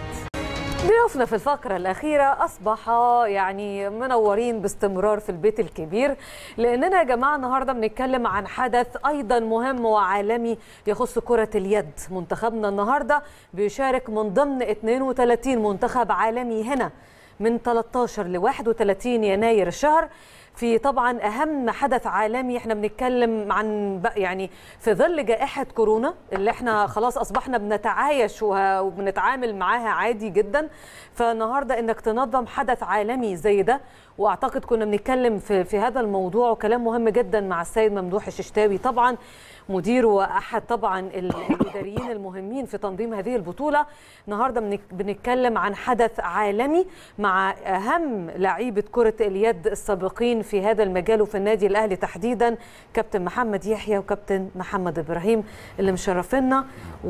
ضيوفنا في الفقرة الأخيرة أصبح يعني منورين باستمرار في البيت الكبير، لأننا يا جماعة النهاردة بنتكلم عن حدث أيضا مهم وعالمي يخص كرة اليد. منتخبنا النهاردة بيشارك من ضمن اثنين وثلاثين منتخب عالمي هنا من ثلاثة عشر ل واحد وثلاثين يناير الشهر، في طبعا اهم حدث عالمي. احنا بنتكلم عن يعني في ظل جائحه كورونا اللي احنا خلاص اصبحنا بنتعايش وبنتعامل معاها عادي جدا. فالنهارده انك تنظم حدث عالمي زي ده، واعتقد كنا بنتكلم في في هذا الموضوع وكلام مهم جدا مع السيد ممدوح الششتاوي طبعا مدير واحد طبعا الاداريين المهمين في تنظيم هذه البطوله. النهارده بنتكلم عن حدث عالمي مع اهم لعيبه كره اليد السابقين في هذا المجال وفي النادي الاهلي تحديدا، كابتن محمد يحيى وكابتن محمد ابراهيم اللي مشرفينا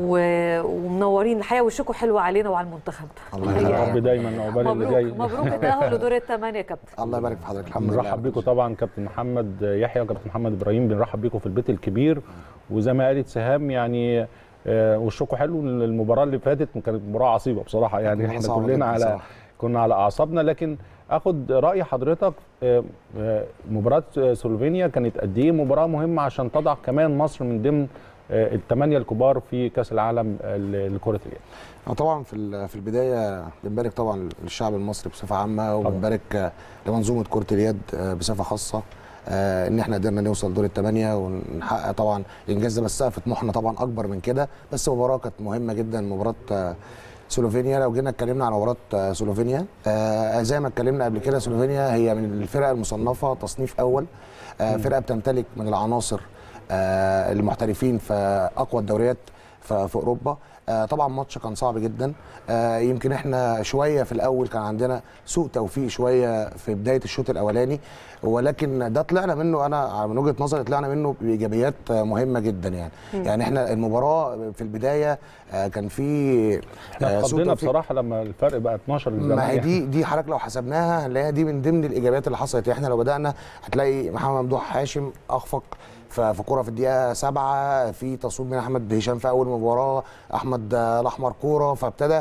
ومنورين الحقيقه، وشكوا حلوه علينا وعلى المنتخب. الله يبارك دايما عقبال اللي جاي. مبروك التاهل لدور الثمانيه يا كابتن. الله يبارك في حضرتك. الحمد لله. بنرحب بيكم طبعا كابتن محمد يحيى وكابتن محمد ابراهيم، بنرحب بيكم في البيت الكبير. وزي ما قالت سهام يعني آه وشكوا حلو. المباراه اللي فاتت كانت مباراه عصيبه بصراحه، يعني احنا كلنا على بصراحة. كنا على اعصابنا. لكن اخد راي حضرتك، آه آه مباراه سلوفينيا كانت قد ايه مباراه مهمه عشان تضع كمان مصر من ضمن آه الثمانيه الكبار في كاس العالم لكره اليد؟ طبعا في في البدايه بنبارك طبعا للشعب المصري بصفه عامه، وبنبارك لمنظومه كره اليد بصفه خاصه آه ان احنا قدرنا نوصل دور الثمانيه ونحقق طبعا الانجاز ده. بس سقف طموحنا طبعا اكبر من كده، بس المباراه كانت مهمه جدا. مباراه آه سلوفينيا، لو جينا اتكلمنا عن مباراه آه سلوفينيا آه زي ما اتكلمنا قبل كده، سلوفينيا هي من الفرق المصنفه تصنيف اول، آه فرقه بتمتلك من العناصر آه المحترفين في اقوى الدوريات في اوروبا. آه طبعا ماتش كان صعب جدا. آه يمكن احنا شويه في الاول كان عندنا سوء توفيق شويه في بدايه الشوط الاولاني، ولكن ده طلعنا منه، انا من وجهه نظري طلعنا منه بايجابيات مهمه جدا يعني. م. يعني احنا المباراه في البدايه آه كان في احنا اتخضينا بصراحه لما الفرق بقى اتناشر للزمالك. ما هي دي دي حضرتك لو حسبناها هنلاقيها دي من ضمن الايجابيات اللي حصلت. احنا لو بدانا هتلاقي محمد ممدوح هاشم اخفق في كوره في الدقيقه سبعة، في تصويب من احمد هشام في اول مباراه، احمد الاحمر كوره، فابتدى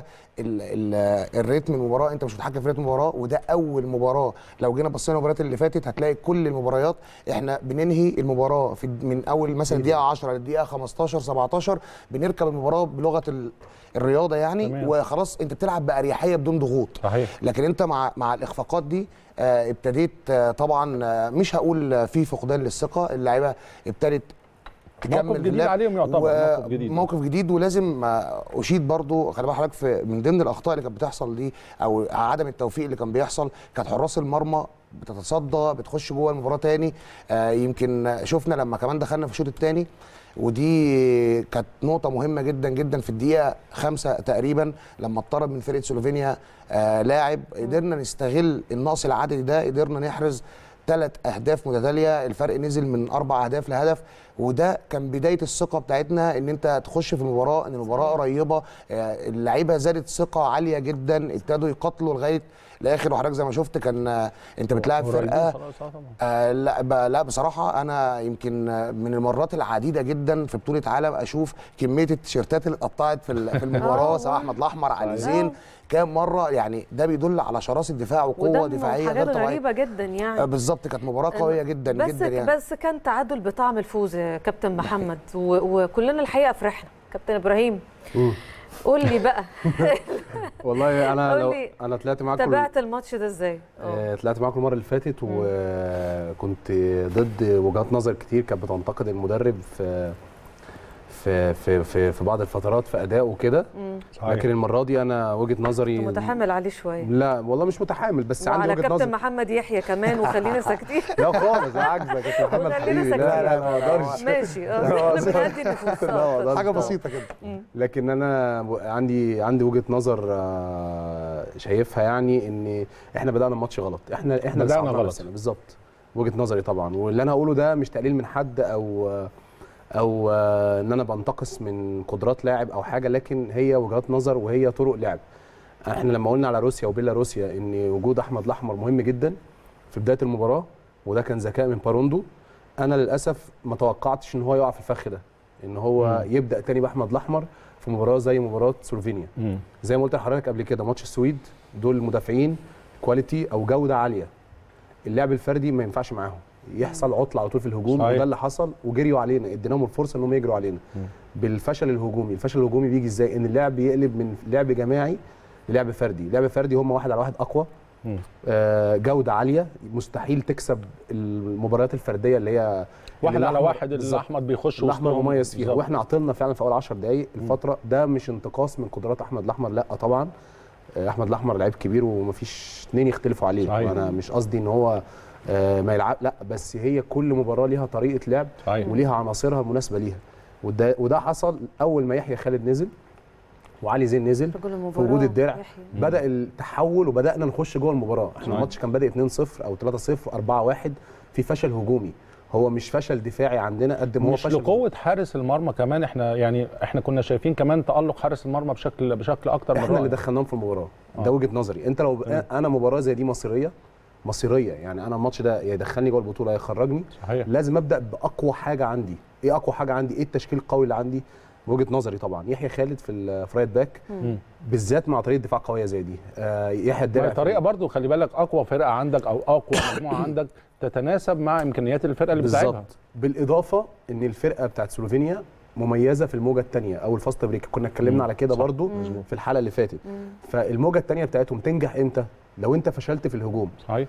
الريتم المباراه، انت مش متحكم في ريتم المباراه، وده اول مباراه. لو جينا بصينا المباريات اللي فاتت هتلاقي كل المباريات احنا بننهي المباراه في من اول مثلا الدقيقه عشرة للدقيقه خمستاشر سبعتاشر، بنركب المباراه بلغه الرياضه يعني. تمام. وخلاص انت بتلعب باريحيه بدون ضغوط. صحيح. لكن انت مع مع الاخفاقات دي آه ابتديت آه طبعا آه مش هقول في فقدان للثقه، اللعيبه ابتدت تكمل موقف جديد عليهم يعتبر موقف جديد موقف جديد ولازم اشيد برضو. خلي بالك حضرتك في من ضمن الاخطاء اللي كانت بتحصل دي او عدم التوفيق اللي كان بيحصل، كانت حراس المرمى بتتصدى بتخش جوه المباراه تاني. آه يمكن شفنا لما كمان دخلنا في الشوط الثاني، ودي كانت نقطه مهمه جدا جدا في الدقيقه خمسة تقريبا لما اتطرد من فرقه سلوفينيا آه لاعب، قدرنا نستغل النقص العددي ده، قدرنا نحرز ثلاث اهداف متتاليه، الفرق نزل من اربع اهداف لهدف، وده كان بدايه الثقه بتاعتنا ان انت تخش في المباراه، ان المباراه قريبه. اللعيبه زادت ثقه عاليه جدا، ابتدوا يقاتلوا لغايه الاخر. وحضرتك زي ما شفت كان انت بتلاعب فرقه آه لا لا بصراحه انا يمكن من المرات العديده جدا في بطوله عالم اشوف كميه التيشيرتات اللي اتقطعت في في المباراه، سواء احمد الاحمر، علي زين، كام مره يعني. ده بيدل على شراسه دفاع وقوه دفاعيه غير طبيعيه. غريبه جدا يعني. بالظبط، كانت مباراه قويه جدا بس جدا يعني. بس كان تعادل بطعم الفوز يا كابتن محمد، وكلنا الحقيقه فرحنا. كابتن ابراهيم قول لي بقى. والله انا لو انا طلعت معاكم تابعت الماتش ده ازاي؟ آه طلعت معاكم المره اللي فاتت وكنت ضد وجهات نظر كتير كانت بتنتقد المدرب في في في في, في بعض الفترات في اداء وكده، لكن المره دي انا وجهه نظري متحامل عليه شويه. لا والله مش متحامل، بس عندي وجهه نظر. وعلى كابتن محمد يحيى كمان وخلينا ساكتين. لا خالص، عاجبك يا كابتن محمد حبيبي. لا لا ما اقدرش. ماشي احنا بنهدي النفوس حاجه بسيطه كده. لكن انا عندي عندي وجهه نظر شايفها يعني ان احنا بدانا الماتش غلط، احنا احنا بدانا غلط بالظبط. وجهه نظري طبعا، واللي انا هقوله ده مش تقليل من حد او او ان انا بنتقص من قدرات لاعب او حاجه، لكن هي وجهات نظر وهي طرق لعب. احنا لما قلنا على روسيا وبيلاروسيا ان وجود احمد الاحمر مهم جدا في بدايه المباراه، وده كان ذكاء من باروندو. انا للاسف ما توقعتش ان هو يقع في الفخ ده، ان هو م. يبدا تاني باحمد الاحمر في مباراه زي مباراه سلوفينيا. م. زي ما قلت لحضرتك قبل كده، ماتش السويد دول مدافعين كواليتي او جوده عاليه، اللعب الفردي ما ينفعش معاهم، يحصل عطل على طول في الهجوم. صحيح. وده اللي حصل، وجريوا علينا، اديناهم الفرصه انهم يجروا علينا م. بالفشل الهجومي. الفشل الهجومي بيجي ازاي؟ ان اللعب يقلب من لعب جماعي للعب فردي. لعب فردي هم واحد على واحد اقوى، آه جوده عاليه، مستحيل تكسب المباريات الفرديه اللي هي واحد على واحد اللي احمد بيخش الاحمر مميز فيها. بالزبط. واحنا عطلنا فعلا في اول عشر دقائق الفتره. ده مش انتقاص من قدرات احمد الاحمر، لا طبعا احمد الاحمر لعيب كبير ومفيش اثنين يختلفوا عليه. صحيح. وانا مش قصدي ان هو آه ما يلعب، لا، بس هي كل مباراه ليها طريقه لعب. صحيح. وليها عناصرها المناسبه ليها، وده وده حصل اول ما يحيى خالد نزل وعلي زين نزل في وجود الدرع. يحيى. بدا التحول وبدانا نخش جوه المباراه. احنا الماتش كان بادئ اتنين صفر او تلاتة صفر أربعة واحد، في فشل هجومي، هو مش فشل دفاعي عندنا قد ما هو مش فشل لقوه حارس المرمى كمان. احنا يعني احنا كنا شايفين كمان تالق حارس المرمى بشكل بشكل اكتر. احنا اللي دخلناهم في المباراه. آه. ده وجهه نظري. انت لو م. انا مباراه زي دي مصيريه مصيريه، يعني انا الماتش ده يا يدخلني جوه البطوله يا يخرجني. صحيح. لازم ابدا باقوى حاجه عندي. ايه اقوى حاجه عندي؟ ايه التشكيل القوي اللي عندي؟ وجهه نظري طبعا يحيى خالد في الفرايت باك بالذات مع طريقه دفاع قويه زي دي. آه يحيى الدرع طريقه برضو خلي بالك اقوى فرقه عندك او اقوى مجموعه عندك تتناسب مع امكانيات الفرقه اللي بتلعبها. بالظبط. بالاضافه ان الفرقه بتاعت سلوفينيا مميزه في الموجه الثانيه او الفاست بريك، كنا اتكلمنا على كده برضو مم. في الحلقه اللي فاتت. مم. فالموجه الثانيه بتاعتهم تنجح امتى؟ لو انت فشلت في الهجوم. صحيح.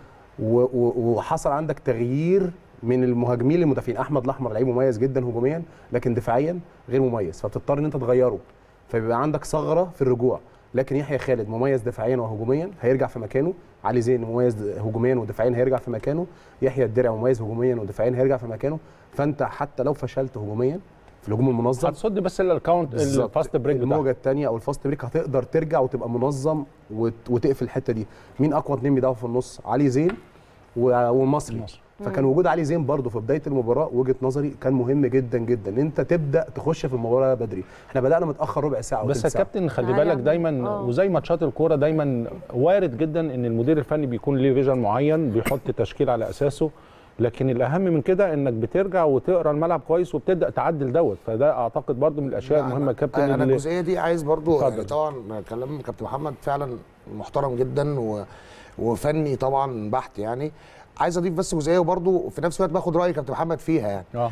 وحصل عندك تغيير من المهاجمين للمدافعين. احمد الاحمر لعيب مميز جدا هجوميا، لكن دفاعيا غير مميز، فبتضطر ان انت تغيره، فبيبقى عندك ثغره في الرجوع. لكن يحيى خالد مميز دفاعيا وهجوميا هيرجع في مكانه، علي زين مميز هجوميا ودفاعيا هيرجع في مكانه، يحيى الدرع مميز هجوميا ودفاعيا هيرجع في مكانه. فانت حتى لو فشلت هجوميا في الهجوم المنظم هتصد بس الاكونت الفاست بريك الموجه الثانيه او الفاست بريك هتقدر ترجع وتبقى منظم وت... وتقفل الحته دي. مين اقوى اثنين بيدافعوا في النص؟ علي زين والمصري. فكان وجود علي زين برضه في بدايه المباراه وجهه نظري كان مهم جدا جدا ان انت تبدا تخش في المباراه بدري. احنا بدانا متاخر ربع ساعه بس يا كابتن خلي بالك دايما أوه. وزي ماتشات الكوره دايما وارد جدا ان المدير الفني بيكون ليه فيجن معين بيحط تشكيل على اساسه، لكن الاهم من كده انك بترجع وتقرا الملعب كويس وبتبدا تعدل دوت. فده اعتقد برضو من الاشياء المهمه يا كابتن. انا الجزئيه دي عايز برضو يعني طبعا كلام كابتن محمد فعلا محترم جدا و... وفني طبعا بحت يعني. عايز اضيف بس جزئيه وبرضو في نفس الوقت باخد راي كابتن محمد فيها يعني. اه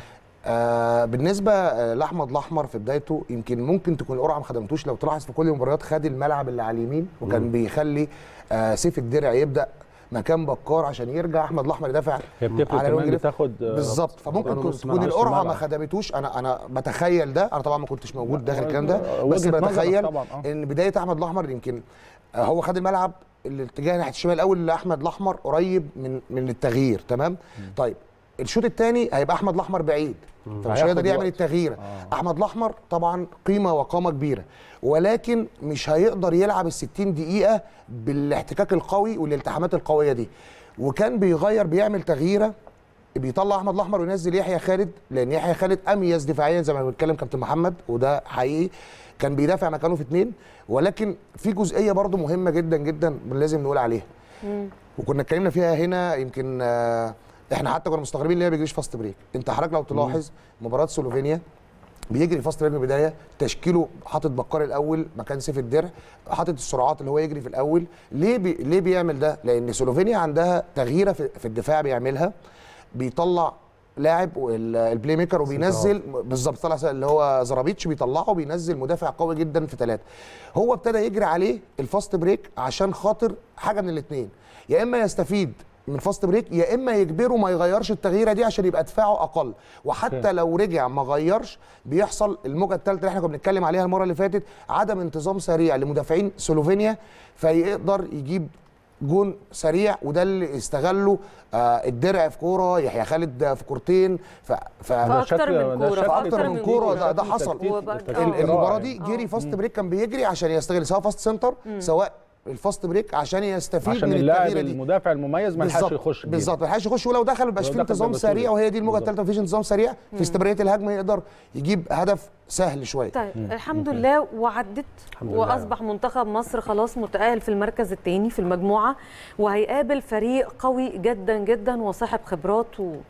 آه بالنسبه لاحمد الاحمر في بدايته يمكن ممكن تكون القرعه ما خدمتوش. لو تلاحظ في كل المباريات خد الملعب اللي على اليمين وكان مم. بيخلي آه سيف الدرع يبدا مكان بكار عشان يرجع احمد الاحمر يدافع على الوينج بتاخد بالظبط. فممكن تكون القرعه ما خدمتوش. انا انا بتخيل ده، انا طبعا ما كنتش موجود داخل الكلام ده بس بتخيل ان بدايه احمد الاحمر يمكن هو خد الملعب الاتجاه ناحيه الشمال الاول لاحمد الاحمر قريب من من التغيير تمام. مم. طيب الشوط الثاني هيبقى احمد الاحمر بعيد فمش هيقدر يعمل التغيير. آه. احمد الاحمر طبعا قيمه وقامه كبيره ولكن مش هيقدر يلعب ال ستين دقيقه بالاحتكاك القوي والالتحامات القويه دي. وكان بيغير بيعمل تغييره بيطلع احمد الاحمر وينزل يحيى خالد لان يحيى خالد اميز دفاعيا زي ما بيتكلم كابتن محمد وده حقيقي. كان بيدافع مكانه في اثنين ولكن في جزئيه برضو مهمه جدا جدا لازم نقول عليها. مم. وكنا اتكلمنا فيها هنا يمكن آه احنا حتى كنا مستغربين ليه ما بيجريش فاست بريك. انت حضرتك لو تلاحظ مباراه سلوفينيا بيجري فاست بريك من البدايه، تشكيله حاطط بكار الاول مكان سيف الدرع، حاطط السرعات اللي هو يجري في الاول. ليه بي... ليه بيعمل ده؟ لان سلوفينيا عندها تغييره في, في الدفاع بيعملها، بيطلع لاعب البلاي ميكر وبينزل بالظبط طلع اللي هو زرابيتش بيطلعه وبينزل مدافع قوي جدا في ثلاثه. هو ابتدى يجري عليه الفاست بريك عشان خاطر حاجه من الاثنين، يا اما يستفيد من فاست بريك يا اما يجبره ما يغيرش التغييره دي عشان يبقى دفاعه اقل. وحتى لو رجع ما غيرش بيحصل الموجه الثالثه اللي احنا كنا بنتكلم عليها المره اللي فاتت، عدم انتظام سريع لمدافعين سلوفينيا فيقدر يجيب جون سريع وده اللي استغله آه الدرع في كوره، يحيى خالد في كورتين ف ف فاكتر من كوره فاكتر من كوره ده, ده حصل. المباراه دي جري فاست بريك كان بيجري عشان يستغل سواء فاست سنتر سواء الفاست بريك عشان يستفيد عشان من التغييره دي. المدافع المميز ما لحقش يخش بالظبط ما لحقش يخش ولو دخل ما بقاش فيه انتظام سريع وهي دي الموجه الثالثه مفيش انتظام سريع في استمراريه الهجمه يقدر يجيب هدف سهل شويه. طيب مم. الحمد لله وعدت واصبح منتخب مصر خلاص متأهل في المركز الثاني في المجموعه وهيقابل فريق قوي جدا جدا وصاحب خبرات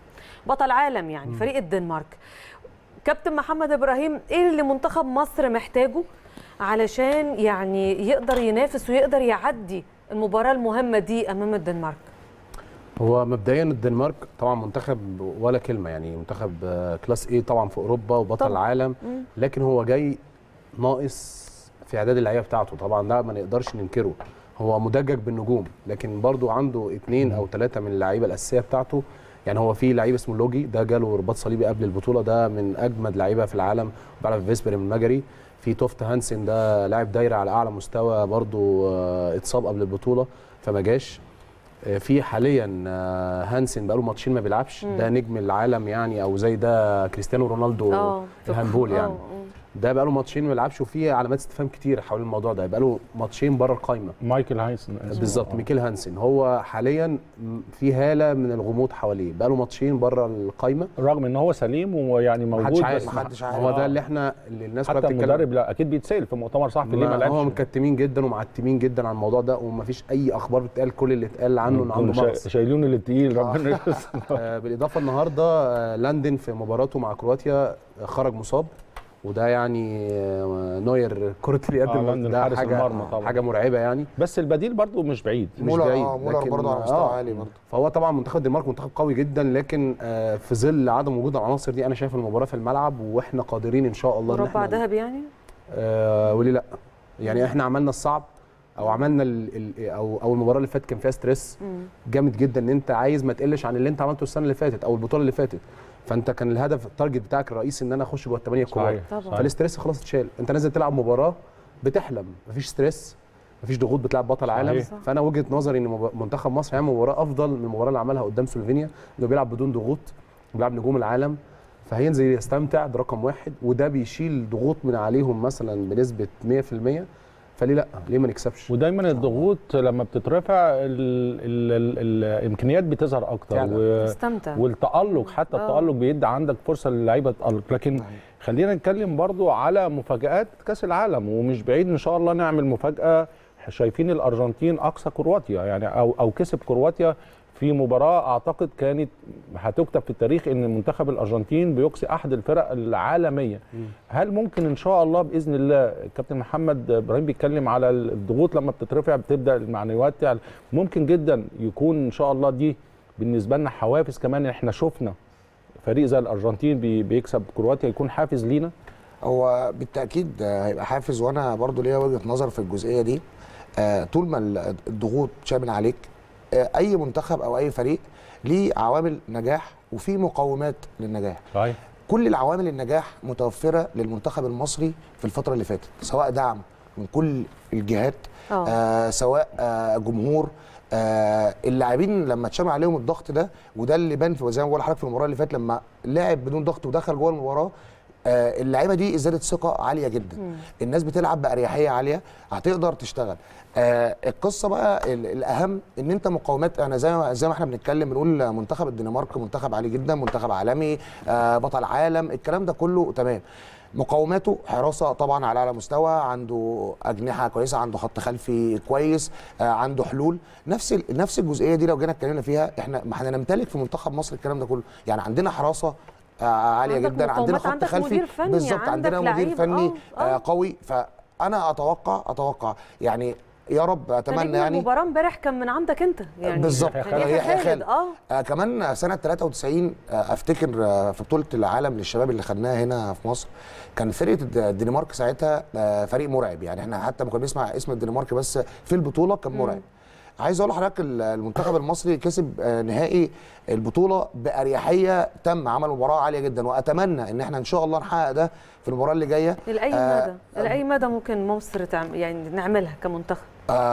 وبطل عالم يعني مم. فريق الدنمارك. كابتن محمد ابراهيم ايه اللي منتخب مصر محتاجه علشان يعني يقدر ينافس ويقدر يعدي المباراة المهمة دي أمام الدنمارك؟ هو مبدئيا الدنمارك طبعا منتخب ولا كلمة يعني منتخب كلاس ايه طبعا في أوروبا وبطل طبعا. العالم لكن هو جاي ناقص في إعداد اللعيبة بتاعته طبعا ده ما نقدرش ننكره. هو مدجج بالنجوم لكن برضو عنده اثنين أو ثلاثة من اللعيبة الأساسية بتاعته. يعني هو في لعيب اسمه لوجي ده جاله رباط صليبي قبل البطولة ده من أجمد لعيبة في العالم بيلعب في فيسبر من المجري. في توفت هانسن ده لاعب دايره على اعلى مستوى برضو اتصاب قبل البطوله فما جاش. في حاليا هانسن بقاله ماتشين ما بيلعبش ده نجم العالم يعني او زي ده كريستيانو رونالدو الهاندبول يعني ده بقى له ماتشين ما بيلعبش وفيه علامات استفهام كتير حول الموضوع ده. بقى له ماتشين بره القايمه. مايكل هانسن بالظبط ميكيل هانسن هو حاليا في هاله من الغموض حواليه. بقى له ماتشين بره القايمه رغم ان هو سليم ويعني موجود محدش عارف محدش عارف. هو ده اللي احنا اللي الناس كلها بتتكلم حتى المدرب لا اكيد بيتسال في مؤتمر صحفي ليه ما لعبش. هو مكتمين جدا ومعتمين جدا عن الموضوع ده ومفيش اي اخبار بتتقال. كل اللي اتقال عنه انه عنده مرض شايلين اللي تقيل ربنا آه بالاضافه النهارده لندن في مباراته مع كرواتيا خرج مصاب وده يعني نوير كرة اليد آه ده حاجة المرمى طبعا حاجة مرعبة يعني. بس البديل برضو مش بعيد مش بعيد اه مولر برضو على مستوى آه عالي برضو. فهو طبعا منتخب الدنمارك منتخب قوي جدا لكن آه في ظل عدم وجود العناصر دي انا شايف المباراة في الملعب واحنا قادرين ان شاء الله مربع ذهبي يعني آه وليه لا يعني احنا عملنا الصعب او عملنا ال ال او او المباراه اللي فاتت كان فيها ستريس جامد جدا ان انت عايز ما تقلش عن اللي انت عملته السنه اللي فاتت او البطوله اللي فاتت. فانت كان الهدف التارجت بتاعك الرئيسي ان انا اخش جوه الثمانيه الكبار فالاستريس خلاص اتشال. انت نازل تلعب مباراه بتحلم مفيش ستريس مفيش ضغوط بتلعب بطل عالم. فانا وجهه نظري ان منتخب مصر هيعمل مباراه افضل من المباراه اللي عملها قدام سلوفينيا انه بيلعب بدون ضغوط بيلعب نجوم العالم فهينزل يستمتع، ده رقم واحد، وده بيشيل ضغوط من عليهم مثلا بنسبه مية في المية، فليه لا؟ ليه ما نكسبش؟ ودايما الضغوط لما بتترفع ال ال ال الامكانيات بتظهر اكتر و... والتالق حتى أوه. التالق بيدي عندك فرصه للعيبه تالق. لكن أوه. خلينا نتكلم برضو على مفاجات كاس العالم، ومش بعيد ان شاء الله نعمل مفاجاه. شايفين الارجنتين اقصى كرواتيا يعني او او كسب كرواتيا في مباراه اعتقد كانت هتكتب في التاريخ ان منتخب الارجنتين بيقصي احد الفرق العالميه. م. هل ممكن ان شاء الله باذن الله كابتن محمد ابراهيم بيتكلم على الضغوط لما بتترفع بتبدا المعنويات تعلى، ممكن جدا يكون ان شاء الله دي بالنسبه لنا حوافز كمان؟ احنا شفنا فريق زي الارجنتين بيكسب كرواتيا، يكون حافز لينا. هو بالتاكيد هيبقى حافز، وانا برضو ليا وجهه نظر في الجزئيه دي. طول ما الضغوط شامل عليك، اي منتخب او اي فريق ليه عوامل نجاح وفي مقومات للنجاح. صحيح. كل العوامل النجاح متوفره للمنتخب المصري في الفتره اللي فاتت، سواء دعم من كل الجهات، آه سواء آه جمهور، آه اللاعبين لما اتشمع عليهم الضغط ده، وده اللي بان في زي ما بقول لحضرتك في المباراه اللي فاتت لما لعب بدون ضغط ودخل جوه المباراه. آه اللعيبه دي ازدادت ثقه عاليه جدا. مم. الناس بتلعب باريحيه عاليه، هتقدر تشتغل. آه القصه بقى الاهم ان انت مقاومات. انا زي ما زي ما احنا بنتكلم بنقول منتخب الدنمارك منتخب عالي جدا، منتخب عالمي، آه بطل عالم، الكلام ده كله تمام. مقاوماته حراسه طبعا على اعلى مستوى، عنده اجنحه كويسه، عنده خط خلفي كويس، آه عنده حلول. نفس نفس الجزئيه دي لو جينا اتكلمنا فيها، احنا ما احنا نمتلك في منتخب مصر الكلام ده كله. يعني عندنا حراسه آه عاليه جدا، عندنا خط خلفي بالظبط، عندنا مدير فني آه آه قوي. فانا اتوقع اتوقع يعني يا رب اتمنى يعني المباراه امبارح كان من عندك انت يعني بالظبط. يحيى خالد اه. آه كمان سنه ثلاثة وتسعين آه افتكر آه في بطوله العالم للشباب اللي خدناها هنا في مصر، كان فرقه الدنمارك ساعتها آه فريق مرعب. يعني احنا حتى ما كنا بنسمع اسم الدنمارك بس في البطوله كان مرعب. مم. عايز اقول لحضرتك المنتخب المصري كسب نهائي البطوله باريحيه تم، عمل مباراه عاليه جدا، واتمنى ان احنا ان شاء الله نحقق ده في المباراه اللي جايه. لاي آه مدى لاي مدى ممكن مصر تعمل يعني نعملها كمنتخب؟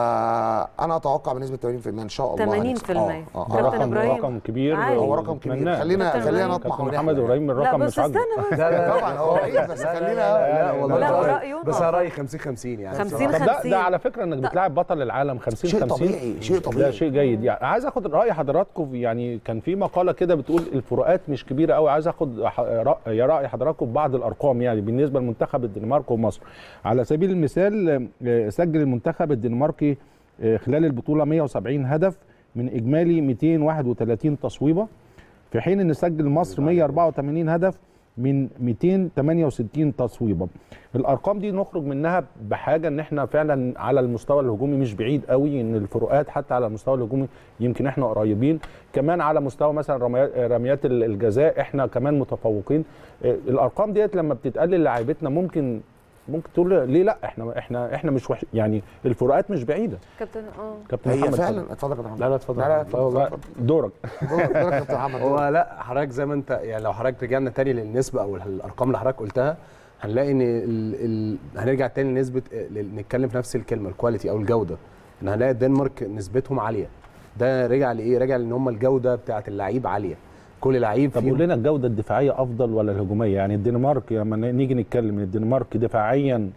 آه انا اتوقع بنسبه ثمانين بالمية ان شاء الله. ثمانين بالمية اه اه رقم رقم كبير، هو رقم كبير. خلينا خلينا نطمح. محمد ابراهيم الرقم مش عاجبه. لا لا طبعا هو رئيس، بس خلينا لا والله لا رايه بس انا رايي خمسين خمسين يعني خمسين خمسين. ده, ده على فكره انك بتلاعب بطل العالم خمسين خمسين، شيء طبيعي شيء طبيعي، ده شيء جيد. يعني عايز اخد راي حضراتكم. يعني كان في مقاله كده بتقول الفروقات مش كبيره قوي، عايز اخد يا راي حضراتكم ببعض الارقام يعني بالنسبه لمنتخب الدنمارك ومصر. على سبيل المثال سجل المنتخب الدنماركي خلال البطوله مية وسبعين هدف من اجمالي مئتين وواحد وثلاثين تصويبه، في حين ان سجل مصر مية وأربعة وثمانين هدف من مئتين وثمانية وستين تصويبه. الارقام دي نخرج منها بحاجه ان احنا فعلا على المستوى الهجومي مش بعيد قوي، ان الفروقات حتى على المستوى الهجومي يمكن احنا قريبين، كمان على مستوى مثلا رميات الجزاء احنا كمان متفوقين. الارقام ديت لما بتتقال للاعيبتنا ممكن ممكن تقول ليه لا، احنا احنا احنا مش وحش يعني، الفروقات مش بعيده. كابتن اه كابتن هي محمد فعلا اتفضل يا كابتن محمد. لا لا اتفضل. لا لا اتفضل دورك دورك يا كابتن محمد. هو لا حضرتك زي ما انت يعني لو حضرتك رجعنا تاني للنسبه او الارقام اللي حضرتك قلتها، هنلاقي ان ال... ال... هنرجع تاني لنسبه نتكلم في نفس الكلمه الكواليتي او الجوده، ان هنلاقي الدنمارك نسبتهم عاليه. ده رجع لايه؟ رجع لان هم الجوده بتاعه اللعيب عاليه، كل لعيب. طب قول لنا الجوده الدفاعيه افضل ولا الهجوميه؟ يعني الدنمارك لما نيجي نتكلم الدنمارك دفاعيا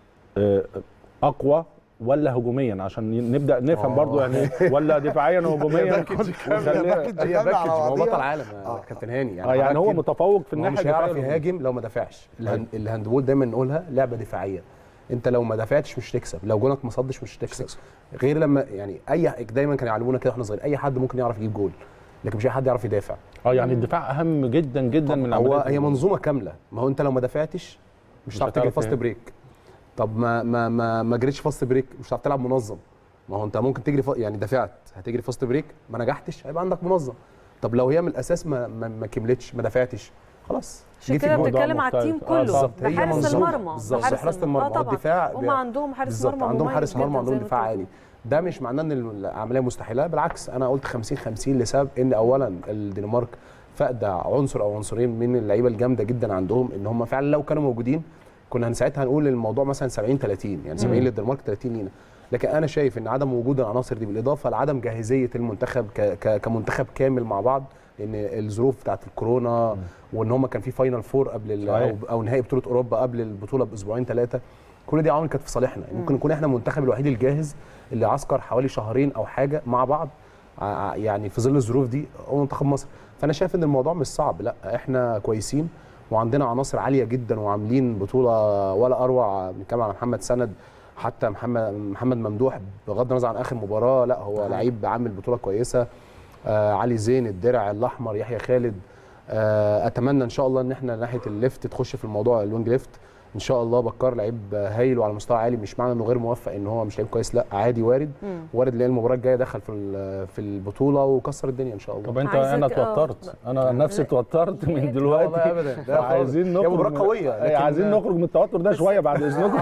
اقوى ولا هجوميا عشان نبدا نفهم برضو يعني، ولا دفاعيا وهجوميا؟ هي باكج، هو بطل عالم يا كابتن هاني يعني. اه يعني هو متفوق في الناحيه مش هيعرف يهاجم لو ما دافعش. الهاندبول دايما نقولها لعبه دفاعيه، انت لو ما دافعتش مش تكسب، لو جونك ما صدش مش تكسب. غير لما يعني اي دايما كانوا يعلمونا كده واحنا صغيرين، اي حد ممكن يعرف يجيب جول لكن مش اي حد يعرف يدافع. اه يعني الدفاع اهم جدا جدا من هو هي منظومه كامله. ما هو انت لو ما دافعتش مش هتعرف تجري فاست بريك. طب ما ما ما ما جريتش فاست بريك مش هتعرف تلعب منظم. ما هو انت ممكن تجري ف... يعني دافعت هتجري فاست بريك، ما نجحتش هيبقى عندك منظم. طب لو هي من الاساس ما ما, ما كملتش ما دافعتش خلاص. عشان كده بتتكلم على التيم كله، بحارس المرمى بالظبط، بحارس المرمى والدفاع. هم عندهم حارس مرمى، عندهم حارس مرمى وعندهم دفاع عالي. ده مش معناه ان العمليه مستحيله، بالعكس انا قلت خمسين خمسين لسبب ان اولا الدنمارك فاقده عنصر او عنصرين من اللعيبه الجامده جدا عندهم، ان هم فعلا لو كانوا موجودين كنا ساعتها هنقول الموضوع مثلا سبعين ثلاثين، يعني سبعين للدنمارك ثلاثين لينا. لكن انا شايف ان عدم وجود العناصر دي بالاضافه لعدم جاهزيه المنتخب ك ك كمنتخب كامل مع بعض لان الظروف بتاعت الكورونا وان هم كان في فاينل فور قبل او, أو نهائي بطوله اوروبا قبل البطوله باسبوعين ثلاثه، كل دي عوامل كانت في صالحنا. ممكن نكون احنا المنتخب الوحيد الجاهز اللي عسكر حوالي شهرين او حاجه مع بعض يعني في ظل الظروف دي هو منتخب مصر. فانا شايف ان الموضوع مش صعب، لا احنا كويسين وعندنا عناصر عاليه جدا وعاملين بطوله ولا اروع. بنتكلم على محمد سند، حتى محمد محمد ممدوح بغض النظر عن اخر مباراه لا هو لعيب عامل بطوله كويسه. آه علي زين الدرع الاحمر، يحيى خالد. آه اتمنى ان شاء الله ان احنا ناحيه الليفت تخش في الموضوع الوينج ليفت ان شاء الله. بكار لعيب هايل وعلى مستوى عالي، مش معنى انه غير موفق ان هو مش لعيب كويس، لا عادي وارد. مم. وارد لان المباراه الجايه دخل في في البطوله وكسر الدنيا ان شاء الله. طب انت انا اتوترت، انا نفسي اتوترت من دلوقتي. ابدا عايزين نخرج مباراه قويه، عايزين نخرج من التوتر ده شويه بعد اذنكم.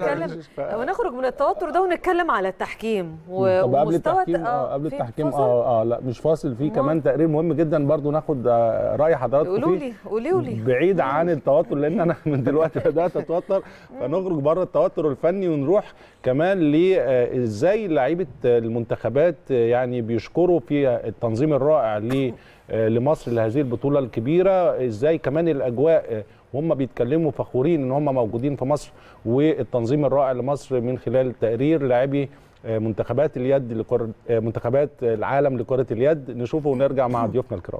ونخرج من التوتر ده ونتكلم على التحكيم ومستوى قبل التحكيم اه قبل التحكيم اه اه لا مش فاصل، فيه كمان تقرير مهم جدا برضو ناخد راي حضراتكم فيه. قولوا لي قولوا لي بعيد عن التوتر لان انا من دلوقتي بدات اتوتر، فنخرج بره التوتر الفني ونروح كمان لازاي لعيبه المنتخبات يعني بيشكروا في التنظيم الرائع لمصر لهذه البطوله الكبيره، ازاي كمان الاجواء وهم بيتكلموا فخورين ان هم موجودين في مصر، والتنظيم الرائع لمصر من خلال تقرير لاعبي منتخبات اليد لكره منتخبات العالم لكره اليد. نشوفه ونرجع مع ضيوفنا الكرام.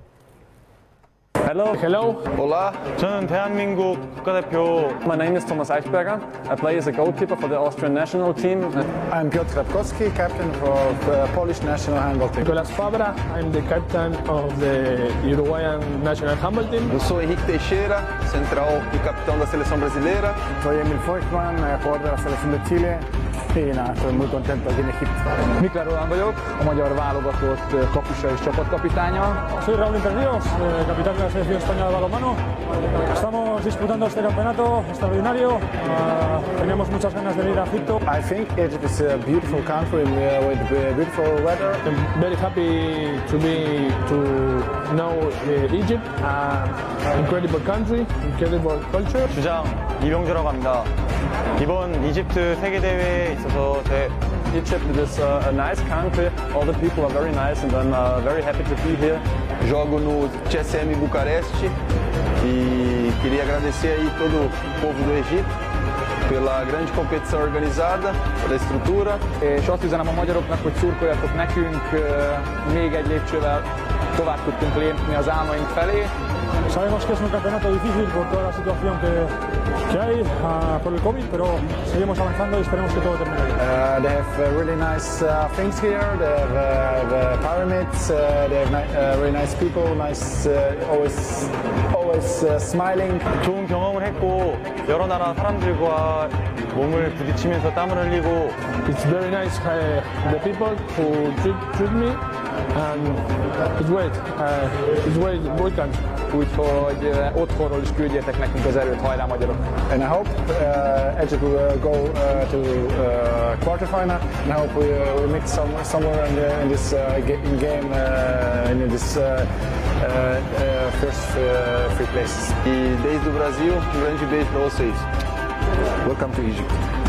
Hello. Hello. Hola. 저는 대한민국 국가대표. My name is Thomas Eichberger. I play as a goalkeeper for the Austrian national team. I'm Piotr Lepkowski, captain of the Polish national handball team. Nicolas Fabra. I'm the captain of the Uruguayan national handball team. Eu sou Henrique Teixeira, central e capitão da seleção brasileira. Soy Emil Feuchtmann, jugador de la selección de Chile. Y nada, estoy muy contento aquí en Egipto. Mikler Roland vagyok, a magyar válogatott kapusa és csapatkapitánya. Soy Raúl Intervíos, capitán de la selección española de balonmano. Estamos disputando este campeonato extraordinario. Uh, tenemos muchas ganas de ir a Egipto. I think Egypt is a beautiful country with beautiful weather. I'm very happy to be to know Egypt. Uh, incredible country, incredible culture. 주장 이병주라고 합니다. 이번 이집트 세계 대회에 있어서 제 Egypt is a nice country. All the people are very nice and I'm uh, very happy to be here. Jogo no C S M Bucareste e queria agradecer aí todo o povo do Egito pela grande competição organizada, pela estrutura. És azt üzenem a magyaroknak, hogy szurkoljatok nekünk, még egy lépcsővel tovább tudtunk lépni az álmaink felé. Sabemos que es un campeonato difícil por toda la situación que, que hay uh, por el COVID, pero seguimos avanzando y esperemos que todo termine bien. Uh, they have uh, really nice uh, things here. They have uh, the pyramids. Uh, they have ni uh, really nice people. Nice, uh, always, always uh, smiling. 좋은 경험을 했고 여러 나라 사람들과 몸을 부딪히면서 땀을 흘리고. It's very nice uh, the people who treat, treat me and it's great. Uh, it's great, great country. Úgyhogy otthonról is küldjétek nekünk az erőt, hajrá magyarok! And I hope uh, Egypt will go uh, to uh, quarterfinal. And I hope we, uh, we meet some, somewhere in, the, in this uh, game, uh, in this uh, uh, uh, first uh, three places. E desde o Brasil, um grande beijo para vocês. Welcome to Egypt.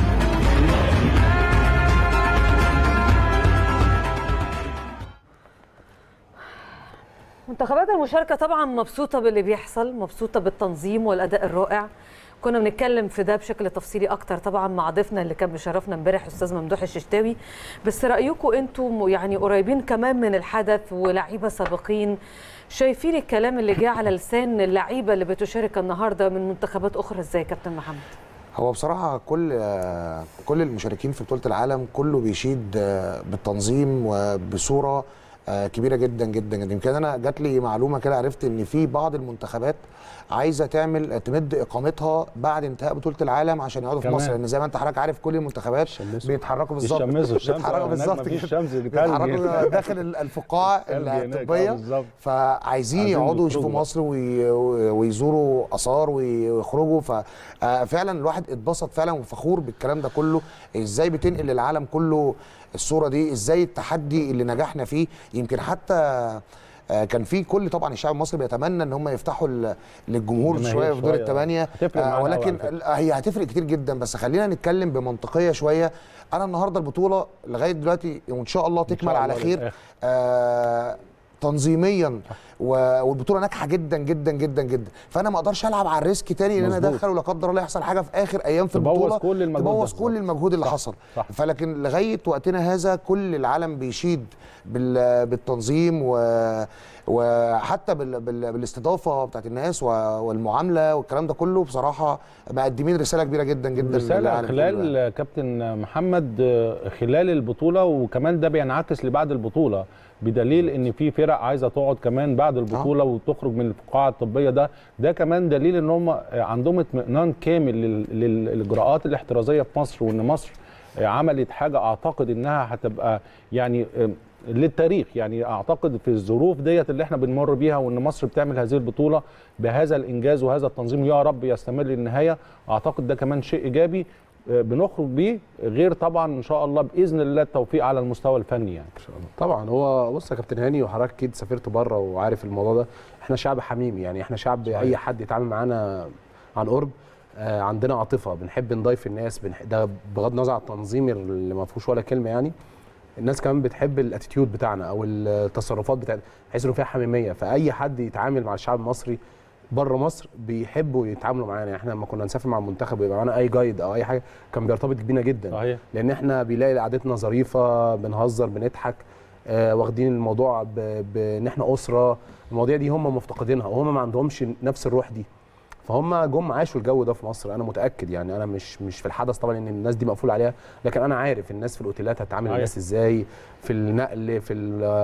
منتخبات المشاركة طبعا مبسوطة باللي بيحصل، مبسوطة بالتنظيم والأداء الرائع. كنا بنتكلم في ده بشكل تفصيلي أكتر طبعا مع ضيفنا اللي كان مشرفنا امبارح أستاذ ممدوح الششتاوي. بس رأيكم أنتم يعني قريبين كمان من الحدث ولاعيبة سابقين، شايفين الكلام اللي جه على لسان اللعيبة اللي بتشارك النهاردة من منتخبات أخرى إزاي يا كابتن محمد؟ هو بصراحة كل كل المشاركين في بطولة العالم كله بيشيد بالتنظيم وبصورة كبيره جدا جدا جدا. يمكن انا جات لي معلومه كده، عرفت ان في بعض المنتخبات عايزه تعمل تمد اقامتها بعد انتهاء بطوله العالم عشان يقعدوا في مصر، لان زي ما انت حضرتك عارف كل المنتخبات بيتحركوا بالظبط بيتحركوا بالظبط بيتحركوا داخل الفقاعه الطبيه، فعايزين يقعدوا يشوفوا مصر ويزوروا اثار ويخرجوا. ففعلا الواحد اتبسط فعلا وفخور بالكلام ده كله، ازاي بتنقل للعالم كله الصوره دي، ازاي التحدي اللي نجحنا فيه. يمكن حتى كان في كل طبعا الشعب المصري بيتمنى ان هم يفتحوا للجمهور شويه في دور الثمانيه، ولكن هي هتفرق كتير جدا. بس خلينا نتكلم بمنطقيه شويه. انا النهارده البطوله لغايه دلوقتي وان شاء الله تكمل على خير، آه تنظيميا والبطوله ناجحه جدا جدا جدا جدا، فانا ما اقدرش العب على الريسك تاني ان انا ادخل ولا قدر الله يحصل حاجه في اخر ايام في البطوله كل المجهود تبوظ كل المجهود اللي صح حصل صح. فلكن لغايه وقتنا هذا كل العالم بيشيد بالتنظيم و وحتى بال... بال... بالاستضافه بتاعت الناس والمعامله والكلام ده كله. بصراحه مقدمين رساله كبيره جدا جدا رساله خلال كابتن محمد خلال البطوله، وكمان ده بينعكس لبعد البطوله، بدليل ان في فرق عايزه تقعد كمان بعد البطوله آه. وتخرج من الفقاعه الطبيه. ده ده كمان دليل ان هم عندهم اطمئنان كامل لل... للاجراءات الاحترازيه في مصر، وان مصر عملت حاجه اعتقد انها هتبقى يعني للتاريخ. يعني اعتقد في الظروف ديت اللي احنا بنمر بيها، وان مصر بتعمل هذه البطوله بهذا الانجاز وهذا التنظيم يا رب يستمر للنهايه، اعتقد ده كمان شيء ايجابي بنخرج بيه، غير طبعا ان شاء الله باذن الله التوفيق على المستوى الفني يعني ان شاء الله. طبعا هو بص يا كابتن هاني، وحضرتك اكيد سافرت بره وعارف الموضوع ده، احنا شعب حميم، يعني احنا شعب صحيح. اي حد يتعامل معانا عن قرب آه عندنا عاطفه، بنحب نضيف الناس، بنح... ده بغض النظر عن التنظيم اللي ما فيهوش ولا كلمه. يعني الناس كمان بتحب الاتيتيود بتاعنا او التصرفات بتاعتنا، بحيث انه فيها حميميه، فاي حد يتعامل مع الشعب المصري بره مصر بيحبوا يتعاملوا معانا. يعني احنا لما كنا نسافر مع المنتخب ويبقى معانا اي جايد او اي حاجه كان بيرتبط بينا جدا صحيح. لان احنا بيلاقي قعدتنا ظريفه، بنهزر بنضحك، آه واخدين الموضوع بان احنا اسره. المواضيع دي هم مفتقدينها، وهم ما عندهمش نفس الروح دي، فهم جم عاشوا الجو ده في مصر. انا متاكد، يعني انا مش مش في الحدث طبعا ان الناس دي مقفول عليها، لكن انا عارف الناس في الاوتيلات هتعامل الناس ازاي، في النقل، في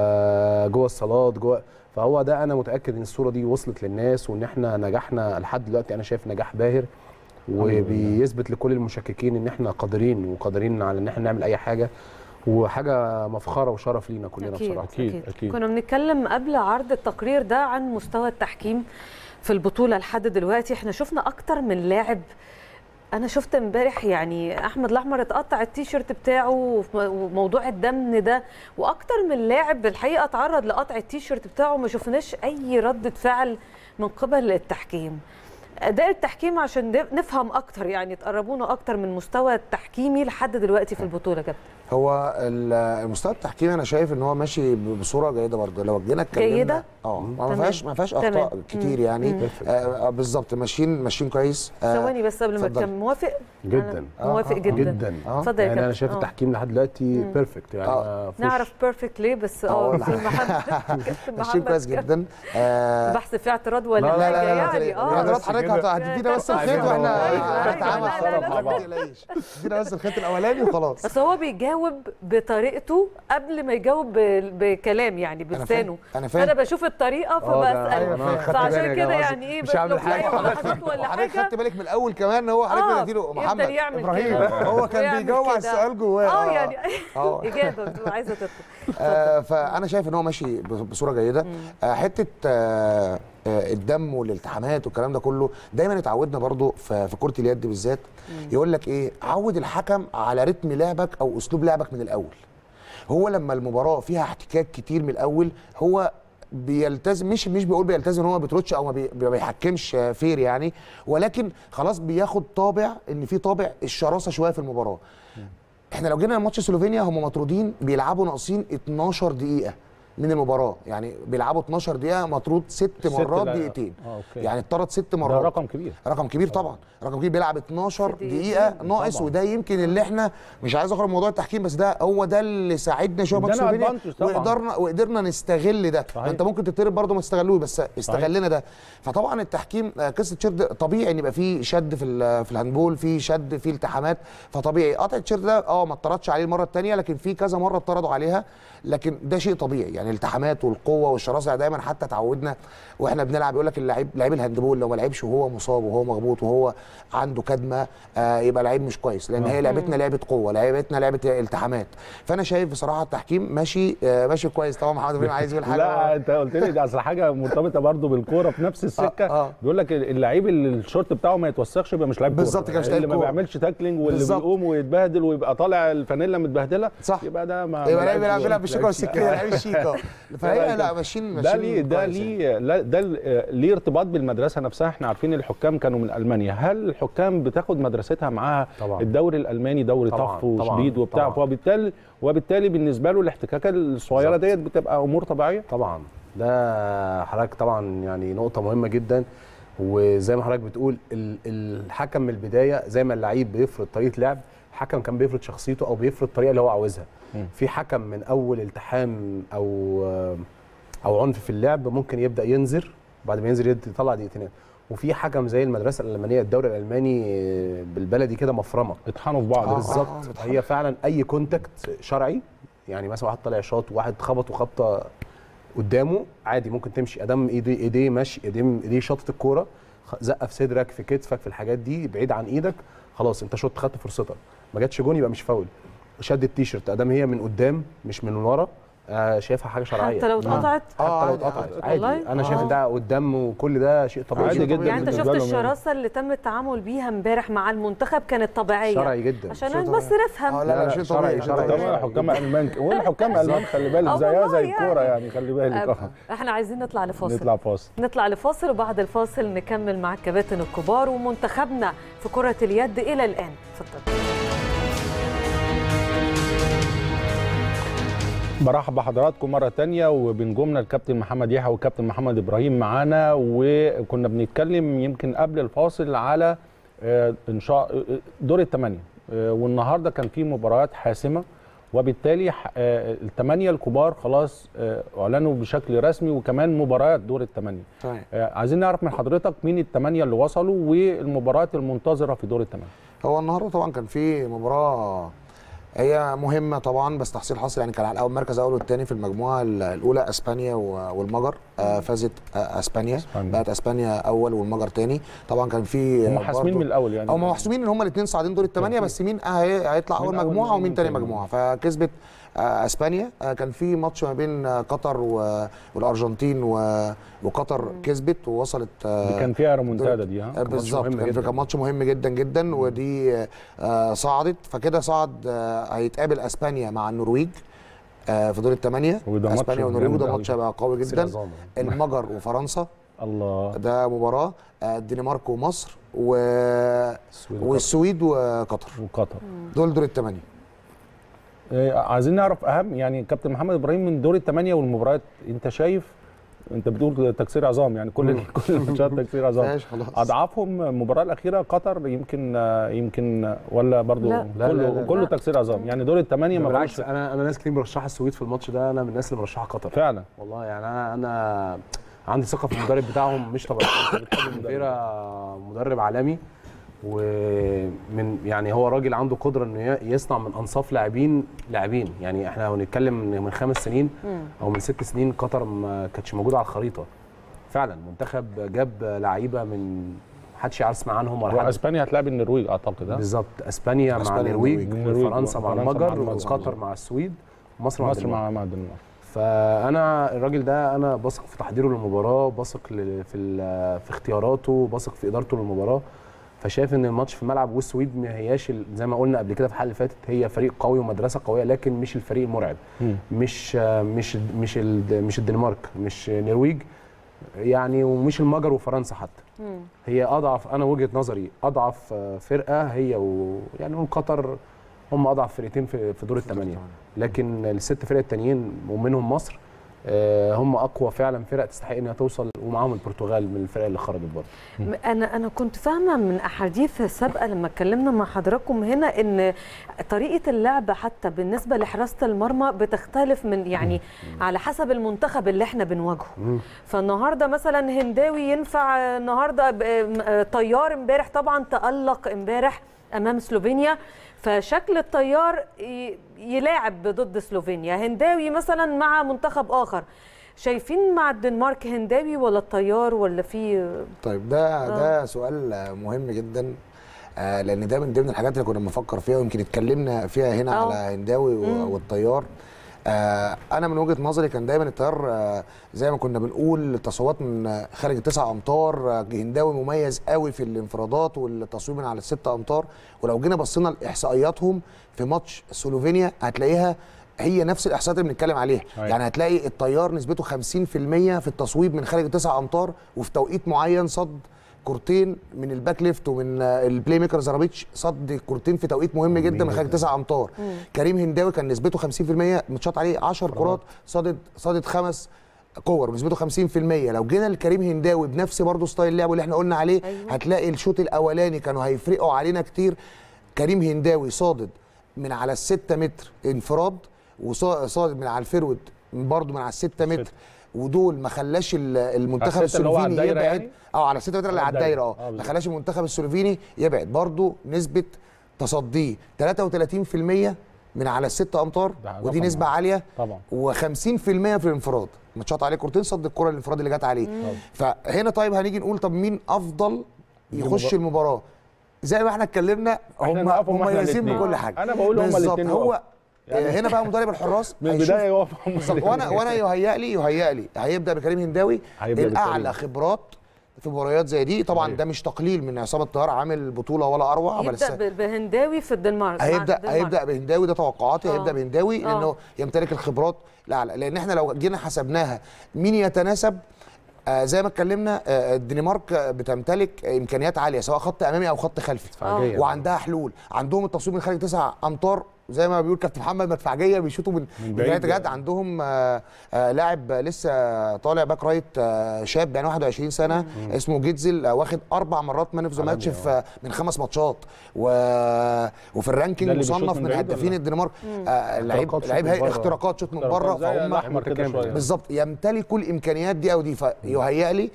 جوه الصالات، جوه. فهو ده انا متاكد ان الصوره دي وصلت للناس، وان احنا نجحنا لحد دلوقتي انا شايف نجاح باهر، وبيثبت لكل المشككين ان احنا قادرين وقادرين على ان احنا نعمل اي حاجه، وحاجه مفخره وشرف لينا كلنا بصراحه. أكيد. أكيد. أكيد كنا بنتكلم قبل عرض التقرير ده عن مستوى التحكيم في البطوله لحد دلوقتي. احنا شفنا اكتر من لاعب، انا شفت امبارح يعني احمد الاحمر اتقطع التيشيرت بتاعه وموضوع الدم ده، واكتر من لاعب الحقيقه اتعرض لقطع التيشيرت بتاعه، ما شفناش اي رده فعل من قبل التحكيم. اداء التحكيم عشان نفهم اكتر، يعني تقربونا اكتر من المستوى التحكيمي لحد دلوقتي في البطوله كابتن. هو المستوى التحكيمي انا شايف ان هو ماشي بصوره جيده برضه. لو جينا اتكلمنا جيده اه ما فيهاش ما فيهاش اخطاء كتير يعني آه بالظبط، ماشيين ماشيين كويس. ثواني آه بس قبل ما اتكلم، موافق جدا موافق آه جدا جدا اتفضل آه. يعني انا شايف التحكيم لحد دلوقتي بيرفكت، يعني آه. نعرف بيرفكت ليه بس اه في محمد ماشيين كويس جدا. آه بحث في اعتراض ولا لا حاجه؟ لا لا يعني اه اعتراض حضرتك هتدينا بس الخيط واحنا هنتعامل مع بعض، ادينا بس الخيط الاولاني وخلاص. بس هو بيجاوب بطريقته قبل ما يجاوب بكلام، يعني بلسانه. انا فاهم، انا بشوف الطريقه فبسال، فعشان كده يعني ايه مش هعمل حاجه ولا حاجه. حضرتك خدت بالك من الاول كمان ان هو حضرتك بتديله محمد ابراهيم هو كان بيجاوب على السؤال جواه اه يعني اجابه بتبقى عايزه تطلع. فانا شايف ان هو ماشي بصوره جيده. حته الدم والالتحامات والكلام ده كله دايما اتعودنا برضو في كره اليد بالذات، يقول لك ايه، عود الحكم على رتم لعبك او اسلوب لعبك من الاول. هو لما المباراه فيها احتكاك كتير من الاول هو بيلتزم، مش مش بيقول بيلتزم ان هو ما بيطردش او ما بيحكمش فير يعني، ولكن خلاص بياخد طابع ان في طابع الشراسه شويه في المباراه. احنا لو جينا ماتش سلوفينيا هم مطرودين بيلعبوا ناقصين اتناشر دقيقه من المباراه، يعني بيلعبوا اتناشر دقيقه مطرود ست مرات دقيقتين، آه، يعني اتطرد ست مرات. ده رقم كبير، رقم كبير طبعا، رقم كبير. بيلعب اتناشر دقيقه ناقص طبعا. وده يمكن اللي احنا مش عايز اخرج من موضوع التحكيم، بس ده هو ده اللي ساعدنا شويه ماتش سلوفينيا، وقدرنا وقدرنا نستغل ده. صحيح. انت ممكن تتطرد برده ما تستغلوش، بس استغلنا ده. فطبعا التحكيم قصه شد طبيعي ان يبقى فيه شد في في الهاندبول، في شد، في التحامات، فطبيعي قطع الشد ده اه ما اتطردش عليه المره الثانيه، لكن في كذا مره اتطردوا عليها، لكن ده شيء طبيعي. يعني الالتحامات والقوه والشراسه دايما حتى تعودنا واحنا بنلعب يقول لك اللعيب لعيب الهاندبول لو ما لعبش وهو مصاب وهو مخبوط وهو عنده كدمه آه يبقى لعيب مش كويس، لان هي لعبتنا لعبه قوه، لعبتنا لعبه التحامات. فانا شايف بصراحه التحكيم ماشي آه ماشي كويس. طبعا محمد ابراهيم عايز يقول حاجه. لا انت قلت لي ده اصل حاجه مرتبطه برضو بالكوره في نفس السكه. آه آه. بيقول لك اللعيب اللي الشورت بتاعه ما يتوسخش يبقى مش لعيب كوره بالظبط كده، مش لعيب كوره. اللي ما بيعملش تاكلينج واللي بالزبط. بيقوم ويتبهدل ويبقى طالع الفانيلا متبهدله صح. يبقى ده ما يبقى لعيب بيلعب بالشيكه والسكينه، لعيب الشيكه. فهي لا ماشيين ماشيين ده ليه ده ليه ده ليه ارتباط بالمدرسه نفسها. احنا عارفين الحكام كانوا من المانيا، هل الحكام بتاخد مدرستها معاها طبعا. الدوري الالماني دوري طف وشديد وبتاع، وبالتالي وبالتالي بالنسبه له الاحتكاكات الصغيره ديت بتبقى امور طبيعيه. طبعا ده حضرتك طبعا يعني نقطه مهمه جدا. وزي ما حضرتك بتقول الحكم من البدايه زي ما اللعيب بيفرض طريقه لعب، الحكم كان بيفرض شخصيته او بيفرض الطريقه اللي هو عاوزها. في حكم من اول التحام او او عنف في اللعب ممكن يبدا ينذر، بعد ما ينذر يطلع دقيقتين. وفي حكم زي المدرسه الالمانيه، الدوري الالماني بالبلدي كده مفرمه، اطحنوا في بعض. آه بالظبط. آه هي فعلا اي كونتاكت شرعي، يعني مثلا واحد طالع شاط وواحد خبطه خبطه قدامه عادي ممكن تمشي، ادام ايديه ايديه ماشي، ايديه ايديه شاطت الكوره، زقه في صدرك في كتفك في الحاجات دي بعيد عن ايدك، خلاص انت شوط خدت فرصتك. ما جاتش جون يبقى مش فاول. شد التيشيرت ادام هي من قدام مش من ورا، آه شايفها حاجه شرعيه. حتى لو اتقطعت؟ حتى لو اتقطعت عادي, عادي. انا شايف ده قدام وكل ده شيء طبيعي عادي جدا. يعني انت شفت الشراسه اللي تم التعامل بيها امبارح مع المنتخب كانت طبيعيه شرعي جدا عشان بس نفهم. اه لا لا شيء طبيعي طبعا. حكام المان والحكام المان خلي بالك زيها زي الكوره يعني خلي بالك. احنا عايزين نطلع لفاصل نطلع فاصل نطلع لفاصل وبعد الفاصل نكمل مع الكباتن الكبار ومنتخبنا في كره اليد الى الان. اتفضل. برحب بحضراتكم مرة تانية وبنجمنا الكابتن محمد يحيى والكابتن محمد إبراهيم معانا، وكنا بنتكلم يمكن قبل الفاصل على إن شاء دور الثمانية، والنهاردة كان في مباريات حاسمة، وبالتالي الثمانية الكبار خلاص أعلنوا بشكل رسمي وكمان مباريات دور الثمانية. عايزين نعرف من حضرتك مين الثمانية اللي وصلوا والمباريات المنتظرة في دور الثمانية. هو النهاردة طبعا كان في مباراة هي مهمه طبعا بس تحصيل حاصل، يعني كان على اول مركز اول والثاني في المجموعه الاولى اسبانيا والمجر. فازت اسبانيا، بقت اسبانيا اول والمجر ثاني. طبعا كان في هم حاسمين من الاول، يعني هم محسومين ان هم الاثنين صاعدين دور الثمانيه، بس مين هيطلع اول مجموعه ومين ثاني مجموعه. فكسبت اسبانيا. كان في ماتش ما بين قطر والارجنتين وقطر كسبت ووصلت. دي كان فيها ريمونتادا دي. ها بالظبط، كان ماتش مهم جدا جدا، ودي صعدت. فكده صعد هيتقابل اسبانيا مع النرويج في دور الثمانيه. اسبانيا والنرويج ده ماتش هيبقى قوي جدا. المجر وفرنسا الله ده مباراه. الدنمارك ومصر و... والسويد وقطر وقطر دول دور الثمانيه. عايزين نعرف اهم، يعني كابتن محمد ابراهيم من دور الثمانيه والمباريات، انت شايف انت بتقول تكسير عظام، يعني كل كل الماتشات تكسير عظام. اضعافهم المباراه الاخيره قطر يمكن يمكن ولا برضو لا. كله لا لا لا كله تكسير عظام، يعني دور الثمانيه ما بالعكس. انا انا ناس كتير مرشحه السويد في الماتش ده، انا من الناس اللي مرشحه قطر فعلا والله. يعني انا انا عندي ثقه في المدرب بتاعهم مش طبيعي. فيرا مدرب عالمي، ومن يعني هو راجل عنده قدره انه يصنع من انصاف لاعبين لاعبين. يعني احنا بنتكلم من خمس سنين او من ست سنين قطر ما كانتش موجوده على الخريطه فعلا. منتخب جاب لعيبه من محدش يعرف يسمع عنهم ولا حاجه. واسبانيا هتلاعب النرويج اعتقد. بالظبط، اسبانيا مع النرويج، فرنسا مع المجر، وقطر مع السويد، ومصر مع الدنمارك. مع الدنمارك. فانا الراجل ده انا بثق في تحضيره للمباراه، بثق في في اختياراته، بثق في ادارته للمباراه. فشايف ان الماتش في الملعب، والسويد ما هياش زي ما قلنا قبل كده في الحلقه اللي فاتت، هي فريق قوي ومدرسه قويه، لكن مش الفريق المرعب. م. مش مش مش مش الدنمارك، مش النرويج يعني، ومش المجر وفرنسا حتى. م. هي اضعف، انا وجهه نظري اضعف فرقه هي، ويعني نقول قطر هم اضعف فرقتين في في دور الثمانيه، لكن الست فرق التانيين ومنهم مصر هم اقوى فعلا فرق تستحق انها توصل، ومعاهم البرتغال من الفرق اللي خرجت برضه. انا انا كنت فاهمه من احاديث سابقه لما اتكلمنا مع حضراتكم هنا ان طريقه اللعب حتى بالنسبه لحراسه المرمى بتختلف من يعني على حسب المنتخب اللي احنا بنواجهه. فالنهارده مثلا هنداوي ينفع النهارده، طيار امبارح طبعا تألق امبارح امام سلوفينيا، فشكل الطيار يلاعب ضد سلوفينيا. هنداوي مثلا مع منتخب اخر، شايفين مع الدنمارك هنداوي ولا الطيار ولا في؟ طيب ده آه. ده سؤال مهم جدا، آه لان ده من ضمن الحاجات اللي كنا بنفكر فيها، ويمكن اتكلمنا فيها هنا أوه. على هنداوي والطيار. آه انا من وجهه نظري كان دايما الطيار آه زي ما كنا بنقول التصويبات من خارج التسع امتار. آه هنداوي مميز قوي في الانفرادات والتصويب من على الستة امتار، ولو جينا بصينا لاحصائياتهم في ماتش سلوفينيا هتلاقيها هي نفس الاحصائيات اللي بنتكلم عليها. أيوة. يعني هتلاقي الطيار نسبته خمسين في المية في التصويب من خارج التسع امتار، وفي توقيت معين صد كورتين من الباك ليفت ومن البلاي ميكر زرابيتش، صد كورتين في توقيت مهم جدا من خارج تسع امتار. كريم هنداوي كان نسبته خمسين في المية، متشاط عليه عشر كرات، صادت صادت خمس كور ونسبته خمسين في المية. لو جينا لكريم هنداوي بنفس برضه ستايل اللعب اللي احنا قلنا عليه، أيوة. هتلاقي الشوط الاولاني كانوا هيفرقوا علينا كتير. كريم هنداوي صادد من على الستة متر انفراد، وصادد من على الفيرود برضه من على الستة متر، ودول ما خلاش المنتخب السلوفيني يبعد يعني؟ اه على الستة متر اللي على الدايره اه ما خلاش المنتخب السلوفيني يبعد. برضه نسبه تصديه ثلاثة وثلاثين في المية من على الستة امتار، ودي نسبه عاليه طبعا، و50% في الانفراد. متشاط عليه كورتين صد الكره الانفراد اللي جت عليه. مم. فهنا طيب هنيجي نقول طب مين افضل يخش المباراه؟ زي ما احنا اتكلمنا هم مميزين بكل حاجه. انا بقول هم الاثنين هو يعني هنا بقى مدرب الحراس من البدايه يقف. وانا وانا يهيأ لي يهيأ لي هيبدا بكريم هنداوي الاعلى خبرات في مباريات زي دي. طبعا هي. ده مش تقليل من عصام الطيار، عامل بطوله ولا اروع. هيبدا بهنداوي في الدنمارك. هيبدا هيبدا بهنداوي، ده توقعاتي. آه. هيبدا بهنداوي آه. لانه يمتلك الخبرات الاعلى. لان احنا لو جينا حسبناها مين يتناسب، آه زي ما اتكلمنا، آه الدنمارك بتمتلك امكانيات عاليه سواء خط امامي او خط خلفي، آه. وعندها حلول. عندهم التصويب من خارج تسع امتار زي ما بيقول كابتن محمد، مدفعجيه بيشوطوا من بعيد جد. عندهم آه آه لاعب لسه طالع باك رايت آه شاب يعني واحد وعشرين سنه مم. اسمه جيتزل، آه واخد اربع مرات مان اوف ذا ماتش في من خمس ماتشات، و... وفي الرانكينج مصنف من هدافين الدنمارك. آه لعيب لعيب اختراقات شوط من بره، فهم بالظبط يمتلكوا الامكانيات دي او دي. فيهيأ لي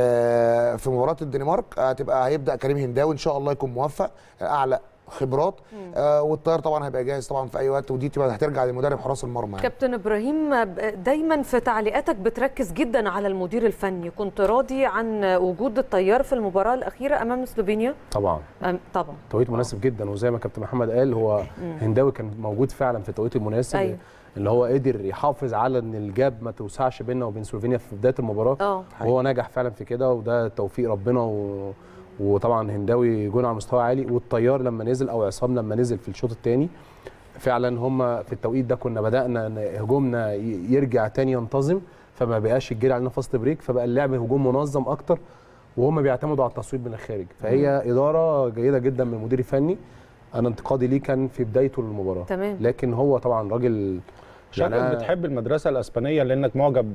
في في مباراه الدنمارك هتبقى هيبدا كريم هنداوي ان شاء الله يكون موفق، اعلى خبرات، آه والطيار طبعا هيبقى جاهز طبعا في اي وقت، ودي تبقى هترجع لمدرب حراس المرمى يعني. كابتن ابراهيم، دايما في تعليقاتك بتركز جدا على المدير الفني، كنت راضي عن وجود الطيار في المباراه الاخيره امام سلوفينيا؟ طبعا طبعا توقيت مناسب جدا، وزي ما كابتن محمد قال هو مم. هنداوي كان موجود فعلا في التوقيت المناسب. أيوه. اللي هو قدر يحافظ على ان الجاب ما توسعش بيننا وبين سلوفينيا في بدايه المباراه. أوه. وهو نجح فعلا في كده، وده توفيق ربنا. و... وطبعا هنداوي جون على مستوى عالي، والطيار لما نزل او عصام لما نزل في الشوط الثاني فعلا هم في التوقيت ده كنا بدانا هجومنا يرجع تاني ينتظم، فما بقاش الجري علينا فاست بريك، فبقى اللعب هجوم منظم اكتر، وهم بيعتمدوا على التصويب من الخارج. فهي اداره جيده جدا من المدير الفني. انا انتقادي ليه كان في بدايته للمباراه، تمام. لكن هو طبعا راجل شكلك يعني بتحب المدرسه الاسبانيه لانك معجب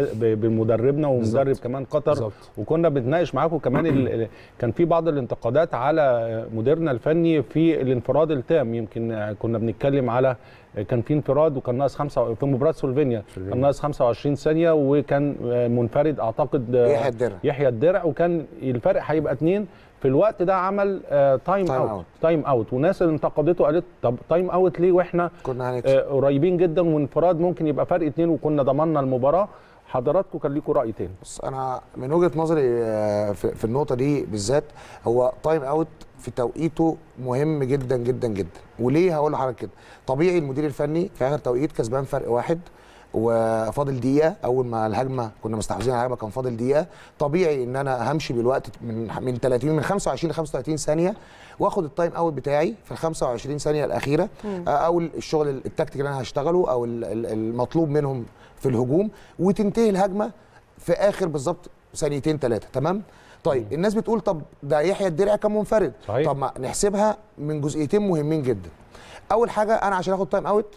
بمدربنا ومدرب بالزبط. كمان قطر بالزبط. وكنا بنتناقش معاكم كمان كان في بعض الانتقادات على مديرنا الفني في الانفراد التام. يمكن كنا بنتكلم على كان في انفراد وكان ناقص خمسه في مباراه سلوفينيا، كان ناقص خمسة وعشرين ثانيه وكان منفرد اعتقد يحيى الدرع يحيى الدرع وكان الفرق هيبقى اتنين. في الوقت ده عمل آه تايم اوت تايم اوت وناس اللي انتقدته قالت طب تايم اوت ليه واحنا كنا آه قريبين جدا، وانفراد ممكن يبقى فرق اتنين وكنا ضمننا المباراه. حضراتكم كان ليكم راي تاني؟ بص انا من وجهه نظري في, في النقطه دي بالذات، هو تايم اوت في توقيته مهم جدا جدا جدا. وليه هقول لحضرتك كده؟ طبيعي المدير الفني في اخر توقيت كسبان فرق واحد وفاضل دقيقه، اول ما الهجمه كنا مستحوذين على الهجمه كان فاضل دقيقه، طبيعي ان انا همشي بالوقت من من ثلاثين من خمسة وعشرين ل خمسة وثلاثين ثانيه، واخد التايم اوت بتاعي في ال خمسة وعشرين ثانيه الاخيره، او الشغل التكتيك اللي انا هشتغله او المطلوب منهم في الهجوم، وتنتهي الهجمه في اخر بالظبط ثانيتين ثلاثه. تمام؟ طيب مم. الناس بتقول طب ده يحيى الدرع كان منفرد. صحيح. طب ما نحسبها من جزئيتين مهمين جدا. اول حاجه انا عشان اخد تايم اوت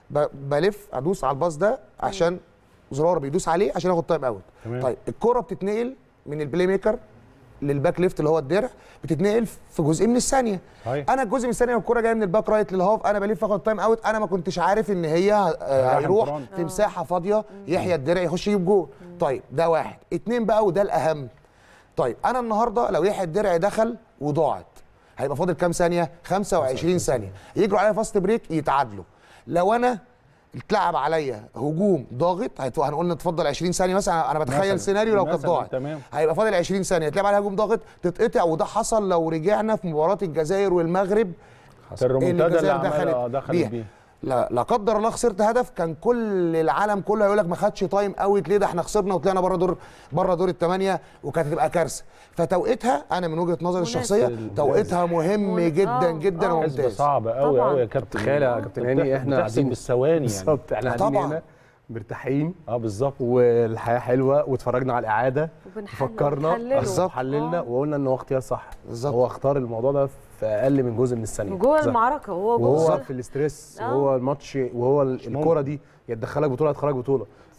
بلف ادوس على الباص ده عشان زرار بيدوس عليه عشان اخد تايم اوت. طيب الكره بتتنقل من البلاي ميكر للباك ليفت اللي هو الدرع، بتتنقل في جزء من الثانيه. هي. انا الجزء من الثانيه والكره جايه من الباك رايت للهاف، انا بلف اخد تايم اوت، انا ما كنتش عارف ان هي هيروح في مساحه فاضيه يحيى الدرع يخش يجيب جول. طيب ده واحد. اتنين بقى وده الاهم، طيب انا النهارده لو يحيى الدرع دخل وضاعت هيبقى فاضل كام ثانيه؟ خمسة وعشرين ثانيه، يجروا عليا فاست بريك يتعادلوا. لو انا اتلعب عليا هجوم ضاغط هنقول نتفضل عشرين ثانيه مثلا، انا بتخيل سيناريو لو كانت ضاعت هيبقى فاضل عشرين ثانيه يتلعب عليها هجوم ضاغط تتقطع، وده حصل لو رجعنا في مباراه الجزائر والمغرب اللي الجزائر دخلت, دخلت بيها, بيها. لا لا قدر الله خسرت هدف، كان كل العالم كله هيقول لك ما خدش تايم اوت ليه، ده احنا خسرنا وطلعنا بره دور بره دور الثمانيه وكانت هتبقى كارثه. فتوقيتها انا من وجهه نظري الشخصيه توقيتها مهم جدا جدا وممتاز. صعب قوي قوي يا كابتن. تخيل يا كابتن هاني احنا قاعدين بالثواني يعني بالظبط، احنا قاعدين هنا مرتاحين اه بالظبط، والحياه حلوه، واتفرجنا على الاعاده فكرنا بالظبط حللنا وقلنا ان هو اختيار صح. بالظبط هو اختار الموضوع ده في اقل من جزء من الثانيه جوه المعركه، هو جوه وهو في الاستريس، وهو الماتش، وهو الكوره دي يتدخلك بطوله هتخرج بطوله.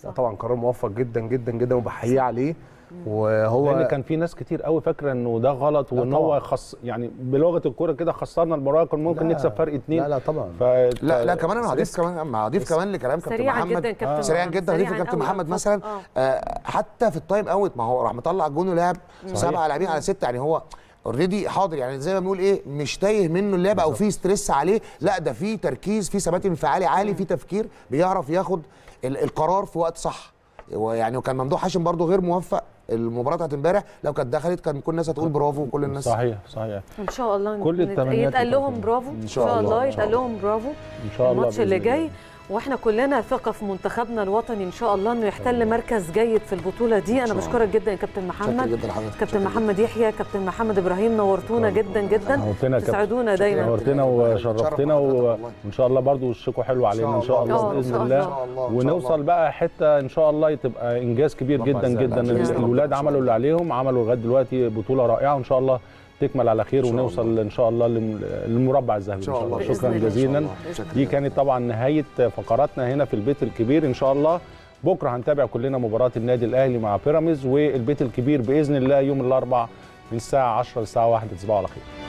طبعا قرار موفق جدا جدا جدا وبحييه عليه. وهو لان كان في ناس كتير قوي فاكره انه ده غلط وان هو خص يعني بلغه الكوره كده خسرنا المباراه كان ممكن نكسب فرق اتنين. لا لا طبعا ف... لا لا كمان انا هضيف كمان هضيف كمان لكلام كابتن محمد آه. سريعا جدا هضيف لكابتن محمد مثلا آه. آه حتى في التايم اوت ما هو راح مطلع جون ولعب سبعه لاعبين على سته يعني هو اوريدي حاضر يعني زي ما بنقول ايه مش تايه منه اللعبه او في ستريس عليه، لا ده في تركيز في ثبات انفعالي عالي في تفكير بيعرف ياخد القرار في وقت صح. ويعني وكان ممدوح هاشم برده غير موفق المباراه بتاعت امبارح، لو كانت دخلت كان كل الناس هتقول برافو وكل الناس صحيح صحيح ان شاء الله كل التمنيات يتقال لهم برافو ان شاء الله يتقال لهم برافو ان شاء الله الماتش اللي جاي. واحنا كلنا ثقه في منتخبنا الوطني ان شاء الله انه يحتل مركز جيد في البطوله دي. انا بشكرك جدا يا كابتن محمد، كابتن محمد يحيى، كابتن محمد ابراهيم، نورتونا جدا جدا تسعدونا دايما، نورتنا وشرفتنا وان شاء الله برضو وشكوا حلو علينا ان شاء الله باذن الله، ونوصل بقى حته ان شاء الله تبقى انجاز كبير جدا جدا. الولاد عملوا اللي عليهم، عملوا لغايه دلوقتي بطوله رائعه وان شاء الله تكمل على خير ونوصل ان شاء الله للمربع الذهبي ان شاء الله. شكرا جزيلا. دي كانت طبعا نهايه فقراتنا هنا في البيت الكبير. ان شاء الله بكره هنتابع كلنا مباراه النادي الاهلي مع بيراميدز، والبيت الكبير باذن الله يوم الاربعاء من الساعه عشرة للساعه واحدة. تصبحوا على خير.